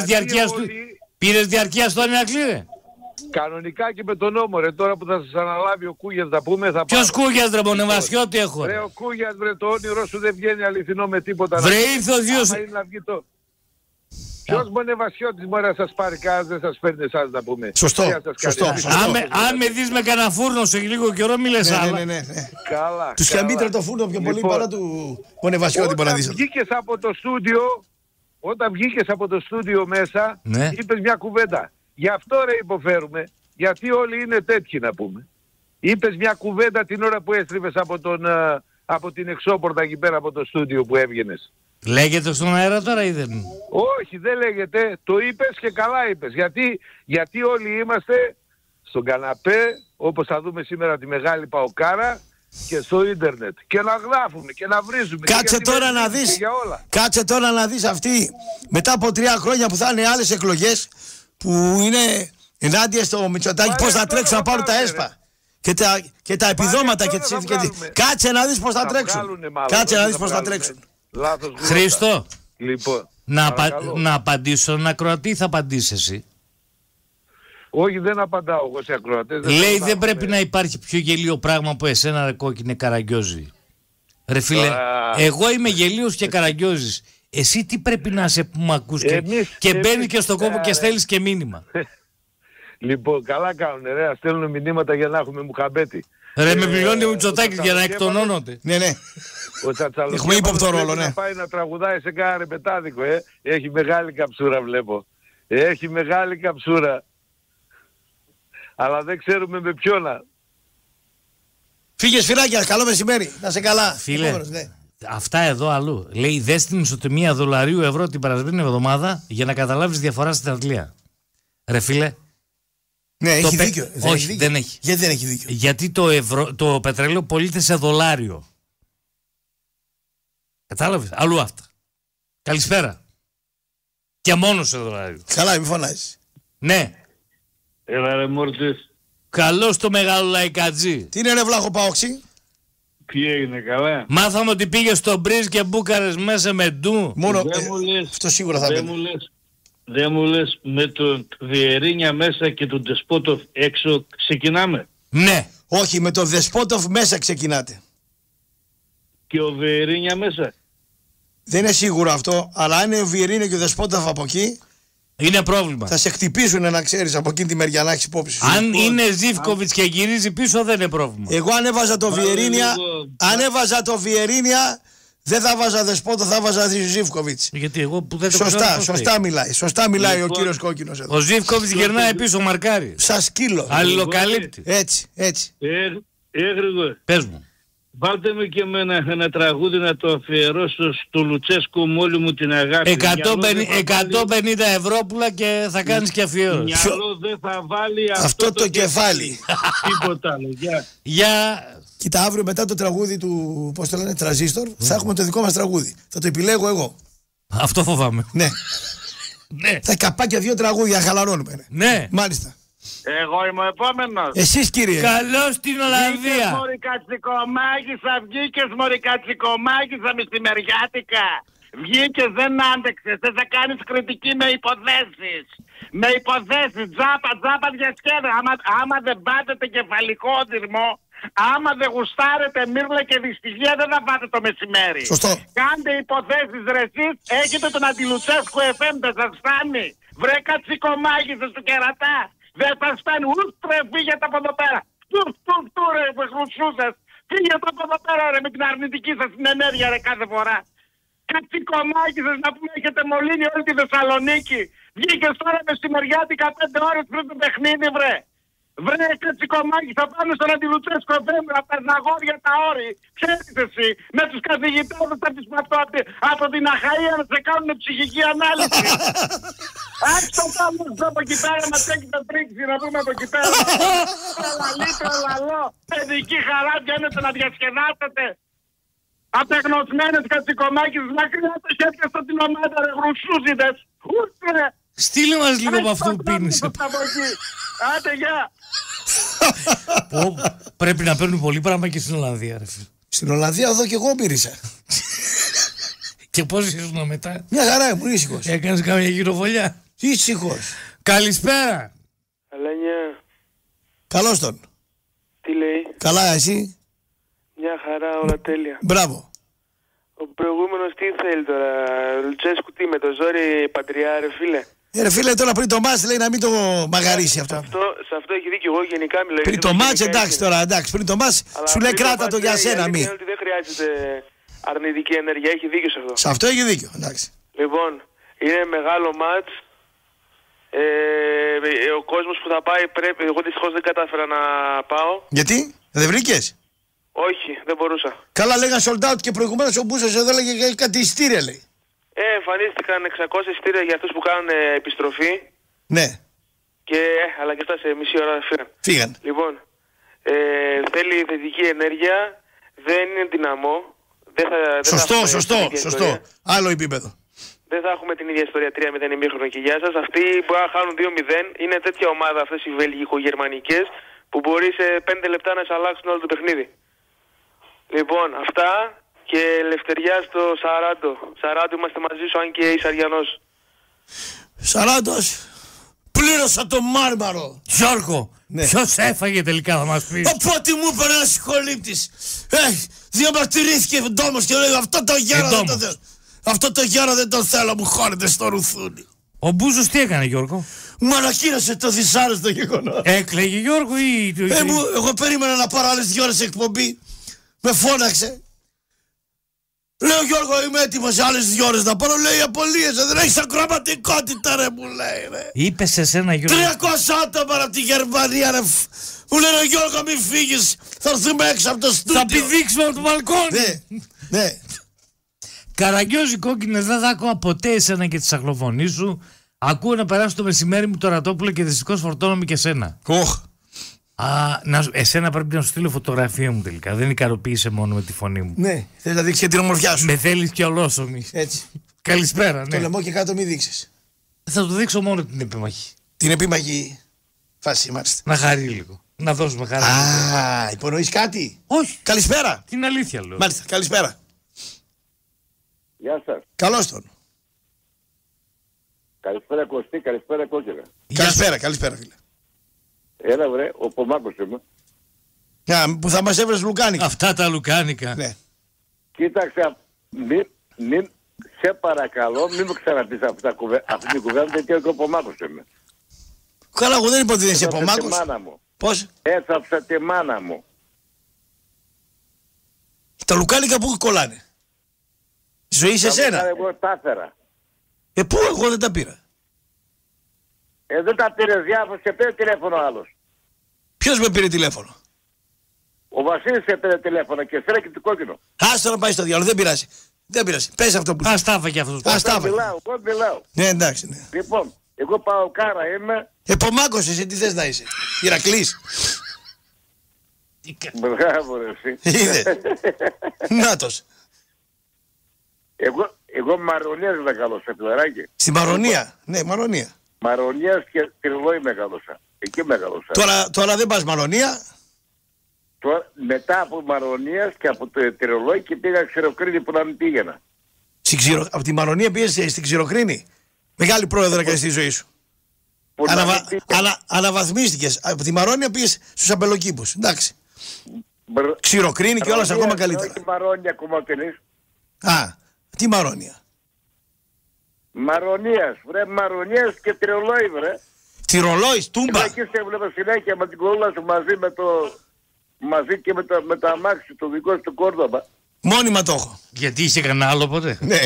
Πήρες διαρκεία στον Ηρακλή, ρε? Κανονικά και με τον νόμο, ρε, τώρα που θα σας αναλάβει ο Κούγιας να πούμε θα Ποιος Κούγιας, ρε Μπονεβασιώτη έχω? Ρε ο Κούγιας, βρε, το όνειρό σου δεν βγαίνει αληθινό με τίποτα. Βρε ήρθε ο Δίος. Το... Ποιος Μπονεβασιώτης μπορεί να σας πάρει, κανένας δεν σας παίρνει εσάς να πούμε. Σωστό, σωστό, σωστό. Αν με δεις με κανένα φούρνο σε λίγο καιρό μη λες άλλα. Ναι, ναι, ναι. Καλά. Τους χαμήτρε το φούρνο πιο πολύ παρά του Μπονεβασιώτη μπορεί να δεις. Όταν βγήκες από το στούντιο, όταν βγήκες από το στούντιο μέσα, είπες μια κουβέντα. Γι' αυτό ρε υποφέρουμε. Γιατί όλοι είναι τέτοιοι να πούμε. Είπες μια κουβέντα την ώρα που έστριβες από, τον, από την εξώπορτα εκεί πέρα από το στούντιο που έβγαινες. Λέγεται στον αέρα τώρα ή δεν? Όχι, δεν λέγεται. Το είπες και καλά είπες. Γιατί, γιατί όλοι είμαστε στον καναπέ, όπως θα δούμε σήμερα τη μεγάλη Παοκάρα, και στο ίντερνετ. Και να γράφουμε και να βρίζουμε. Κάτσε τώρα να δεις. Κάτσε τώρα να δεις αυτή μετά από τρία χρόνια που θα είναι άλλες εκλογές που είναι ενάντια στο Μητσοτάκη, πώς θα τρέξουν να πάρουν τα έσπα και τα, και τα επιδόματα και τις ειδικές. Κάτσε να δεις πώς θα τρέξουν. Κάτσε να δεις πώς θα τρέξουν. Χρήστο, λοιπόν, να, απα... να απαντήσω στον ακροατή ή θα απαντήσεις εσύ? Όχι, δεν απαντάω εγώ σε ακροατές. Λέει δεν πρέπει να υπάρχει πιο γελίο πράγμα από εσένα, ρε κόκκινε Καραγκιόζη. Ρε φίλε, εγώ είμαι γελίος και Καραγκιόζης. Εσύ τι πρέπει να είσαι που μ' ακούς και, και μπαίνεις και στον κόπο και στέλνεις και μήνυμα. Λοιπόν, καλά κάνουνε ρε, ας στέλνουν μηνύματα για να έχουμε μουχαμπέτη. Ρε με πληρώνει ο Μητσοτάκης για να εκτονώνονται. Ναι, ναι. Έχουμε ύποπτο ρόλο, ναι. Να πάει να τραγουδάει σε κάνα ρεπετάδικο, ε. Έχει μεγάλη καψούρα βλέπω. Έχει μεγάλη καψούρα. Αλλά δεν ξέρουμε με ποιον να. Φύγε Σφυράκια, καλό μεσημέρι. Να σε καλά. Φίλε, ναι. Αυτά εδώ αλλού. Λέει δες την ισοτιμία δολαρίου ευρώ την περασμένη εβδομάδα για να καταλάβεις διαφορά στην Αγγλία. Ρε φίλε. Ναι, έχει πε... δίκιο. Όχι, έχει δίκιο. δεν έχει. Γιατί δεν έχει δίκιο? Γιατί το, ευρώ, το πετρέλαιο πωλείται σε δολάριο. Κατάλαβες. Αλλού αυτά. Καλησπέρα. Και μόνο σε δολάριο. Καλά, μη φωνάζεις. Ναι. Έλα ρε Μόρτης. Καλώς το μεγάλο λαϊκατζή. Τι είναι ρε βλάχο Παόξη? Τι έγινε, καλά? Μάθαμε ότι πήγε στο Μπρίζ και Μπούκαρες μέσα με ντου. Μόνο δεν ε, μου λες, αυτό σίγουρα θα δεν μου λες, δεν μου λες με τον Βιερίνια μέσα και τον Ντεσπότοφ έξω ξεκινάμε? Ναι. Όχι, με τον Δεσπότοφ μέσα ξεκινάτε. Και ο Βιερίνια μέσα? Δεν είναι σίγουρο αυτό, αλλά αν είναι ο Βιερίνια και ο Δεσπότοφ από εκεί, είναι πρόβλημα. Θα σε χτυπήσουν να ξέρεις από εκείνη τη μεριά να έχεις υπόψη σου. Αν είναι Ζίβκοβιτς και γυρίζει πίσω δεν είναι πρόβλημα. Εγώ αν έβαζα το Βιερίνια, αν έβαζα το Βιερίνια, δεν θα βάζα Δεσπότο, θα βάζα Ζίβκοβιτς. Γιατί εγώ που δεν το σωστά, ξέρω. Σωστά μιλάει. Σωστά μιλάει λοιπόν, ο κύριος Κόκκινος εδώ. Ο Ζίβκοβιτς γυρνάει πίσω μαρκάρι. Σαν σκύλο. Αλληλοκαλύπτει. Έτσι, έτσι. Έγρηγο. Πες μου. Βάλτε με και εμένα ένα τραγούδι να το αφιερώσω στο Λουτσέσκο με όλη μου την αγάπη. εκατόν πενήντα ευρώ και θα κάνεις και αφιέρωση. Μυαλό δεν θα βάλει αυτό, αυτό το, το κεφάλι. Τίποτα άλλο. Γεια. Για... Κοίτα, αύριο μετά το τραγούδι του, πώς το λένε, Τραζίστορ, mm. θα έχουμε το δικό μας τραγούδι. Θα το επιλέγω εγώ. Αυτό φοβάμαι. Ναι. Ναι. Θα καπάκια δύο τραγούδια, χαλαρώνουμε. Ναι. Μάλιστα. Εγώ είμαι ο επόμενος. Εσείς κύριε. Καλώς στην Ολλανδία. Βγήκες μωρή κατσικομάγισσα, βγήκες μωρή κατσικομάγισσα μεσημεριάτικα. Βγήκες, δεν άντεξες, δεν θα κάνεις κριτική με υποθέσεις. Με υποθέσεις, τζάπα, τζάπα διασκέδα. Άμα, άμα δεν πάτετε κεφαλικό όνειρμο, άμα δεν γουστάρετε μύρλα και δυστυχία δεν θα πάτε το μεσημέρι. Σωστό. Κάντε υποθέσεις ρε εσείς, έχετε τον Αντιλουτσέσκο εφ εμ, δεν σας φτάνει. Βρε κατσικομάγισσες του κερατά. Δεν σας φτάνει, ούτρε φύγετε από εδώ πέρα. Τουρ, τουρ, τουρ ρε χρουσούσες. Φύγετε από εδώ πέρα ρε με την αρνητική σας την ενέργεια ρε κάθε φορά. Κατσικομάκηδες, να πούμε, έχετε μολύνει όλη τη Θεσσαλονίκη. Βγήκες τώρα μεσημεριάτικα πέντε ώρες πριν το παιχνίδι, βρε. Βρε, Κατσικομάκη, θα πάνε στον Αντιλουτσέσκο Δέμβρα, τα Ζαγόρια, τα όρη. Ξέρεις εσύ, με τους καθηγητές από, από, από την Αχαΐα να σε κάνουν ψυχική ανάλυση. Άξι το πάμε από εκεί πέρα, μας έχει το τρίξει να πούμε από εκεί πέρα. Τραλαλή, τραλαλό, παιδική χαρά βγαίνετε να διασκεδάσετε. Απεγνωσμένες Κατσικομάκης, μακριά τα χέρια στο την ομάδα, ρε γρουσούζιδες. Ούτρε. Στείλε μας λίγο από αυτό που πίνεις. Άντε, γεια. Πρέπει να παίρνουν πολύ πράγμα και στην Ολλανδία, ρε φίλε. Στην Ολλανδία εδώ και εγώ μύρισα. Και πώς ήσουν μετά? Μια χαρά ήμουν, ήσυχος. Έκανες καμία γυροβολιά? Ήσυχος. Καλησπέρα. Αλένια. Καλώς τον. Τι λέει? Καλά, εσύ? Μια χαρά, όλα τέλεια. Μπράβο. Ο προηγούμενος τι θέλει τώρα, Λουτσέσκου τι, με το ζόρι πατριά, ρε φίλε? Ε, ρε φίλε, τώρα πριν το μάτς λέει να μην το μαγαρίσει αυτό. αυτό. Σε αυτό έχει δίκιο, εγώ γενικά μιλάω. Πριν το μάτς, εντάξει τώρα, εντάξει, πριν το μάτς σου λέει κράτα το για σένα, μη. Ότι δεν χρειάζεται αρνητική ενέργεια, έχει δίκιο σε αυτό. Σε αυτό έχει δίκιο, εντάξει. Λοιπόν, είναι μεγάλο μάτς. Ε, ο κόσμος που θα πάει πρέπει, εγώ δυστυχώς δεν κατάφερα να πάω. Γιατί, δεν βρήκες? Όχι, δεν μπορούσα. Καλά, λέγαν sold out και προηγουμένως ο Μπούσος εδώ έλεγε κάτι εισιτήρια, λέει. Ε, εμφανίστηκαν εξακόσια εισιτήρια για αυτούς που κάνουν ε, επιστροφή. Ναι. Και, ε, αλλά και αυτά σε μισή ώρα φύγαν. Φύγαν. Λοιπόν, ε, θέλει θετική ενέργεια, δεν είναι δυναμό. Δεν θα, δεν σωστό, θα σωστό, σωστό. Άλλο επίπεδο. Δεν θα έχουμε την ίδια ιστορία τρία μηδέν ημίχρονο και γεια σας. Αυτοί μπορεί να χάνουν δύο μηδέν. Είναι τέτοια ομάδα αυτές οι βελγικογερμανικές που μπορεί σε πέντε λεπτά να σε αλλάξουν όλο το παιχνίδι. Λοιπόν, αυτά και ελευθεριά στο Σαράντο. Σαράντο, είμαστε μαζί σου, αν και είσαι Αριανός. Σαράντος, πλήρωσα το μάρμαρο. Γιώργο, ναι. Ποιος έφαγε τελικά, θα μας πεις? Οπότε μου είπε ένας συγχολήπτης. Ε, διαμαρτυρήθηκε εντόμως και λέει αυτό το γέρο δεν το θέλω. Αυτό το γέρο δεν το θέλω, μου χώνεται στο ρουθούνι. Ο Μπούζος τι έκανε, Γιώργο? Μου ανακοίνωσε το δυσάρεστο γεγονός. Έκλαιγε, Γιώργο, ή... Ε, μου, εγώ περίμενα να πάρω άλλες δυο ώρες εκπομπή. Με φώναξε. Λέω, Γιώργο, είμαι έτοιμος άλλες δυο ώρες να πάρω. Λέει, απολύεσαι, δεν έχεις ακροματικότητα, ρε, μου λέει, ρε. Είπε σε σένα, Γιώργο. τριακόσια άτομα από τη Γερμανία, ρε. Μου λένε, Γιώργο, μην φύγεις. Θα έρθουμε έξω από το στούντιο. Θα πηδήξουμε από το μπαλκόνι. Ναι, ναι. Καραγκιόζη κόκκινες, δεν θα ακούω ποτέ εσένα και τη σαχλοφωνή σου. Ακούω να περάσω το μεσημέρι μου το Ρατόπουλο και δυστυχώς φορτώνομαι και εσένα. Οχ. Α, να, εσένα πρέπει να σου στείλω φωτογραφία μου τελικά. Δεν ικανοποίησε μόνο με τη φωνή μου. Ναι, θες να δείξεις και την ομορφιά σου. Με θέλεις και ολόσωμη. Έτσι. Καλησπέρα, ναι. Το λαιμό και κάτω μην δείξεις. Θα του δείξω μόνο την επιμαχή. Την επιμαχή φάση, μάλιστα. Να χαρεί λίγο. Να δώσουμε χαρά. Α, υπονοείς κάτι? Όχι. Καλησπέρα. Την αλήθεια λέω. Μάλιστα, καλησπέρα. Γεια σας. Καλώς τον. Καλησπέρα Κωστή, καλησπέρα Κόκκινα. Καλησπέρα, καλησπέρα φίλε. Έλα βρε, ο Πομάκος είμαι. Α, που θα μας έβρες λουκάνικα. Αυτά τα λουκάνικα. Ναι. Κοίταξε, μην, μην, σε παρακαλώ, μην μου ξαναπείς αυτή, κουβε, αυτή την κουβέντα, γιατί εγώ ο Πομάκος είμαι. Καλά, εγώ δεν είπα ότι δεν είσαι Πομάκος. Έθαψε τη μάνα μου. Πώς? Έθαψε τη μάνα μου. Τα λουκάνικα που κολλάνε. Η ζωή σε σένα. Εγώ τα έφερα. Ε, πού εγώ δεν τα πήρα. Ε, δεν τα πήρε διάφορος και πήρε τηλέφωνο άλλος. Ποιος με πήρε τηλέφωνο? Ο Βασίλης σε πήρε τηλέφωνο και φέρε και το κόκκινο. Άστο να πάει στο διάλογο, δεν πειράζει. Δεν πειράζει. Πες αυτό που Ας τα έφαγε αυτός. Ας τα Εγώ έφαγε. μιλάω, εγώ μιλάω. Ναι, εντάξει, ναι. Λοιπόν, εγώ πάω κάρα είμαι. Ε, Πομάκος εσύ τι θες να είσαι? Ηρακλής. Μπράβο ρε εσύ. Είδε. Νάτος. Εγώ, εγώ Μαρονίας μεγάλωσα, φιλαράκι. Στη Μαρονία. Ναι, Μαρονία. Μαρονίας και Τριλόι μεγάλωσα. Εκεί μεγάλωσα. Τώρα, τώρα δεν πας Μαρονία. Τώρα, μετά από Μαρονίας και από το Τριλόι και πήγα Ξηροκρίνη που να μην πήγαινα. Ξηρο... Από τη Μαρονία πήγες στην Ξηροκρίνη. Μεγάλη πρόεδρο έκανες στη ζωή σου. Αναβα... Ανα... Αναβαθμίστηκες. Από τη Μαρόνια πήγες στους αμπελοκήπους. Εντάξει. Μπρ... Ξηροκρίνη και όλα ακόμα καλύτερα. Όχι Μαρόνια κομμωτινής. Α, τι Μαρόνια? Μαρονίας, βρε Μαρονίας και Τριλόι βρε. Τυρολόης, Τούμπα. Εκεί σε έβλεπα συνέχεια με την κολλούλα σου μαζί με το... μαζί και με το, με το αμάξι το δικό σου του Κόρδοβα. Μόνιμα το έχω. Γιατί είχε κανένα άλλο ποτέ? Ναι.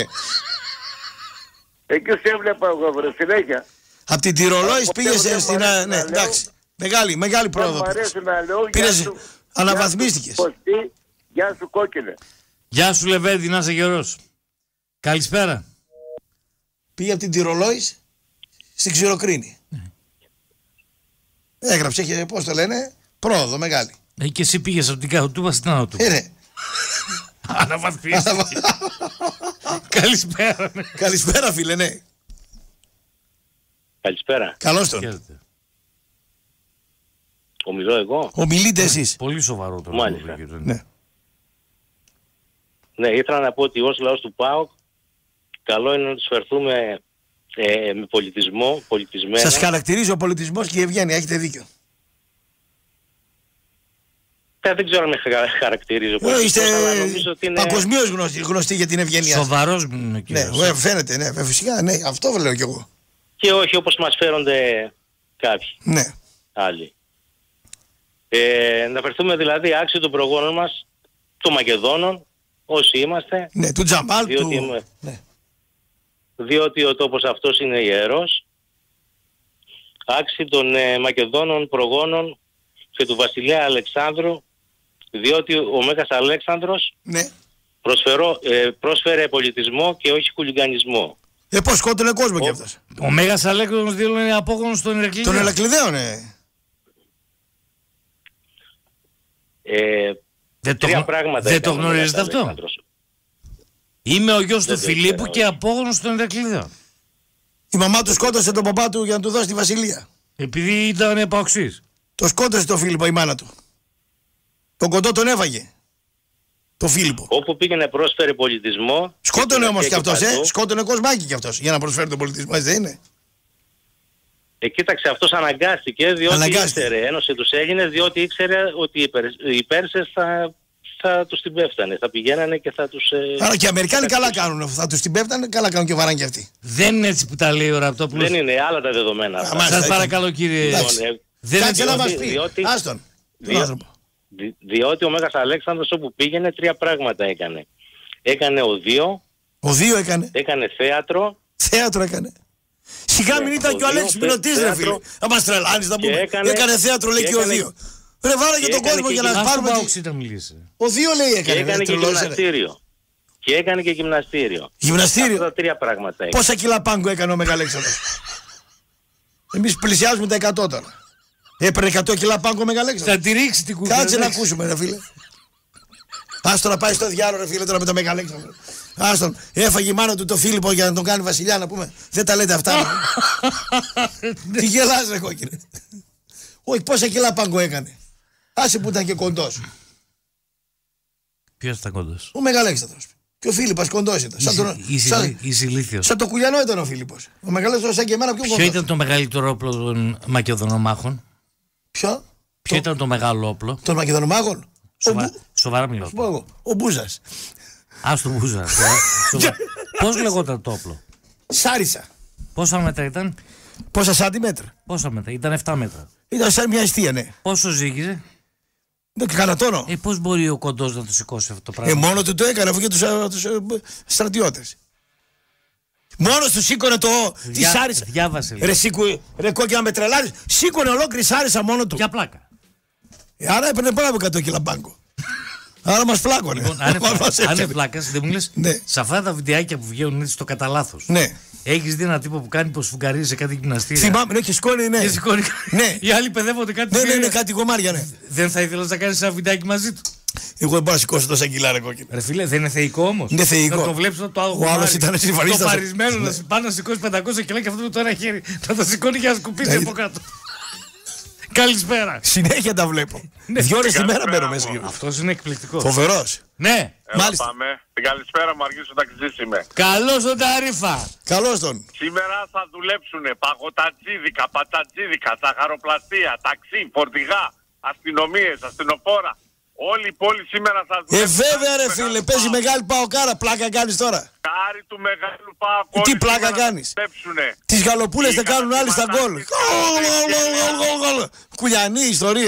Εκεί σε έβλεπα εγώ βρε συνέχεια. Απ' την Τυρολόης Ποτέ πήγες δεν στην... μου αρέσει Ναι, να εντάξει. Μεγάλη, μεγάλη Δεν μου πρόοδο. αρέσει να λέω. Γεια Πήρες, σου, αναβαθμίστηκες. Γεια σου Κωστή, γεια σου κόκκινε. Γεια σου Λεβέντη, να είσαι γερός. Καλησπέρα. Πήγε από την Τυρολόης στην Ξηροκρίνη. Έγραψε, είχε, πώς το λένε, πρόοδο μεγάλη. Ε, και εσύ πήγες από την Καχωτούπα στην Άνω του. Ε, ναι. Αναβαθμίστηκε. Καλησπέρα. ναι. Καλησπέρα φίλε, ναι. Καλησπέρα. Καλώς τον. Χαίρετε. Ομιλώ εγώ. Ομιλείτε εσείς. Πολύ σοβαρό το Μάλιστα. λόγο. Ναι. Ναι, ήθελα να πω ότι ως λαός του ΠΑΟΚ καλό είναι να τους φερθούμε ε, με πολιτισμό, πολιτισμένα. Σας χαρακτηρίζει ο πολιτισμός και η ευγένεια, έχετε δίκιο. Ε, δεν ξέρω αν με χαρα- χαρακτηρίζει ο Ε, πολιτισμός, Είστε αλλά νομίζω ότι είναι... παγκοσμίως γνωστοί, γνωστοί για την ευγένεια. σας. Σοβαρός είναι ο Ναι, κύριος. ε, φαίνεται, ναι, ε, φυσικά, ναι, αυτό λέω κι εγώ. Και όχι όπως μας φέρονται κάποιοι Ναι. άλλοι. Ε, να φερθούμε δηλαδή άξιοι των προγόνων μας, των Μακεδόνων, όσοι είμαστε, Ναι, του Τζαμάλ, διότι, του... είμαι- Ναι. διότι ο τόπος αυτός είναι ιερός, άξιοι των ε, Μακεδόνων προγόνων και του βασιλέα Αλεξάνδρου, διότι ο Μέγας Αλέξανδρος Ναι. προσφερό, ε, πρόσφερε πολιτισμό και όχι χουλιγανισμό. Ε, πώς σκότωνε κόσμο κι Ο- αυτός. Ο Μέγας Αλέκρονος δήλωνε απόγονος στον Ηρακλήδη. Τον Ελακλειδέο, ναι. Δεν Ε, το, τρία γνω- πράγματα δεν το έκανε ο Μέγας γνωρίζετε αυτό. Αλέξανδρος. Είμαι ο γιος του Δεν το Φιλίππου ήξερα, και απόγονος στον Ηρακλήδη. Η μαμά του σκότωσε τον παπά του για να του δώσει τη βασιλεία. Επειδή ήταν επαοξής. Το σκότωσε τον Φίλιππο η μάνα του. Τον κοντό τον έφαγε. Το Φίλιππο. Όπου πήγαινε πρόσφερε πολιτισμό. Σκότωνε όμως κι και αυτός, ε. παντού. Σκότωνε κοσμάκι κι αυτός για να προσφέρει τον πολιτισμό, έτσι δεν είναι. Ε, κοίταξε, αυτός αναγκάστηκε διότι Αναγκάστηκε. ήξερε, ένωσε τους Έλληνες διότι ήξερε ότι οι, Περ- οι Πέρσες θα, θα τους την πέφτανε, θα πηγαίνανε και θα τους... Ε, Άρα και οι Αμερικάνοι θα καλά τους- κάνουν. Θα τους την πέφτανε, καλά κάνουν και βαράνε κι αυτοί. Δεν είναι έτσι που τα λέει ο Ραπτόπουλος. Δεν είναι άλλα τα δεδομένα. αυτά. μάλιστα. Σας παρακαλώ κύριε. Εντάξει. Λοιπόν, ε, Δεν Κάτσε είναι να διότι- μας πει. διότι- Άστον. Τον διο- άνθρωπο. δι- διότι ο Μέγας Αλέξανδρος όπου πήγαινε τρία πράγματα έκανε. Έκανε οδείο, Ο Δύο έκανε. έκανε θέατρο Θέατρο έκανε. Σιγά μην Ναι, ήταν ο και ο Δύο, Αλέξης Μηνωτής ρε θέατρο. φίλε. Θα μας τρελάνεις να Και πούμε. έκανε- Έκανε θέατρο λέει και και ο έκανε- Δύο. Ρε βάλε και και τον έκανε κόσμο και για να Ας τον πάρουμε... Παοξή να μιλήσει. Ο Δύο λέει και έκανε. έκανε ρε, και τρελός, ρε. γυμναστήριο. Και έκανε και γυμναστήριο. Αυτά Γυμναστήριο. τα τρία πράγματα έκανε. Πόσα κιλά πάγκο έκανε ο Μεγαλέξανδρος. Εμείς πλησιάζουμε τα εκατό τώρα. Έπαιρνε εκατό κιλά πάγκο ο Μεγαλέξανδρος. Θα τη ρίξει την κουβέντα. Κάτσε να ακούσουμε ρε φίλε. Άστο να πάει στο διάλογο ρε φίλε τώρα με το Μεγαλέξανδρο. Άστον, έφαγε η μάνα του το Φίλιππο για να τον κάνει βασιλιά να πούμε. Δεν τα λέτε αυτά. Τι γελάς ρε κόκκινε. Όχι, πόσα κιλά πάγκο έκανε. Άσε που ήταν και κοντός. Ποιος ήταν κοντός? Ο Μεγαλέξανδρος. Και ο Φίλιππας κοντός ήταν. Σαν, τον, Είσαι σαν, ηλίθιος. σαν το κουλιανό ήταν ο Φίλιππος. Ο Μεγαλέξανδρος σαν και εμένα πιο Ποιο κοντός. ήταν το μεγαλύτερο όπλο των Μακεδονομάχων? Ποιο? Ποιο ήταν το μεγάλο όπλο? Των Μακεδονομάχων. Ο, Σοβα... Μπου... Σοβαρά μιλάω. σου πω εγώ, ο Μπούζας. Ας το Μπούζα. Σοβα... Πώς λεγόταν το όπλο? Σάρισα. Πόσα μέτρα ήταν? Πόσα σαντιμέτρα. Πόσα μέτρα? Ήταν επτά μέτρα. Ήταν σαν μια αιστεία, ναι. Πόσο ζύγιζε? Ναι, και κανένα τόνο. Ε, πώς μπορεί ο κοντός να το σηκώσει αυτό το Ε, πράγμα? μόνο του το έκανε αφού και τους, α, τους ε, στρατιώτες. Μόνος του σήκωνε το τη Διά- Σάρισα. Διάβασε λίγο. Ρε, σήκω, ρε κόκκινα με τρελάρεις. Σήκωνε ολόκληρη Σάρισα μόνο του. Για πλάκα. Ε, άρα έπαιρνε πάνω από εκατό κιλά μπάγκο. Άρα μας πλάκωνε. Λοιπόν, αν είναι Μας πλάκα, αν είναι έκανε. πλάκας, δεν μου λες, Ναι. σε αυτά τα βιντεάκια που βγαίνουν έτσι στο κατά λάθος. Ναι. Έχεις δει ένα τύπο που κάνει πως φουγκαρίζει σε κάτι γυμναστήρια. Θυμάμαι, ναι, και σκόνη, ναι. Και σηκώνει. Ναι. Οι άλλοι παιδεύονται κάτι. Ναι, ναι, τέτοιο. ναι, κάτι κομμάρια, ναι. Δεν θα ήθελες να κάνεις ένα βιντεάκι μαζί του? Εγώ δεν μπορώ να σηκώσω τόσα κιλά, ρε κόκκινα. Ρε φίλε, δεν είναι θεϊκό όμως? Είναι θεϊκό. Να το βλέπεις το άλλο. Ο άλλος ήταν συμφανίστας. Το παρισμένο να σ- πάει να σηκώσει πεντακόσια κιλά και αυτό με το ένα χέρι να το σηκώνει για να σκουπίσει Ναι. από κάτω. Καλησπέρα. Συνέχεια τα βλέπω. Ναι. Δυο ώρες τη μέρα Καλησπέρα μπαίνω μέσα. μου. Γιώργο. Αυτός είναι εκπληκτικός. Φοβερός. Ναι. Έλα, Μάλιστα. πάμε. Την καλησπέρα μου, Αργής ο ταξιτζής είμαι. Καλώς τον Ταρίφα. Καλώς τον. Σήμερα θα δουλέψουνε παγωτατζίδικα, πατατζίδικα, ζαχαροπλαστεία, ταξί, φορτηγά, αστυνομίες, αστυνοφόρα. Όλη η πόλη σήμερα θα Ε, δουλέψει. βέβαια ρε Χάρη του φίλε, Μεγάλου παίζει Πάου. μεγάλη παοκάρα. Πλάκα κάνεις τώρα. Χάρη του Μεγάλου Πάου. Τι όλοι πλάκα σήμερα θα κάνεις? δουλέψουνε. Τις γαλοπούλες Οι τα κάνουν άλλοι στα γκολ. καταστηματάρχες, Κουλιανοί ιστορίες.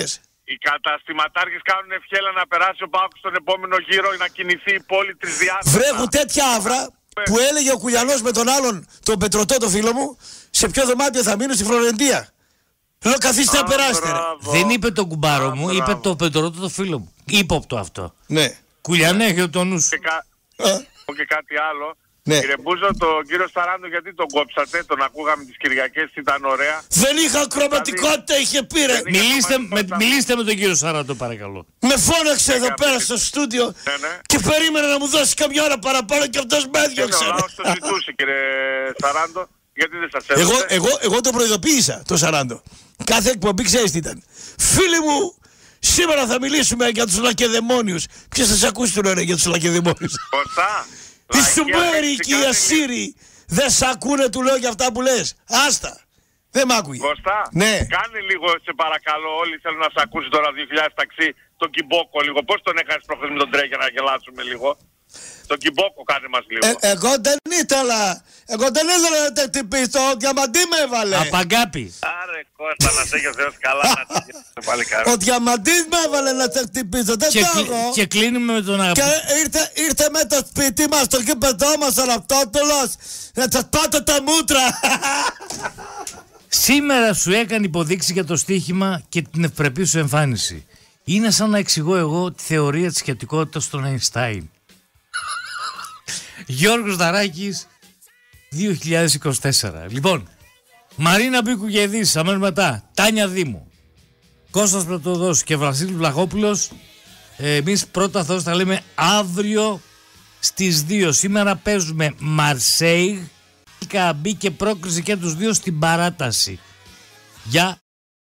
Οι καταστηματάρχες κάνουν ευχέλα να περάσει ο ΠΑΟΚ στον επόμενο γύρο, να κινηθεί η πόλη τρισδιάστατα. Βρέχουν τέτοια άβρα που έλεγε ο Κουλιανός με τον άλλον, τον Πετρωτό, το φίλο μου, σε ποιο δωμάτιο θα μείνω στη Φλωρεντία. Λέω καθίστε να περάσετε. Δεν είπε τον κουμπάρο μου, είπε το Πετρωτό το φίλο μου. Ήποπτο αυτό. Ναι. Κουλιανέ, έχει το νου σου. Και, κα... και κάτι άλλο. Ναι. Κύριε Μπούζο, τον κύριο Σταράντο γιατί τον κόψατε, τον ακούγαμε τις Κυριακές, ήταν ωραία. Δεν είχα ακροματικότητα, είχε πει ρε. Μιλήστε με, μιλήστε με τον κύριο Σταράντο παρακαλώ. Με φώναξε εδώ πέρα στο στούντιο ναι, ναι. και περίμενε να μου δώσει καμιά ώρα παραπάνω και αυτός με έδιωξε. Ο λαός το ζητούσε κύριε Σταράντο, γιατί δεν σας έδωσε. Εγώ, εγώ, εγώ το προειδοποίησα το Σαράντο. Κάθε εκπομπή ξέρεις τι ήταν. Φίλοι μου, σήμερα θα μιλήσουμε για τους Λακεδαιμόνιους. Ποιος θα σε ακούσει το λένε για τους Λακεδαιμόνιους. Κωστά. Οι Σουμέροι και οι Ασσύριοι δεν σ' ακούνε, του λέω για αυτά που λες. Άστα. Δεν μ' άκουγε. Κωστά. Ναι. Κάνε λίγο σε παρακαλώ. Όλοι θέλουν να σε ακούσει τώρα δύο χιλιάδες ταξί. Τον Κιμπόκο λίγο. Πώς τον έκανες προχθές με τον Τρέγια να γελάσουμε λίγο. Τον Κιμπόκο κάνε μας λίγο. Ε, εγώ δεν ήθελα. Εγώ δεν ήθελα να τα χτυπήσω. Ο Διαμαντή με έβαλε. Απαγκάπη. Άρε Κώστα, να σε έχει ο Θεός καλά να σε έχει πάλι καλά. Ο Διαμαντής με έβαλε να σε χτυπήσω. Δεν Και, το κλει- έχω. και κλείνουμε με τον αγαπητό. Και ήρθε, ήρθε με το σπίτι μας, το γήπεδό μας ο Ραπτόπουλος, να σας πάτω τα μούτρα. Σήμερα σου έκανε υποδείξη για το στοίχημα και την ευπρεπή σου εμφάνιση. Είναι σαν να εξηγώ εγώ τη θεωρία της σχετικότητας των Αϊνστάιν. Γιώργος Δαράκης, δύο χιλιάδες είκοσι τέσσερα. Λοιπόν, Μαρίνα Μπίκου και Ειδήσεις, αμέσως μετά, Τάνια Δήμου, Κώστας Πρωτοδός και Βασίλης Βλαχόπουλος. Ε, εμείς πρώτα θα τα λέμε αύριο στις δύο. Σήμερα παίζουμε Μαρσέιγ. Μπήκε πρόκριση και τους δύο στην παράταση. Γεια